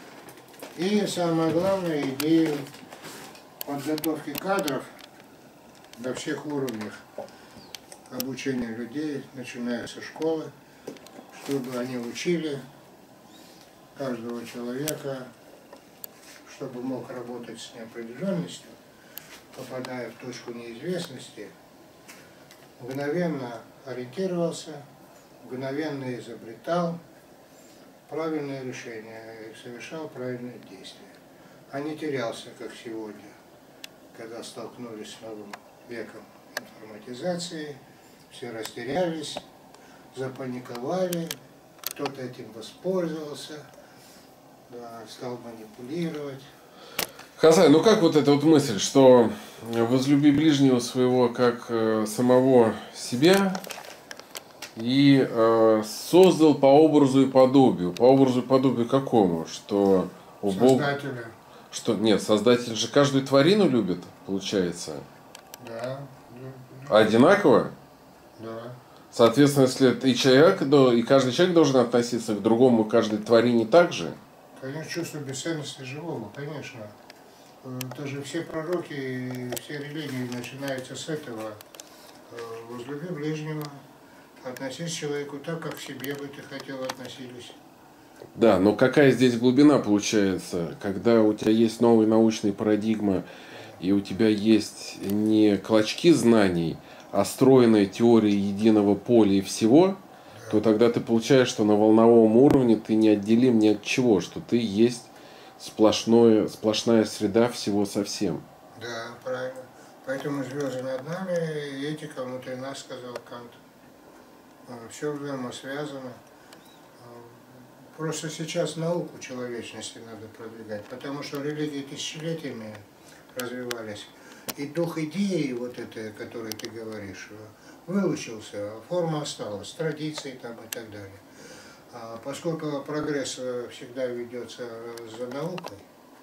И самое главное, идею подготовки кадров на всех уровнях обучения людей, начиная со школы, чтобы они учили каждого человека, чтобы мог работать с неопределенностью, попадая в точку неизвестности, мгновенно ориентировался, мгновенно изобретал правильное решение и совершал правильные действия, а не терялся, как сегодня, когда столкнулись с новым веком информатизации, все растерялись, запаниковали, кто-то этим воспользовался, да, стал манипулировать. Хасан, ну как вот эта вот мысль, что возлюби ближнего своего как э, самого себя и э, создал по образу и подобию. По образу и подобию какому? Что у Бога... Что, нет, Создатель же каждую тварину любит, получается. Да. А одинаково? Да. Соответственно, если и человек, и каждый человек должен относиться к другому, каждой тварине так же? Конечно, чувство бесценности живого, конечно. Даже все пророки и все религии начинаются с этого. Возлюби ближнего, относись к человеку так, как к себе бы ты хотел относились. Да, но какая здесь глубина получается, когда у тебя есть новая научная парадигма, и у тебя есть не клочки знаний, а стройная теория единого поля и всего, да, то тогда ты получаешь, что на волновом уровне ты неотделим ни от чего, что ты есть сплошное, сплошная среда всего совсем. Да, правильно. Поэтому звезды над нами, и этика внутри нас, сказал Кант. Все взаимосвязано. Просто сейчас науку человечности надо продвигать, потому что религии тысячелетиями развивались. И дух идеи, вот этой, о которой ты говоришь, выучился, форма осталась, традиции там и так далее. А поскольку прогресс всегда ведется за наукой,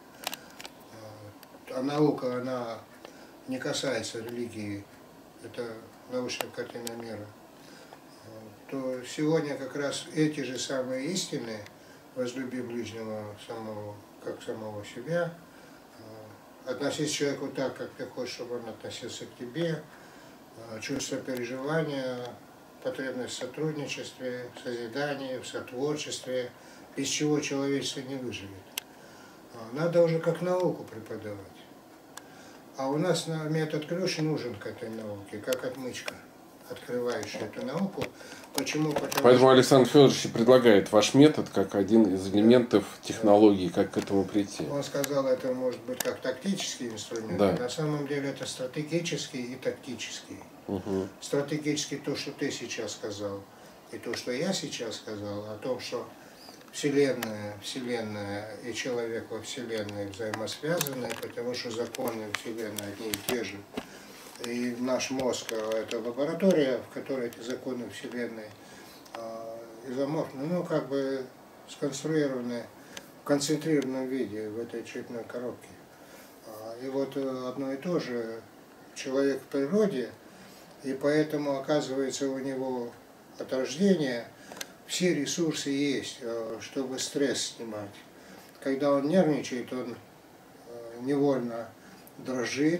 а наука, она не касается религии, это научная картина мира, то сегодня как раз эти же самые истины, возлюби ближнего самого, как самого себя, относись к человеку так, как ты хочешь, чтобы он относился к тебе, чувство переживания, потребность в сотрудничестве, в созидании, в сотворчестве, без чего человечество не выживет. Надо уже как науку преподавать. А у нас метод ключ нужен к этой науке, как отмычка, открывающая эту науку. Почему? Потому Поэтому что... Александр Федорович предлагает ваш метод как один из элементов технологии, как к этому прийти. Он сказал, это может быть как тактический инструмент, да. На самом деле это стратегический и тактический. Угу. Стратегически то, что ты сейчас сказал, и то, что я сейчас сказал, о том, что Вселенная, Вселенная и человек во Вселенной взаимосвязаны, потому что законы Вселенной одни и те же. И наш мозг – это лаборатория, в которой эти законы Вселенной изоморфны, ну, как бы сконструированы в концентрированном виде в этой черепной коробке. И вот одно и то же человек в природе, и поэтому, оказывается, у него от рождения все ресурсы есть, чтобы стресс снимать. Когда он нервничает, он невольно дрожит,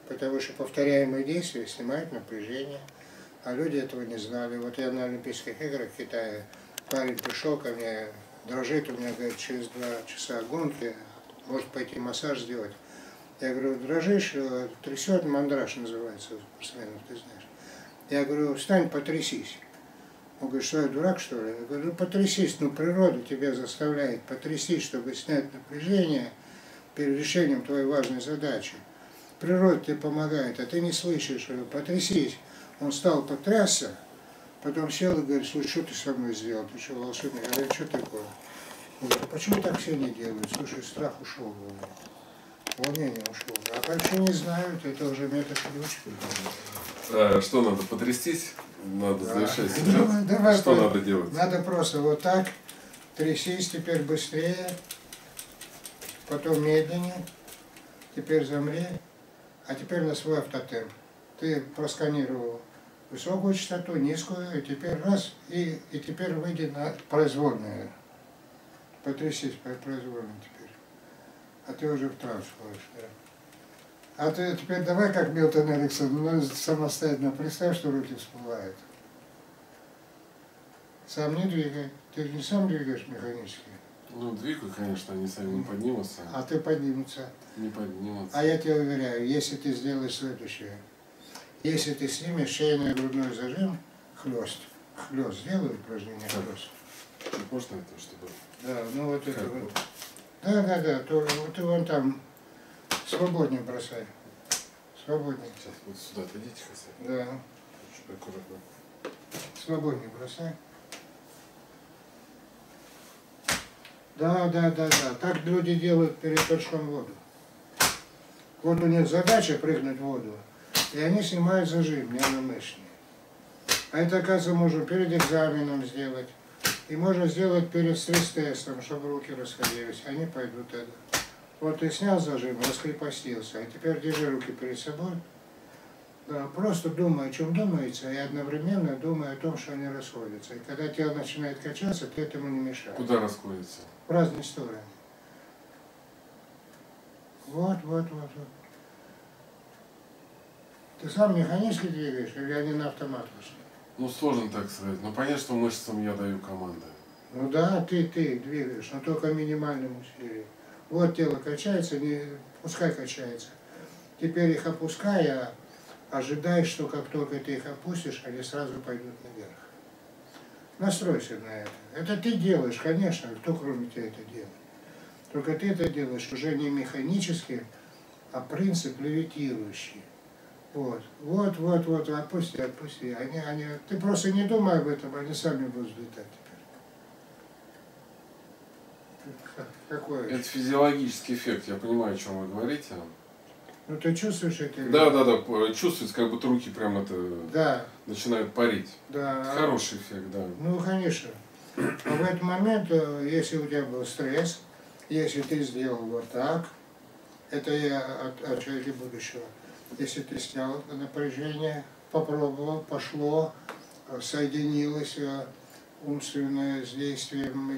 потому что повторяемые действия снимают напряжение, а люди этого не знали. Вот я на Олимпийских играх в Китае, парень пришел ко мне, дрожит у меня, говорит, через два часа гонки, может пойти массаж сделать. Я говорю, дрожишь, трясет, мандраж называется, спортсменов, ты знаешь. Я говорю, встань, потрясись. Он говорит, что я дурак, что ли? Я говорю, ну потрясись, ну природа тебя заставляет потрясись, чтобы снять напряжение перед решением твоей важной задачи. Природа тебе помогает, а ты не слышишь, потрясись. Он встал, потрясся, потом сел и говорит, слушай, что ты со мной сделал? Ты что, волшебник? Я говорю, что такое? Он говорит, почему так все не делают? Слушай, страх ушел. Волнение ушло. А дальше не знают, это уже метод ключ. А, что надо, потрястись? Надо Да. завершать. Давай, давай, что по... надо делать? Надо просто вот так, трясись теперь быстрее, потом медленнее, теперь замри, а теперь на свой автотемп. Ты просканировал высокую частоту, низкую, и теперь раз, и, и теперь выйди на произвольную. Потрясись произвольно теперь. А ты уже в транс входишь, да. А ты теперь давай, как Милтон Эриксон, ну, самостоятельно представь, что руки всплывают. Сам не двигай. Ты же не сам двигаешь механически. Ну, двигаю, конечно, они сами не поднимутся. А ты поднимутся. Не поднимутся. А я тебе уверяю, если ты сделаешь следующее, если ты снимешь шейно-грудной зажим, хлест, хлест, сделай упражнение хлест. Можно это, чтобы... Да, ну вот это Как вот. вот? Да, да, да, то, вот и вон там свободнее бросай. Свободнее. Сейчас вот сюда отойдите, хозяин. Да, Чуть аккуратно. свободнее бросай. Да, да, да, да. Так люди делают перед прыжком в воду. Вот у них задача прыгнуть в воду, и они снимают зажим нервно-мышечный. А это, оказывается, можно перед экзаменом сделать. И можно сделать перед стресс-тестом, чтобы руки расходились. Они пойдут это. Вот ты снял зажим, раскрепостился, а теперь держи руки перед собой. Да, просто думай, о чем думается, и одновременно думай о том, что они расходятся. И когда тело начинает качаться, ты этому не мешаешь. Куда расходится? В разные стороны. Вот, вот, вот, вот. Ты сам механически двигаешь, или они на автомат вышли? Ну, сложно так сказать. Но понятно, что мышцам я даю команды. Ну да, ты, ты двигаешь, но только минимальным усилием. Вот тело качается, не, пускай качается. Теперь их опуская, ожидай, что как только ты их опустишь, они сразу пойдут наверх. Настройся на это. Это ты делаешь, конечно, кто кроме тебя это делает. Только ты это делаешь уже не механически, а принцип левитирующий. Вот, вот, вот, вот, отпусти, отпусти. Они, они, ты просто не думай об этом, они сами будут взлетать теперь. Какой? Это физиологический эффект, я понимаю, о чем вы говорите. Ну ты чувствуешь это? Да, да, да, чувствуется, как будто руки прям это Да. начинают парить. Да. Хороший эффект, да. Ну, конечно. А в этот момент, если у тебя был стресс, если ты сделал вот так, это я от, от человека будущего. Если ты снял напряжение, попробовал, пошло, соединилось умственное с действием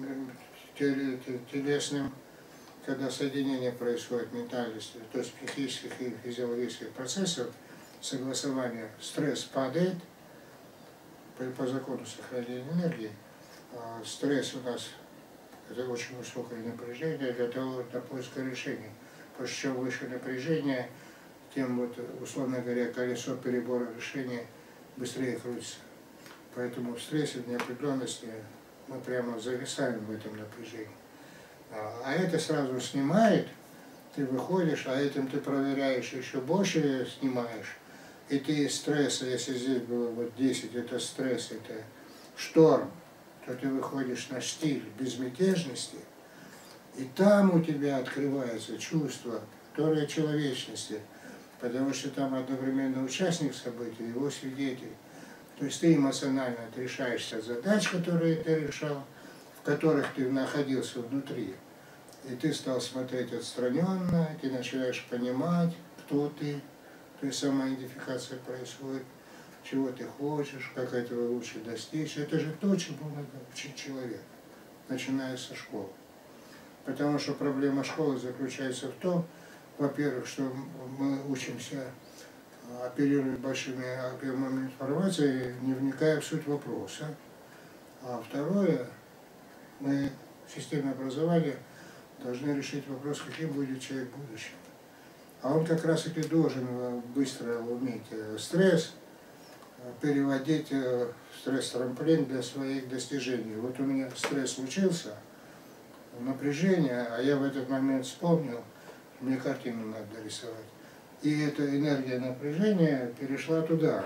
телесным, когда соединение происходит ментальности, то есть психических и физиологических процессов, согласование, стресс падает по, по закону сохранения энергии. А стресс у нас это очень высокое напряжение для того, для поиска решений. Потому что чем выше напряжение, тем вот, условно говоря, колесо перебора решения быстрее крутится. Поэтому в стрессе, в неопределенности мы прямо зависаем в этом напряжении. А это сразу снимает, ты выходишь, а этим ты проверяешь, еще больше снимаешь. И ты из стресса, если здесь было вот десять, это стресс, это шторм, то ты выходишь на штиль безмятежности, и там у тебя открывается чувство, которое человечности, потому что там одновременно участник событий, его свидетель. То есть ты эмоционально отрешаешься от задач, которые ты решал, в которых ты находился внутри. И ты стал смотреть отстраненно, ты начинаешь понимать, кто ты, то есть самоидентификация происходит, чего ты хочешь, как этого лучше достичь. Это же то, чему надо учить человека, начиная со школы. Потому что проблема школы заключается в том, во-первых, что мы учимся оперировать большими объемами информации, не вникая в суть вопроса. А второе, мы в системе образования должны решить вопрос, каким будет человек в будущем. А он как раз таки должен быстро уметь стресс переводить в стресс-трамплин для своих достижений. Вот у меня стресс случился, напряжение, а я в этот момент вспомнил, мне картину надо рисовать. И эта энергия напряжения перешла туда.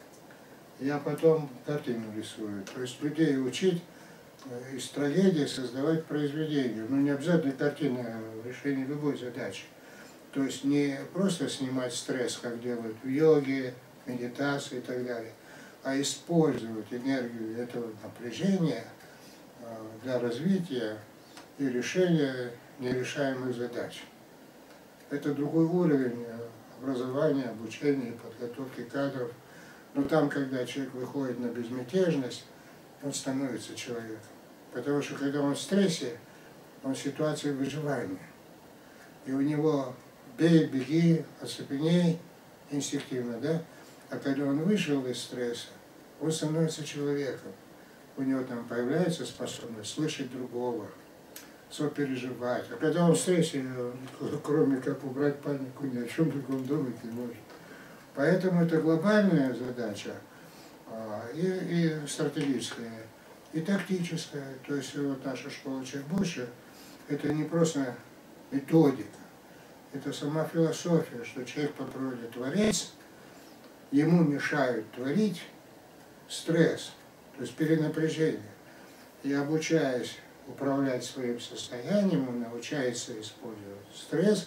Я потом картину рисую. То есть людей учить из трагедии создавать произведение. Ну не обязательно картина в решении любой задачи. То есть не просто снимать стресс, как делают в йоге, медитации и так далее, а использовать энергию этого напряжения для развития и решения нерешаемых задач. Это другой уровень образования, обучения, подготовки кадров. Но там, когда человек выходит на безмятежность, он становится человеком. Потому что когда он в стрессе, он в ситуации выживания. И у него бей, беги, оцепеней инстинктивно, да? А когда он вышел из стресса, он становится человеком. У него там появляется способность слышать другого, сопереживать. А когда он в стрессе, кроме как убрать панику, ни о чем другом думать не может. Поэтому это глобальная задача, и, и стратегическая, и тактическая. То есть вот наша школа «Человек больше» — это не просто методика, это сама философия, что человек по природе творец, ему мешают творить стресс, то есть перенапряжение. И обучаясь управлять своим состоянием, он научается использовать стресс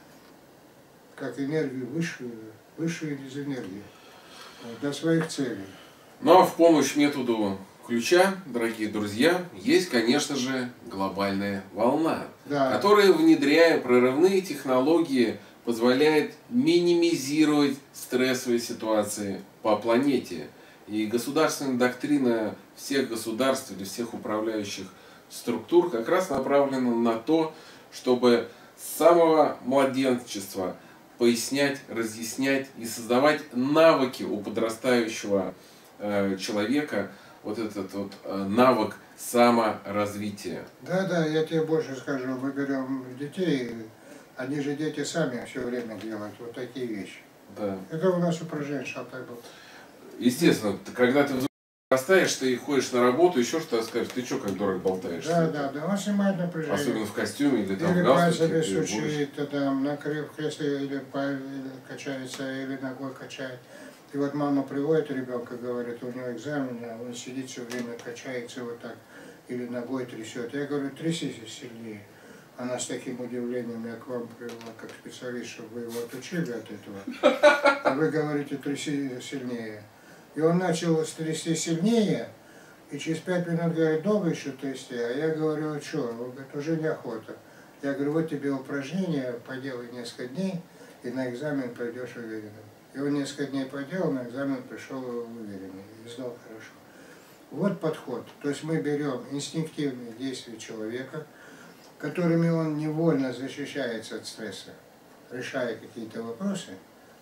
как энергию высшую, высшую из энергии для своих целей. Ну а в помощь методу ключа, дорогие друзья, есть, конечно же, глобальная волна, да, которая, внедряя прорывные технологии, позволяет минимизировать стрессовые ситуации по планете. И государственная доктрина всех государств или всех управляющих структур как раз направлена на то, чтобы с самого младенчества пояснять, разъяснять и создавать навыки у подрастающего э, человека, вот этот вот э, навык саморазвития. Да, да, я тебе больше скажу, мы берем детей, они же дети сами все время делают вот такие вещи. Да. Это у нас упражнение шалтай был. Естественно, когда ты растаешь, ты ходишь на работу, еще что-то скажешь, ты что, как дурак болтаешь? Да, да, да, он снимает напряжение. Особенно в костюме или там или в галстуке. Или пальцами сучит, там, на кресле или, или качается, или ногой качает. И вот мама приводит ребенка, говорит, у него экзамен, а он сидит все время, качается вот так, или ногой трясет. Я говорю, трясись сильнее. Она с таким удивлением, я к вам привела как специалист, чтобы вы его отучили от этого. А вы говорите, тряси сильнее. И он начал трясти сильнее, и через пять минут говорит, долго еще трясти? А я говорю, а что? Он говорит, уже неохота. Я говорю, вот тебе упражнение, поделай несколько дней, и на экзамен пойдешь уверенным. И он несколько дней поделал, на экзамен пришел уверенный, и сдал хорошо. Вот подход. То есть мы берем инстинктивные действия человека, которыми он невольно защищается от стресса, решая какие-то вопросы,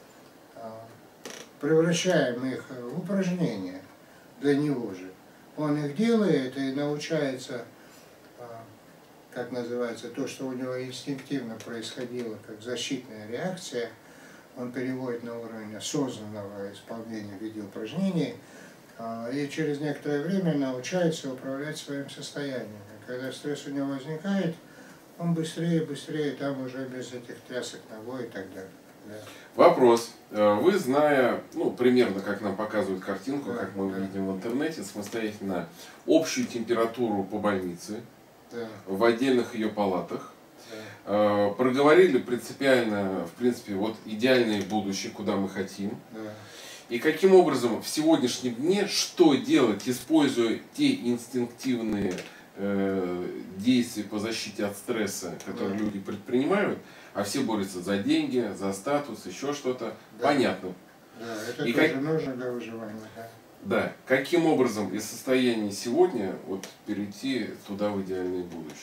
превращаем их в упражнения для него же. Он их делает и научается, как называется, то, что у него инстинктивно происходило, как защитная реакция, он переводит на уровень осознанного исполнения в виде упражнений, и через некоторое время научается управлять своим состоянием. И когда стресс у него возникает, он быстрее, быстрее, там уже без этих трясок ногой и так далее. Да. Вопрос. Вы, зная, ну, примерно, как нам показывают картинку, да, как мы да. видим в интернете, самостоятельно общую температуру по больнице, да. в отдельных ее палатах, да. проговорили принципиально, в принципе, вот идеальное будущее, куда мы хотим. Да. И каким образом в сегодняшнем дне, что делать, используя те инстинктивные э, действия по защите от стресса, которые да. люди предпринимают, а все борются за деньги, за статус, еще что-то. Да. Понятно. Да, это и тоже как... нужно для выживания. Да. Да. Каким образом из состояния сегодня вот перейти туда в идеальное будущее? Ну,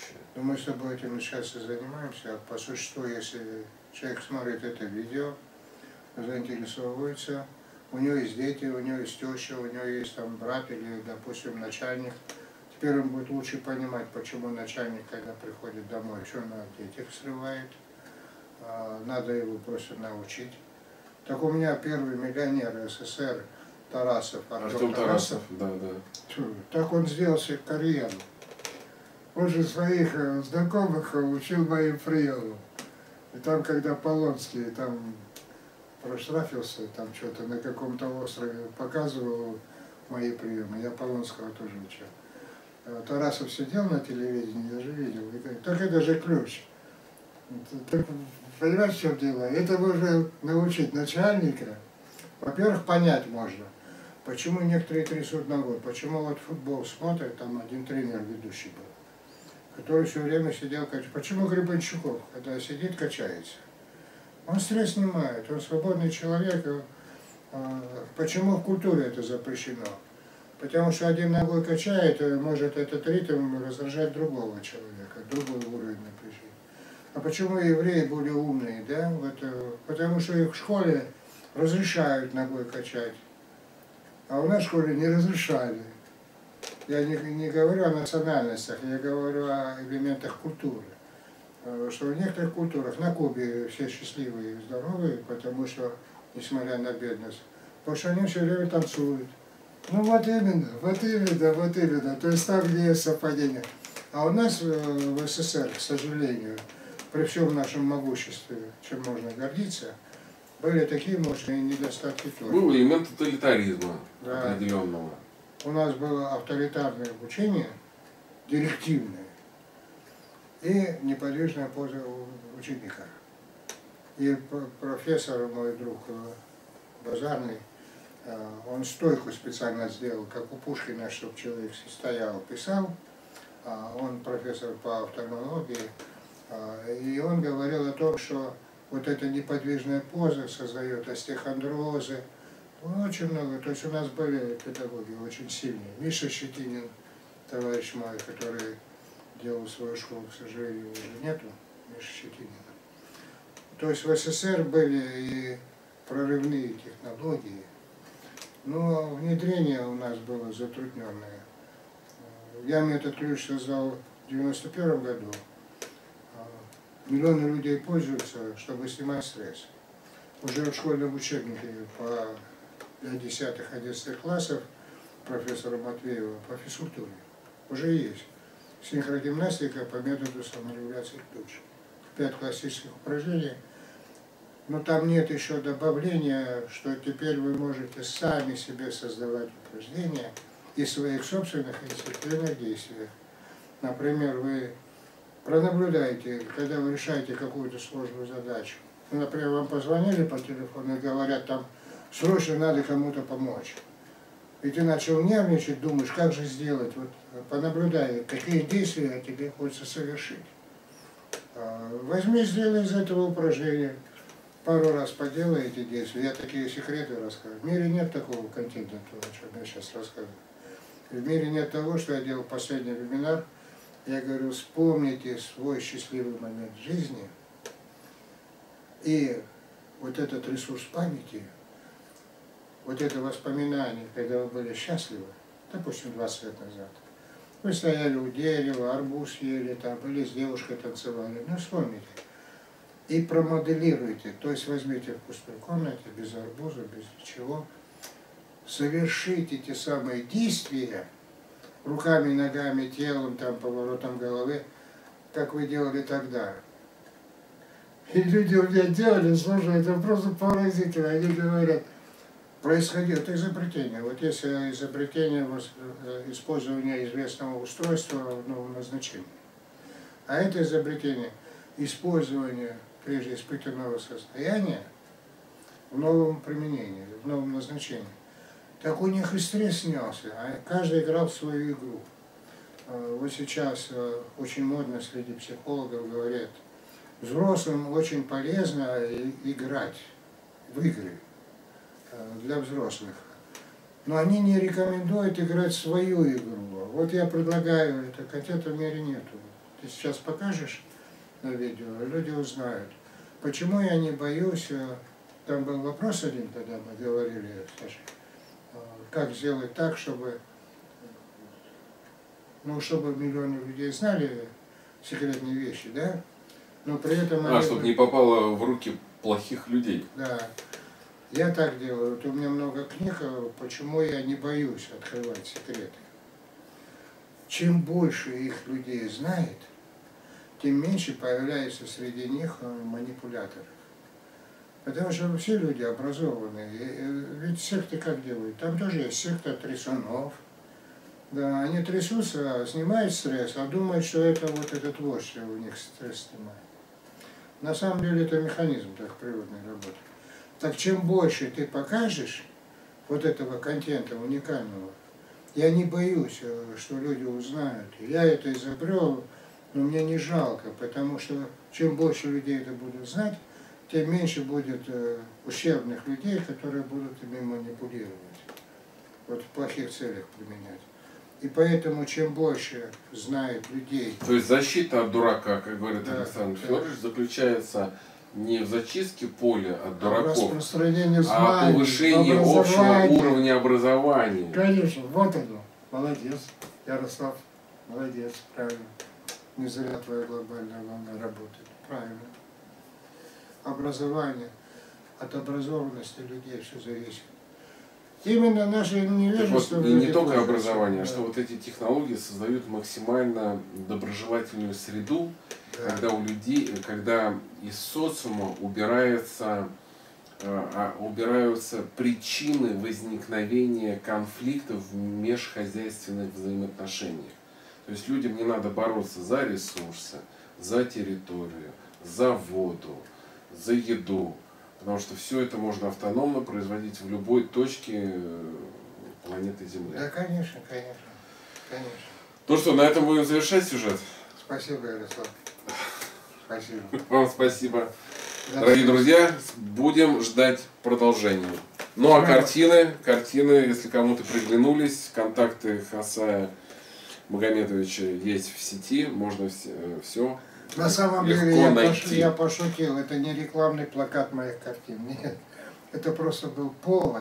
мы с тобой этим сейчас и занимаемся. По существу, если человек смотрит это видео, заинтересовывается, у него есть дети, у него есть теща, у него есть там брат или, допустим, начальник. Теперь он будет лучше понимать, почему начальник, когда приходит домой, что на детях срывает. Надо его просто научить. Так у меня первый миллионер СССР Тарасов, Артем Тарасов, да, да. Так он сделал себе карьеру. Он же своих знакомых учил моим приемам. И там, когда Полонский там проштрафился, там что-то на каком-то острове показывал мои приемы, я Полонского тоже учил. Тарасов сидел на телевидении, я же видел, и говорит, так это же ключ. Так, понимаешь, в чем дело? Это можно научить начальника. Во-первых, понять можно, почему некоторые трясут ногой, почему вот футбол смотрят, там один тренер ведущий был, который все время сидел, почему Гребенщиков, когда сидит, качается. Он стресс снимает, он свободный человек. Почему в культуре это запрещено? Потому что один ногой качает, может этот ритм раздражать другого человека, другой уровень напряжения. А почему евреи более умные, да? Вот, потому что их в школе разрешают ногой качать, а у нас в школе не разрешали. Я не, не говорю о национальностях, я говорю о элементах культуры. Что в некоторых культурах, на Кубе все счастливые и здоровые, потому что, несмотря на бедность, потому что они все время танцуют. Ну вот именно, вот именно, вот именно. То есть там, где есть совпадение. А у нас в СССР, к сожалению, при всем нашем могуществе, чем можно гордиться, были такие мощные недостатки тоже. Был элемент тоталитаризма, да, определенного. У нас было авторитарное обучение, директивное, и неподвижная поза ученика. И профессор, мой друг Базарный, он стойку специально сделал, как у Пушкина, чтобы человек стоял, писал. Он профессор по офтальмологии, и он говорил о том, что вот эта неподвижная поза создает остеохондрозы. Очень много. То есть у нас были педагоги очень сильные. Миша Щетинин, товарищ мой, который делал свою школу, к сожалению, уже нету, Миша Щетинина. То есть в СССР были и прорывные технологии, но внедрение у нас было затрудненное. Я метод ключ создал в девяносто первом году. Миллионы людей пользуются, чтобы снимать стресс. Уже в школьном учебнике по десятых-одиннадцатых классов профессора Матвеева по физкультуре уже есть. Синхрогимнастика по методу саморегуляции ключ. Пять классических упражнений. Но там нет еще добавления, что теперь вы можете сами себе создавать упражнения из своих собственных инстинктивных действий. Например, вы пронаблюдаете, когда вы решаете какую-то сложную задачу. Например, вам позвонили по телефону и говорят, там срочно надо кому-то помочь. И ты начал нервничать, думаешь, как же сделать. Вот понаблюдай, какие действия тебе хочется совершить. Возьми, сделай из этого упражнения. Пару раз поделай эти действия. Я такие секреты рассказываю. В мире нет такого контента, о чем я сейчас рассказываю. В мире нет того, что я делал последний вебинар. Я говорю, вспомните свой счастливый момент жизни. И вот этот ресурс памяти, вот это воспоминание, когда вы были счастливы, допустим, двадцать лет назад. Вы стояли у дерева, арбуз ели, там, или с девушкой танцевали. Ну, вспомните. И промоделируйте. То есть возьмите в пустой комнате, без арбуза, без ничего. Совершите те самые действия, руками, ногами, телом, там, поворотом головы, как вы делали тогда. И люди у меня делали, слушай, это просто поразительно. Они говорят, происходило это изобретение. Вот если изобретение использования известного устройства в новом назначении. А это изобретение использования прежде испытанного состояния в новом применении, в новом назначении. Так у них и стресс снялся, а каждый играл в свою игру. Вот сейчас очень модно среди психологов говорят, взрослым очень полезно играть в игры для взрослых. Но они не рекомендуют играть свою игру. Вот я предлагаю, это контента в мире нету. ты сейчас покажешь на видео, люди узнают. Почему я не боюсь, там был вопрос один, когда мы говорили, Саша, как сделать так, чтобы, ну, чтобы миллионы людей знали секретные вещи, да? Но при этом... А, они... чтобы не попало в руки плохих людей. Да. Я так делаю. Вот у меня много книг, почему я не боюсь открывать секреты. Чем больше их людей знает, тем меньше появляется среди них манипуляторов. Потому что все люди образованные. Ведь секты как делают? Там тоже есть секта трясунов. Да, они трясутся, снимают стресс, а думают, что это вот этот вождь у них стресс снимает. На самом деле это механизм так природной работы. Так чем больше ты покажешь вот этого контента уникального, я не боюсь, что люди узнают. Я это изобрел, но мне не жалко, потому что чем больше людей это будут знать, тем меньше будет ущербных людей, которые будут ими манипулировать, вот в плохих целях применять. И поэтому чем больше знает людей... То есть защита от дурака, как говорит да, Александр да. Федорович, заключается не в зачистке поля от дураков, распространение знаний, а повышении общего уровня образования. Конечно, вот оно. Молодец, Ярослав, молодец, правильно. Не зря твоя глобальная волна работает. Правильно. Образование, от образованности людей все зависит. Именно наше невежество... Вот, и не только образование, да. а что вот эти технологии создают максимально доброжелательную среду, да. когда у людей, когда из социума убирается, э, убираются причины возникновения конфликтов в межхозяйственных взаимоотношениях. То есть людям не надо бороться за ресурсы, за территорию, за воду, за еду. Потому что все это можно автономно производить в любой точке планеты Земля. Да, конечно, конечно, конечно. Ну что, на этом будем завершать сюжет. Спасибо, Ярослав. Спасибо. Вам спасибо. Да, Дорогие спасибо. друзья, будем ждать продолжения. Ну а картины, картины, если кому-то приглянулись, контакты Хасая Магомедовича есть в сети, можно все. На самом деле я, пош... я пошутил, это не рекламный плакат моих картин, нет. Это просто был повод.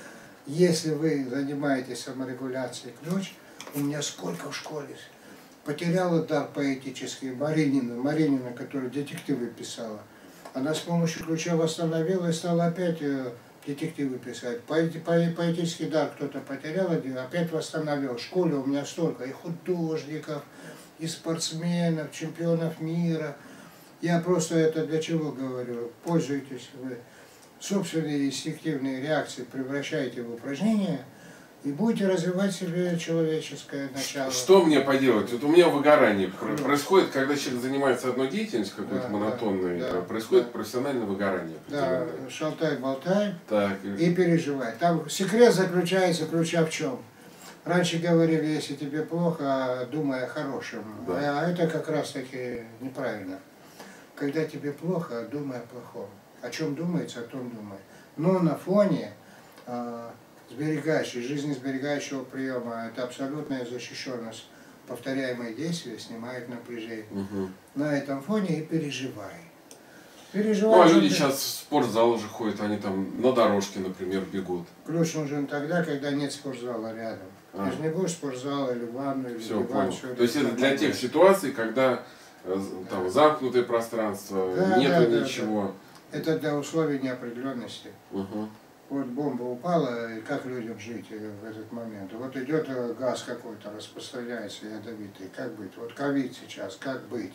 Если вы занимаетесь саморегуляцией ключ, у меня сколько в школе потеряла дар поэтический Маринина, Маринина, которая детективы писала. Она с помощью ключа восстановила и стала опять детективы писать. Поэтический дар кто-то потерял, опять восстановил. В школе у меня столько и художников, и спортсменов, чемпионов мира. Я просто это для чего говорю? Пользуйтесь вы собственные инстинктивные реакции, превращайте в упражнения и будете развивать в себе человеческое начало. Что мне поделать? Вот у меня выгорание происходит, когда человек занимается одной деятельностью какой-то да, монотонной, да, происходит да. профессиональное выгорание. Да, шалтай-болтай так, и, и переживай. Там секрет заключается, ключа в чем? Раньше говорили, если тебе плохо, думай о хорошем. Да. А это как раз таки неправильно. Когда тебе плохо, думай о плохом. О чем думается, о том думай. Но на фоне э, сберегающей, жизнесберегающего приема, это абсолютная защищенность. Повторяемые действия снимает напряжение. Угу. На этом фоне и переживай. Переживай. Ну а люди сейчас в спортзал уже ходят, они там на дорожке, например, бегут. Ключ нужен тогда, когда нет спортзала рядом. А. Ты же не будешь спортзала или ванну, или все, диван. Все, то есть это для тех ситуаций, когда там да. замкнутое пространство, да, нету да, ничего. Да. Это для условий неопределенности. Угу. Вот бомба упала, и как людям жить в этот момент? Вот идет газ какой-то, распространяется ядовитый. Как быть? Вот ковид сейчас, как быть?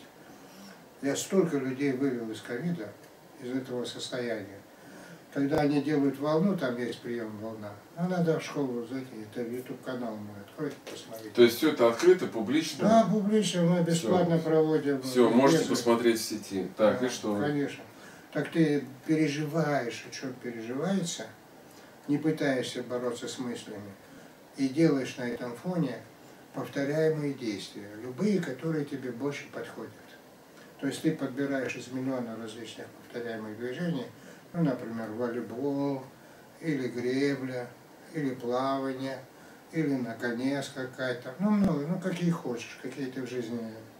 Я столько людей вывел из ковида, из этого состояния. Когда они делают волну, там есть прием волна, ну надо в школу зайти, это ютуб-канал мой, откройте, посмотрите. То есть все это открыто, публично? Да, публично, мы бесплатно все. проводим. Все, можете посмотреть в сети. Так, да, и что? Конечно. Так ты переживаешь, о чем переживается, не пытаешься бороться с мыслями, и делаешь на этом фоне повторяемые действия, любые, которые тебе больше подходят. То есть ты подбираешь из миллиона различных повторяемых движений, ну, например, волейбол, или гребля, или плавание, или наконец какая-то, ну, много, ну, какие хочешь, какие ты в жизни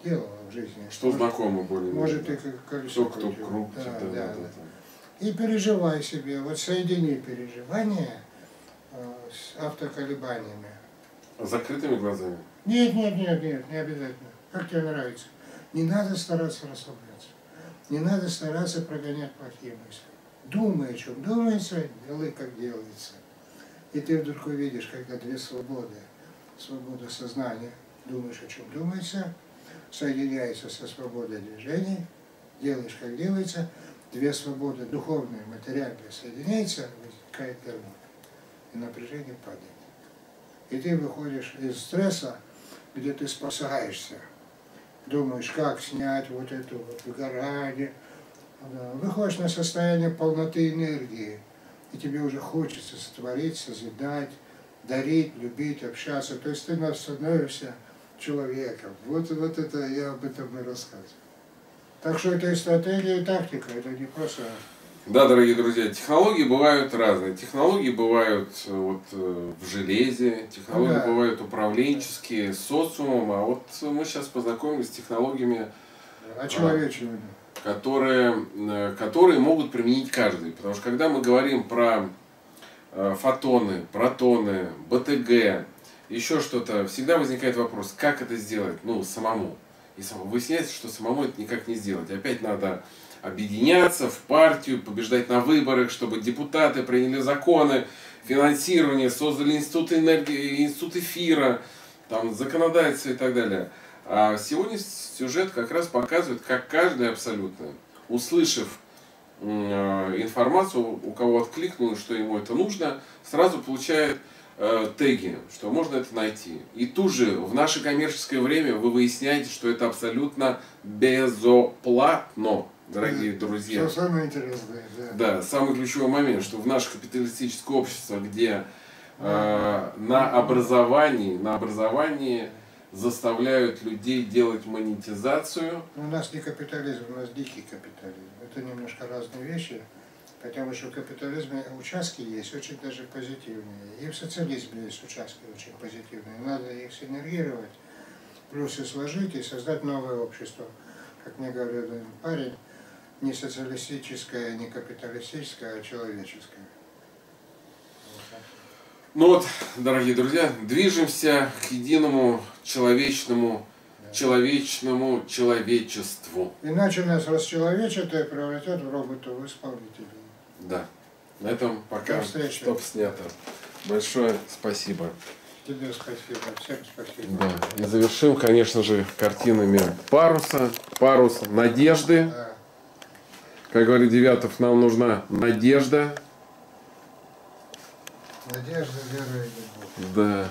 делала в жизни. Что может, знакомо более. Может, и колесо кто крутит. Да, да, да, да, да, да. И переживай себе. Вот соедини переживания э, с автоколебаниями. С закрытыми глазами? Нет, нет, нет, нет, не обязательно. Как тебе нравится. Не надо стараться расслабляться. Не надо стараться прогонять плохие мысли. Думай, о чем думается, делай, как делается. И ты вдруг увидишь, когда две свободы, свобода сознания, думаешь, о чем думается, соединяется со свободой движений, делаешь, как делается, две свободы, духовные, материальные, соединяются, возникает гармония, и напряжение падает. И ты выходишь из стресса, где ты спасаешься, думаешь, как снять вот это вот выгорание, выходишь на состояние полноты энергии, и тебе уже хочется сотворить, созидать, дарить, любить, общаться. То есть ты становишься человеком. Вот, вот это я об этом и рассказываю. Так что это и стратегия, и тактика, это не просто... Да, дорогие друзья, технологии бывают разные. Технологии бывают вот, в железе, технологии да. бывают управленческие, социумом, а вот мы сейчас познакомились с технологиями, очеловечивания, которые, которые могут применить каждый. Потому что когда мы говорим про фотоны, протоны, БТГ, еще что-то, всегда возникает вопрос, как это сделать, ну, самому. И выясняется, что самому это никак не сделать. Опять надо объединяться в партию, побеждать на выборах, чтобы депутаты приняли законы, финансирование, создали институт энергии, институт эфира, там, законодательство и так далее. А сегодня сюжет как раз показывает, как каждый абсолютно, услышав информацию, у кого откликнуло, что ему это нужно, сразу получает э, теги, что можно это найти. И тут же в наше коммерческое время вы выясняете, что это абсолютно безоплатно, дорогие да, друзья. Что самое интересное. Да. да, самый ключевой момент, что в наше капиталистическое общество, где э, на образовании, на образовании заставляют людей делать монетизацию. У нас не капитализм, у нас дикий капитализм. Это немножко разные вещи, потому что в капитализме участки есть очень даже позитивные. И в социализме есть участки очень позитивные. Надо их синергировать, плюсы сложить и создать новое общество. Как мне говорил один парень, не социалистическое, не капиталистическое, а человеческое. Ну вот, дорогие друзья, движемся к единому человечному, да. человечному человечеству. Иначе нас расчеловечат и превратят в роботов исполнителей. Да. На этом пока стоп снято. Большое спасибо. Тебе спасибо. Всем спасибо. Да. И завершим, конечно же, картинами паруса. Парус надежды. Да. Как говорит Девятов, нам нужна надежда. Надежда, вера и любовь. Да.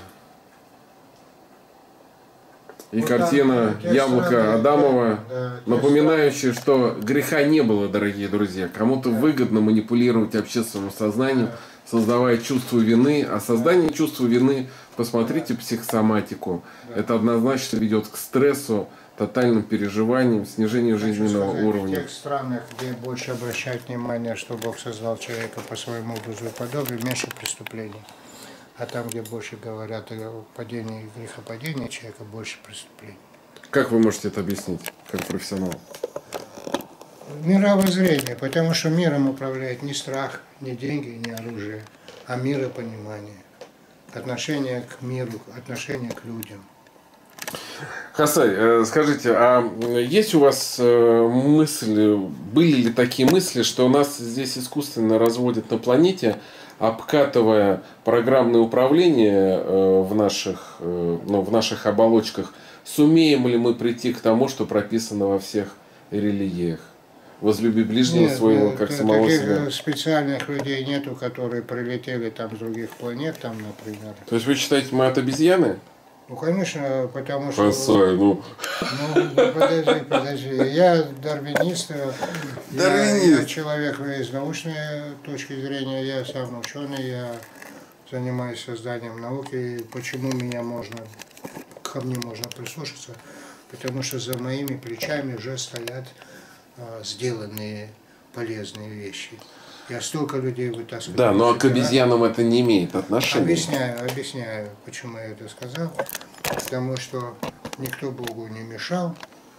И вот картина там, «Яблоко страны, Адамова», да, напоминающая, что греха не было, дорогие друзья. Кому-то да. выгодно манипулировать общественным сознанием, да. создавая чувство вины. А создание да. чувства вины, посмотрите да. психосоматику. Да. Это однозначно ведет к стрессу, тотальным переживаниям, снижению Хочу жизненного сказать, уровня. В тех странах, где больше обращают внимание, что Бог создал человека по своему образу и подобию, меньше преступлений. А там, где больше говорят о падении и грехопадении человека, больше преступлений. Как вы можете это объяснить, как профессионал? Мировоззрение, потому что миром управляет не страх, не деньги, не оружие, а миропонимание. Отношение к миру, отношение к людям. Хасай, скажите, а есть у вас мысли, были ли такие мысли, что нас здесь искусственно разводят на планете, обкатывая программное управление в наших, ну, в наших оболочках, сумеем ли мы прийти к тому, что прописано во всех религиях? Возлюби ближнего нет, своего, нет, как самого таких себя. Специальных людей нету, которые прилетели там с других планет, там, например. То есть вы считаете, мы от обезьяны? Ну, конечно, потому что... Хасай, ну... Ну, подожди, подожди. Я дарвинист, Дарвинист. Я, я человек из научной точки зрения, я сам ученый, я занимаюсь созданием науки. Почему меня можно, ко мне можно прислушаться? Потому что за моими плечами уже стоят а, сделанные полезные вещи. Я столько людей вытаскиваю. Да, но к обезьянам это не имеет отношения. Объясняю, объясняю, почему я это сказал. Потому что никто Богу не мешал,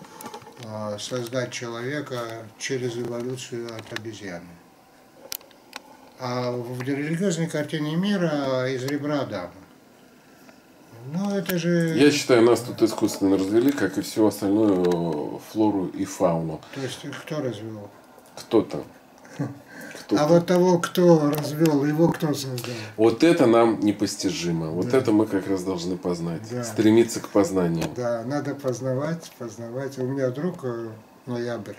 создать человека через эволюцию от обезьяны. А в религиозной картине мира из ребра Адама. Ну, это же... Я считаю, нас тут искусственно развели, как и всю остальную флору и фауну. То есть кто развел? Кто-то. Кто-то. А вот того, кто развел, его кто создал? Вот это нам непостижимо. Вот Да. это мы как раз должны познать. Да. Стремиться к познанию. Да, надо познавать, познавать. У меня друг Ноябрь,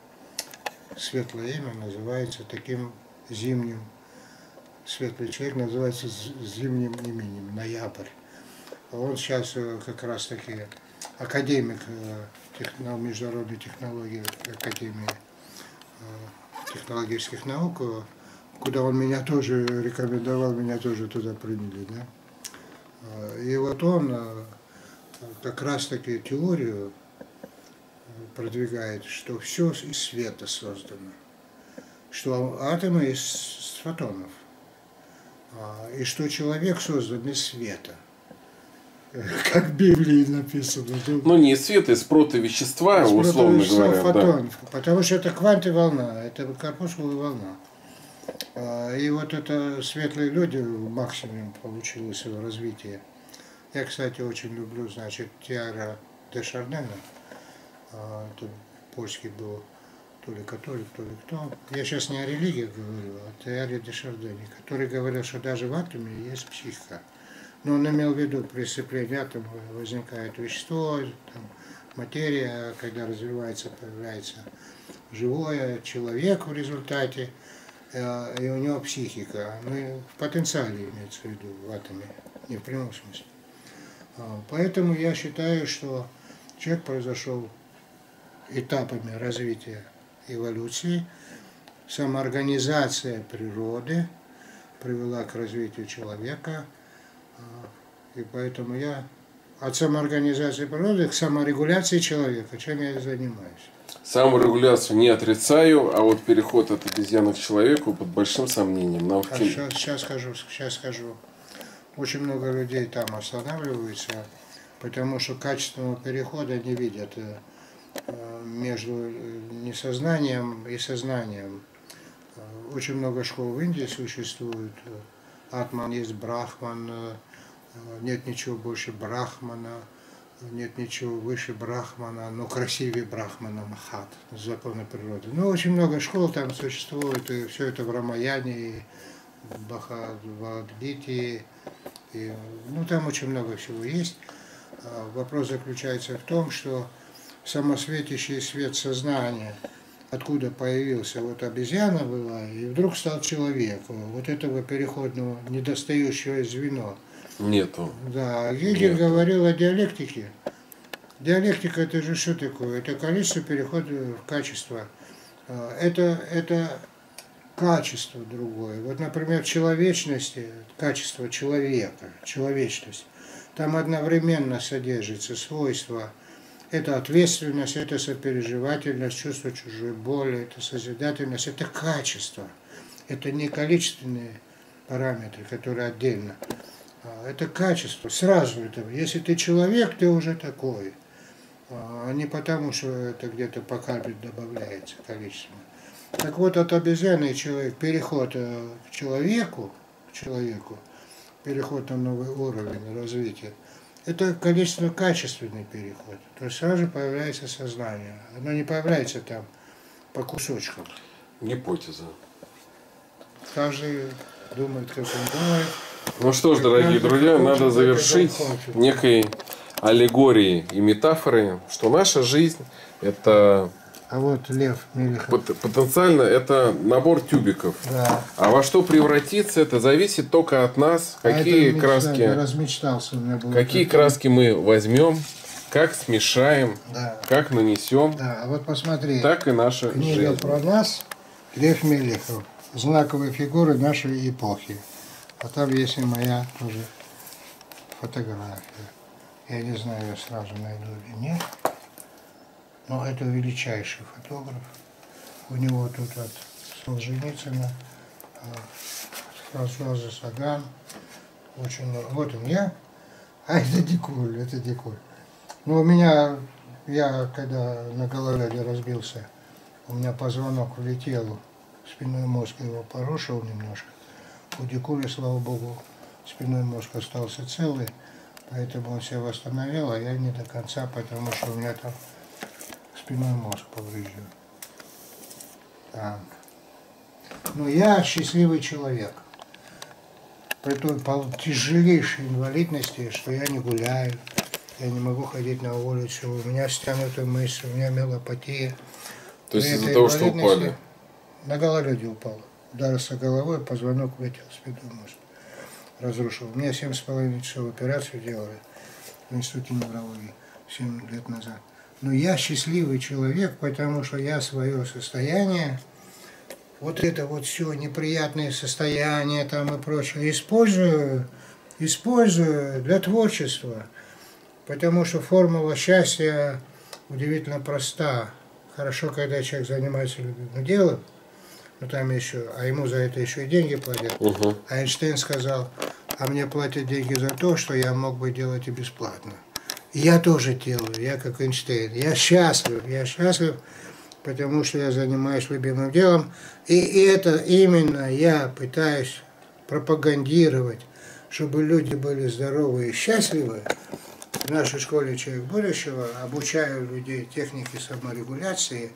светлое имя, называется таким зимним, светлый человек называется зимним именем, Ноябрь. Он сейчас как раз таки академик техно, международной технологии, Академии технологических наук, куда он меня тоже рекомендовал, меня тоже туда приняли. Да? И вот он как раз таки теорию продвигает, что все из света создано, что атомы из фотонов, и что человек создан из света. Как в Библии написано. Ну, не из света, из протовещества, из условно протовещества, говоря. фотон, Да. Потому что это квантовая волна, это корпусковая волна. И вот это светлые люди максимум получилось в развитии. Я, кстати, очень люблю, значит, Теара де Шардена. Это польский был то ли католик, то ли кто. Я сейчас не о религии говорю, а о Теаре де Шардене, который говорил, что даже в атоме есть психика. Но он имел в виду, при сцеплении атома возникает вещество, там, материя, когда развивается, появляется живое, человек в результате, э, и у него психика. Ну, в потенциале имеется в виду в атоме, не в прямом смысле. Поэтому я считаю, что человек произошел этапами развития эволюции, самоорганизация природы привела к развитию человека. И поэтому я от самоорганизации природы к саморегуляции человека, чем я и занимаюсь. Саморегуляцию не отрицаю, а вот переход от обезьяны к человеку под большим сомнением. Нам А сейчас, сейчас скажу, сейчас скажу. Очень много людей там останавливаются, потому что качественного перехода не видят между несознанием и сознанием. Очень много школ в Индии существует. Атман есть Брахман, нет ничего больше Брахмана, нет ничего выше Брахмана, но красивее Брахмана Махат, законы природы. Ну, очень много школ там существует, и все это в Рамаяне, и Бхагавадгите, и, ну, там очень много всего есть. Вопрос заключается в том, что самосветящий свет сознания, откуда появился, вот обезьяна была, и вдруг стал человек. Вот этого переходного, недостающего звено. Нету. Да, Гегель Нету. говорил о диалектике. Диалектика это же что такое? Это количество перехода в качество. Это, это качество другое. Вот, например, в человечности, качество человека, человечность, там одновременно содержится свойства. Это ответственность, это сопереживательность, чувство чужой боли, это созидательность, это качество. Это не количественные параметры, которые отдельно. А это качество. Сразу это. Если ты человек, ты уже такой. А не потому, что это где-то по капель добавляется количественно. Так вот, от обезьяны человек, переход к человеку, к человеку, переход на новый уровень развития, это количественно-качественный переход. То есть сразу появляется сознание. Оно не появляется там по кусочкам. Гипотеза. Каждый думает, как он думает. Ну что ж, дорогие друзья, надо завершить некой аллегорией и метафорой, что наша жизнь это... А вот Лев Мелехов. Потенциально это набор тюбиков. Да. А во что превратится, это зависит только от нас, какие а это краски, я размечтался, у меня было какие такое. краски мы возьмем, как смешаем, Да. как нанесем, Да, а вот посмотри, так и наша книга жизнь. про нас, Лев Мелехов, знаковые фигуры нашей эпохи. А там есть и моя тоже фотография. Я не знаю, я сразу найду или нет. Но это величайший фотограф. У него тут от Солженицына, Франсуаза Саган. Очень много. Вот он я. А это Дикуль, это Дикуль. Но у меня Я когда на гололеде разбился, у меня позвонок влетел, спинной мозг его порушил немножко. У Дикули, слава богу, спинной мозг остался целый, поэтому он себя восстановил, а я не до конца, потому что у меня там спинной мозг поврежден. Да. Но я счастливый человек. При той тяжелейшей инвалидности, что я не гуляю, я не могу ходить на улицу, у меня стянутые мышцы, у меня миелопатия. То есть из-за того, что упали? На гололеде упал. Ударился головой, позвонок вылетел, спинной мозг разрушил. У меня семь с половиной часов операцию делали в институте неврологии семь лет назад. Но я счастливый человек, потому что я свое состояние, вот это вот все неприятные состояния там и прочее, использую, использую для творчества. Потому что формула счастья удивительно проста. Хорошо, когда человек занимается любимым делом, но там еще, а ему за это еще и деньги платят. Угу. А Эйнштейн сказал, а мне платят деньги за то, что я мог бы делать и бесплатно. И я тоже делаю, я как Эйнштейн. Я счастлив, я счастлив, потому что я занимаюсь любимым делом. И это именно я пытаюсь пропагандировать, чтобы люди были здоровы и счастливы. В нашей школе «Человек будущего» обучаю людей технике саморегуляции,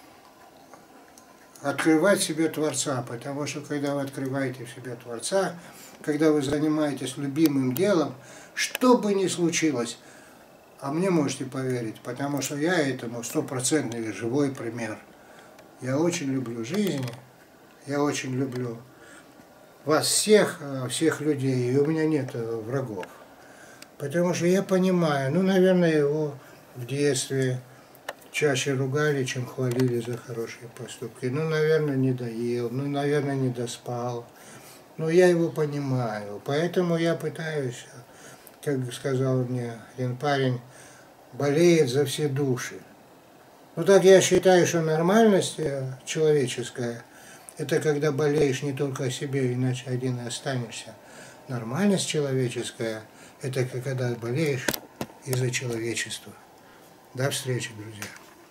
открывать в себе Творца, потому что когда вы открываете в себе Творца, когда вы занимаетесь любимым делом, что бы ни случилось, а мне можете поверить, потому что я этому стопроцентный живой пример. Я очень люблю жизнь, я очень люблю вас всех, всех людей, и у меня нет врагов. Потому что я понимаю, ну, наверное, его в детстве чаще ругали, чем хвалили за хорошие поступки. Ну, наверное, не доел, ну, наверное, не доспал. Но я его понимаю, поэтому я пытаюсь, как сказал мне один парень, болеет за все души. Ну, так я считаю, что нормальность человеческая, это когда болеешь не только о себе, иначе один и останешься. Нормальность человеческая, это когда болеешь из-за человечества. До встречи, друзья.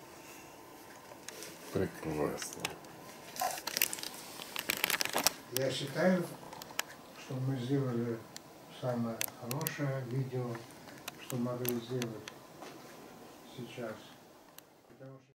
Прекрасно. Я считаю, что мы сделали самое хорошее видео, что могли сделать сейчас.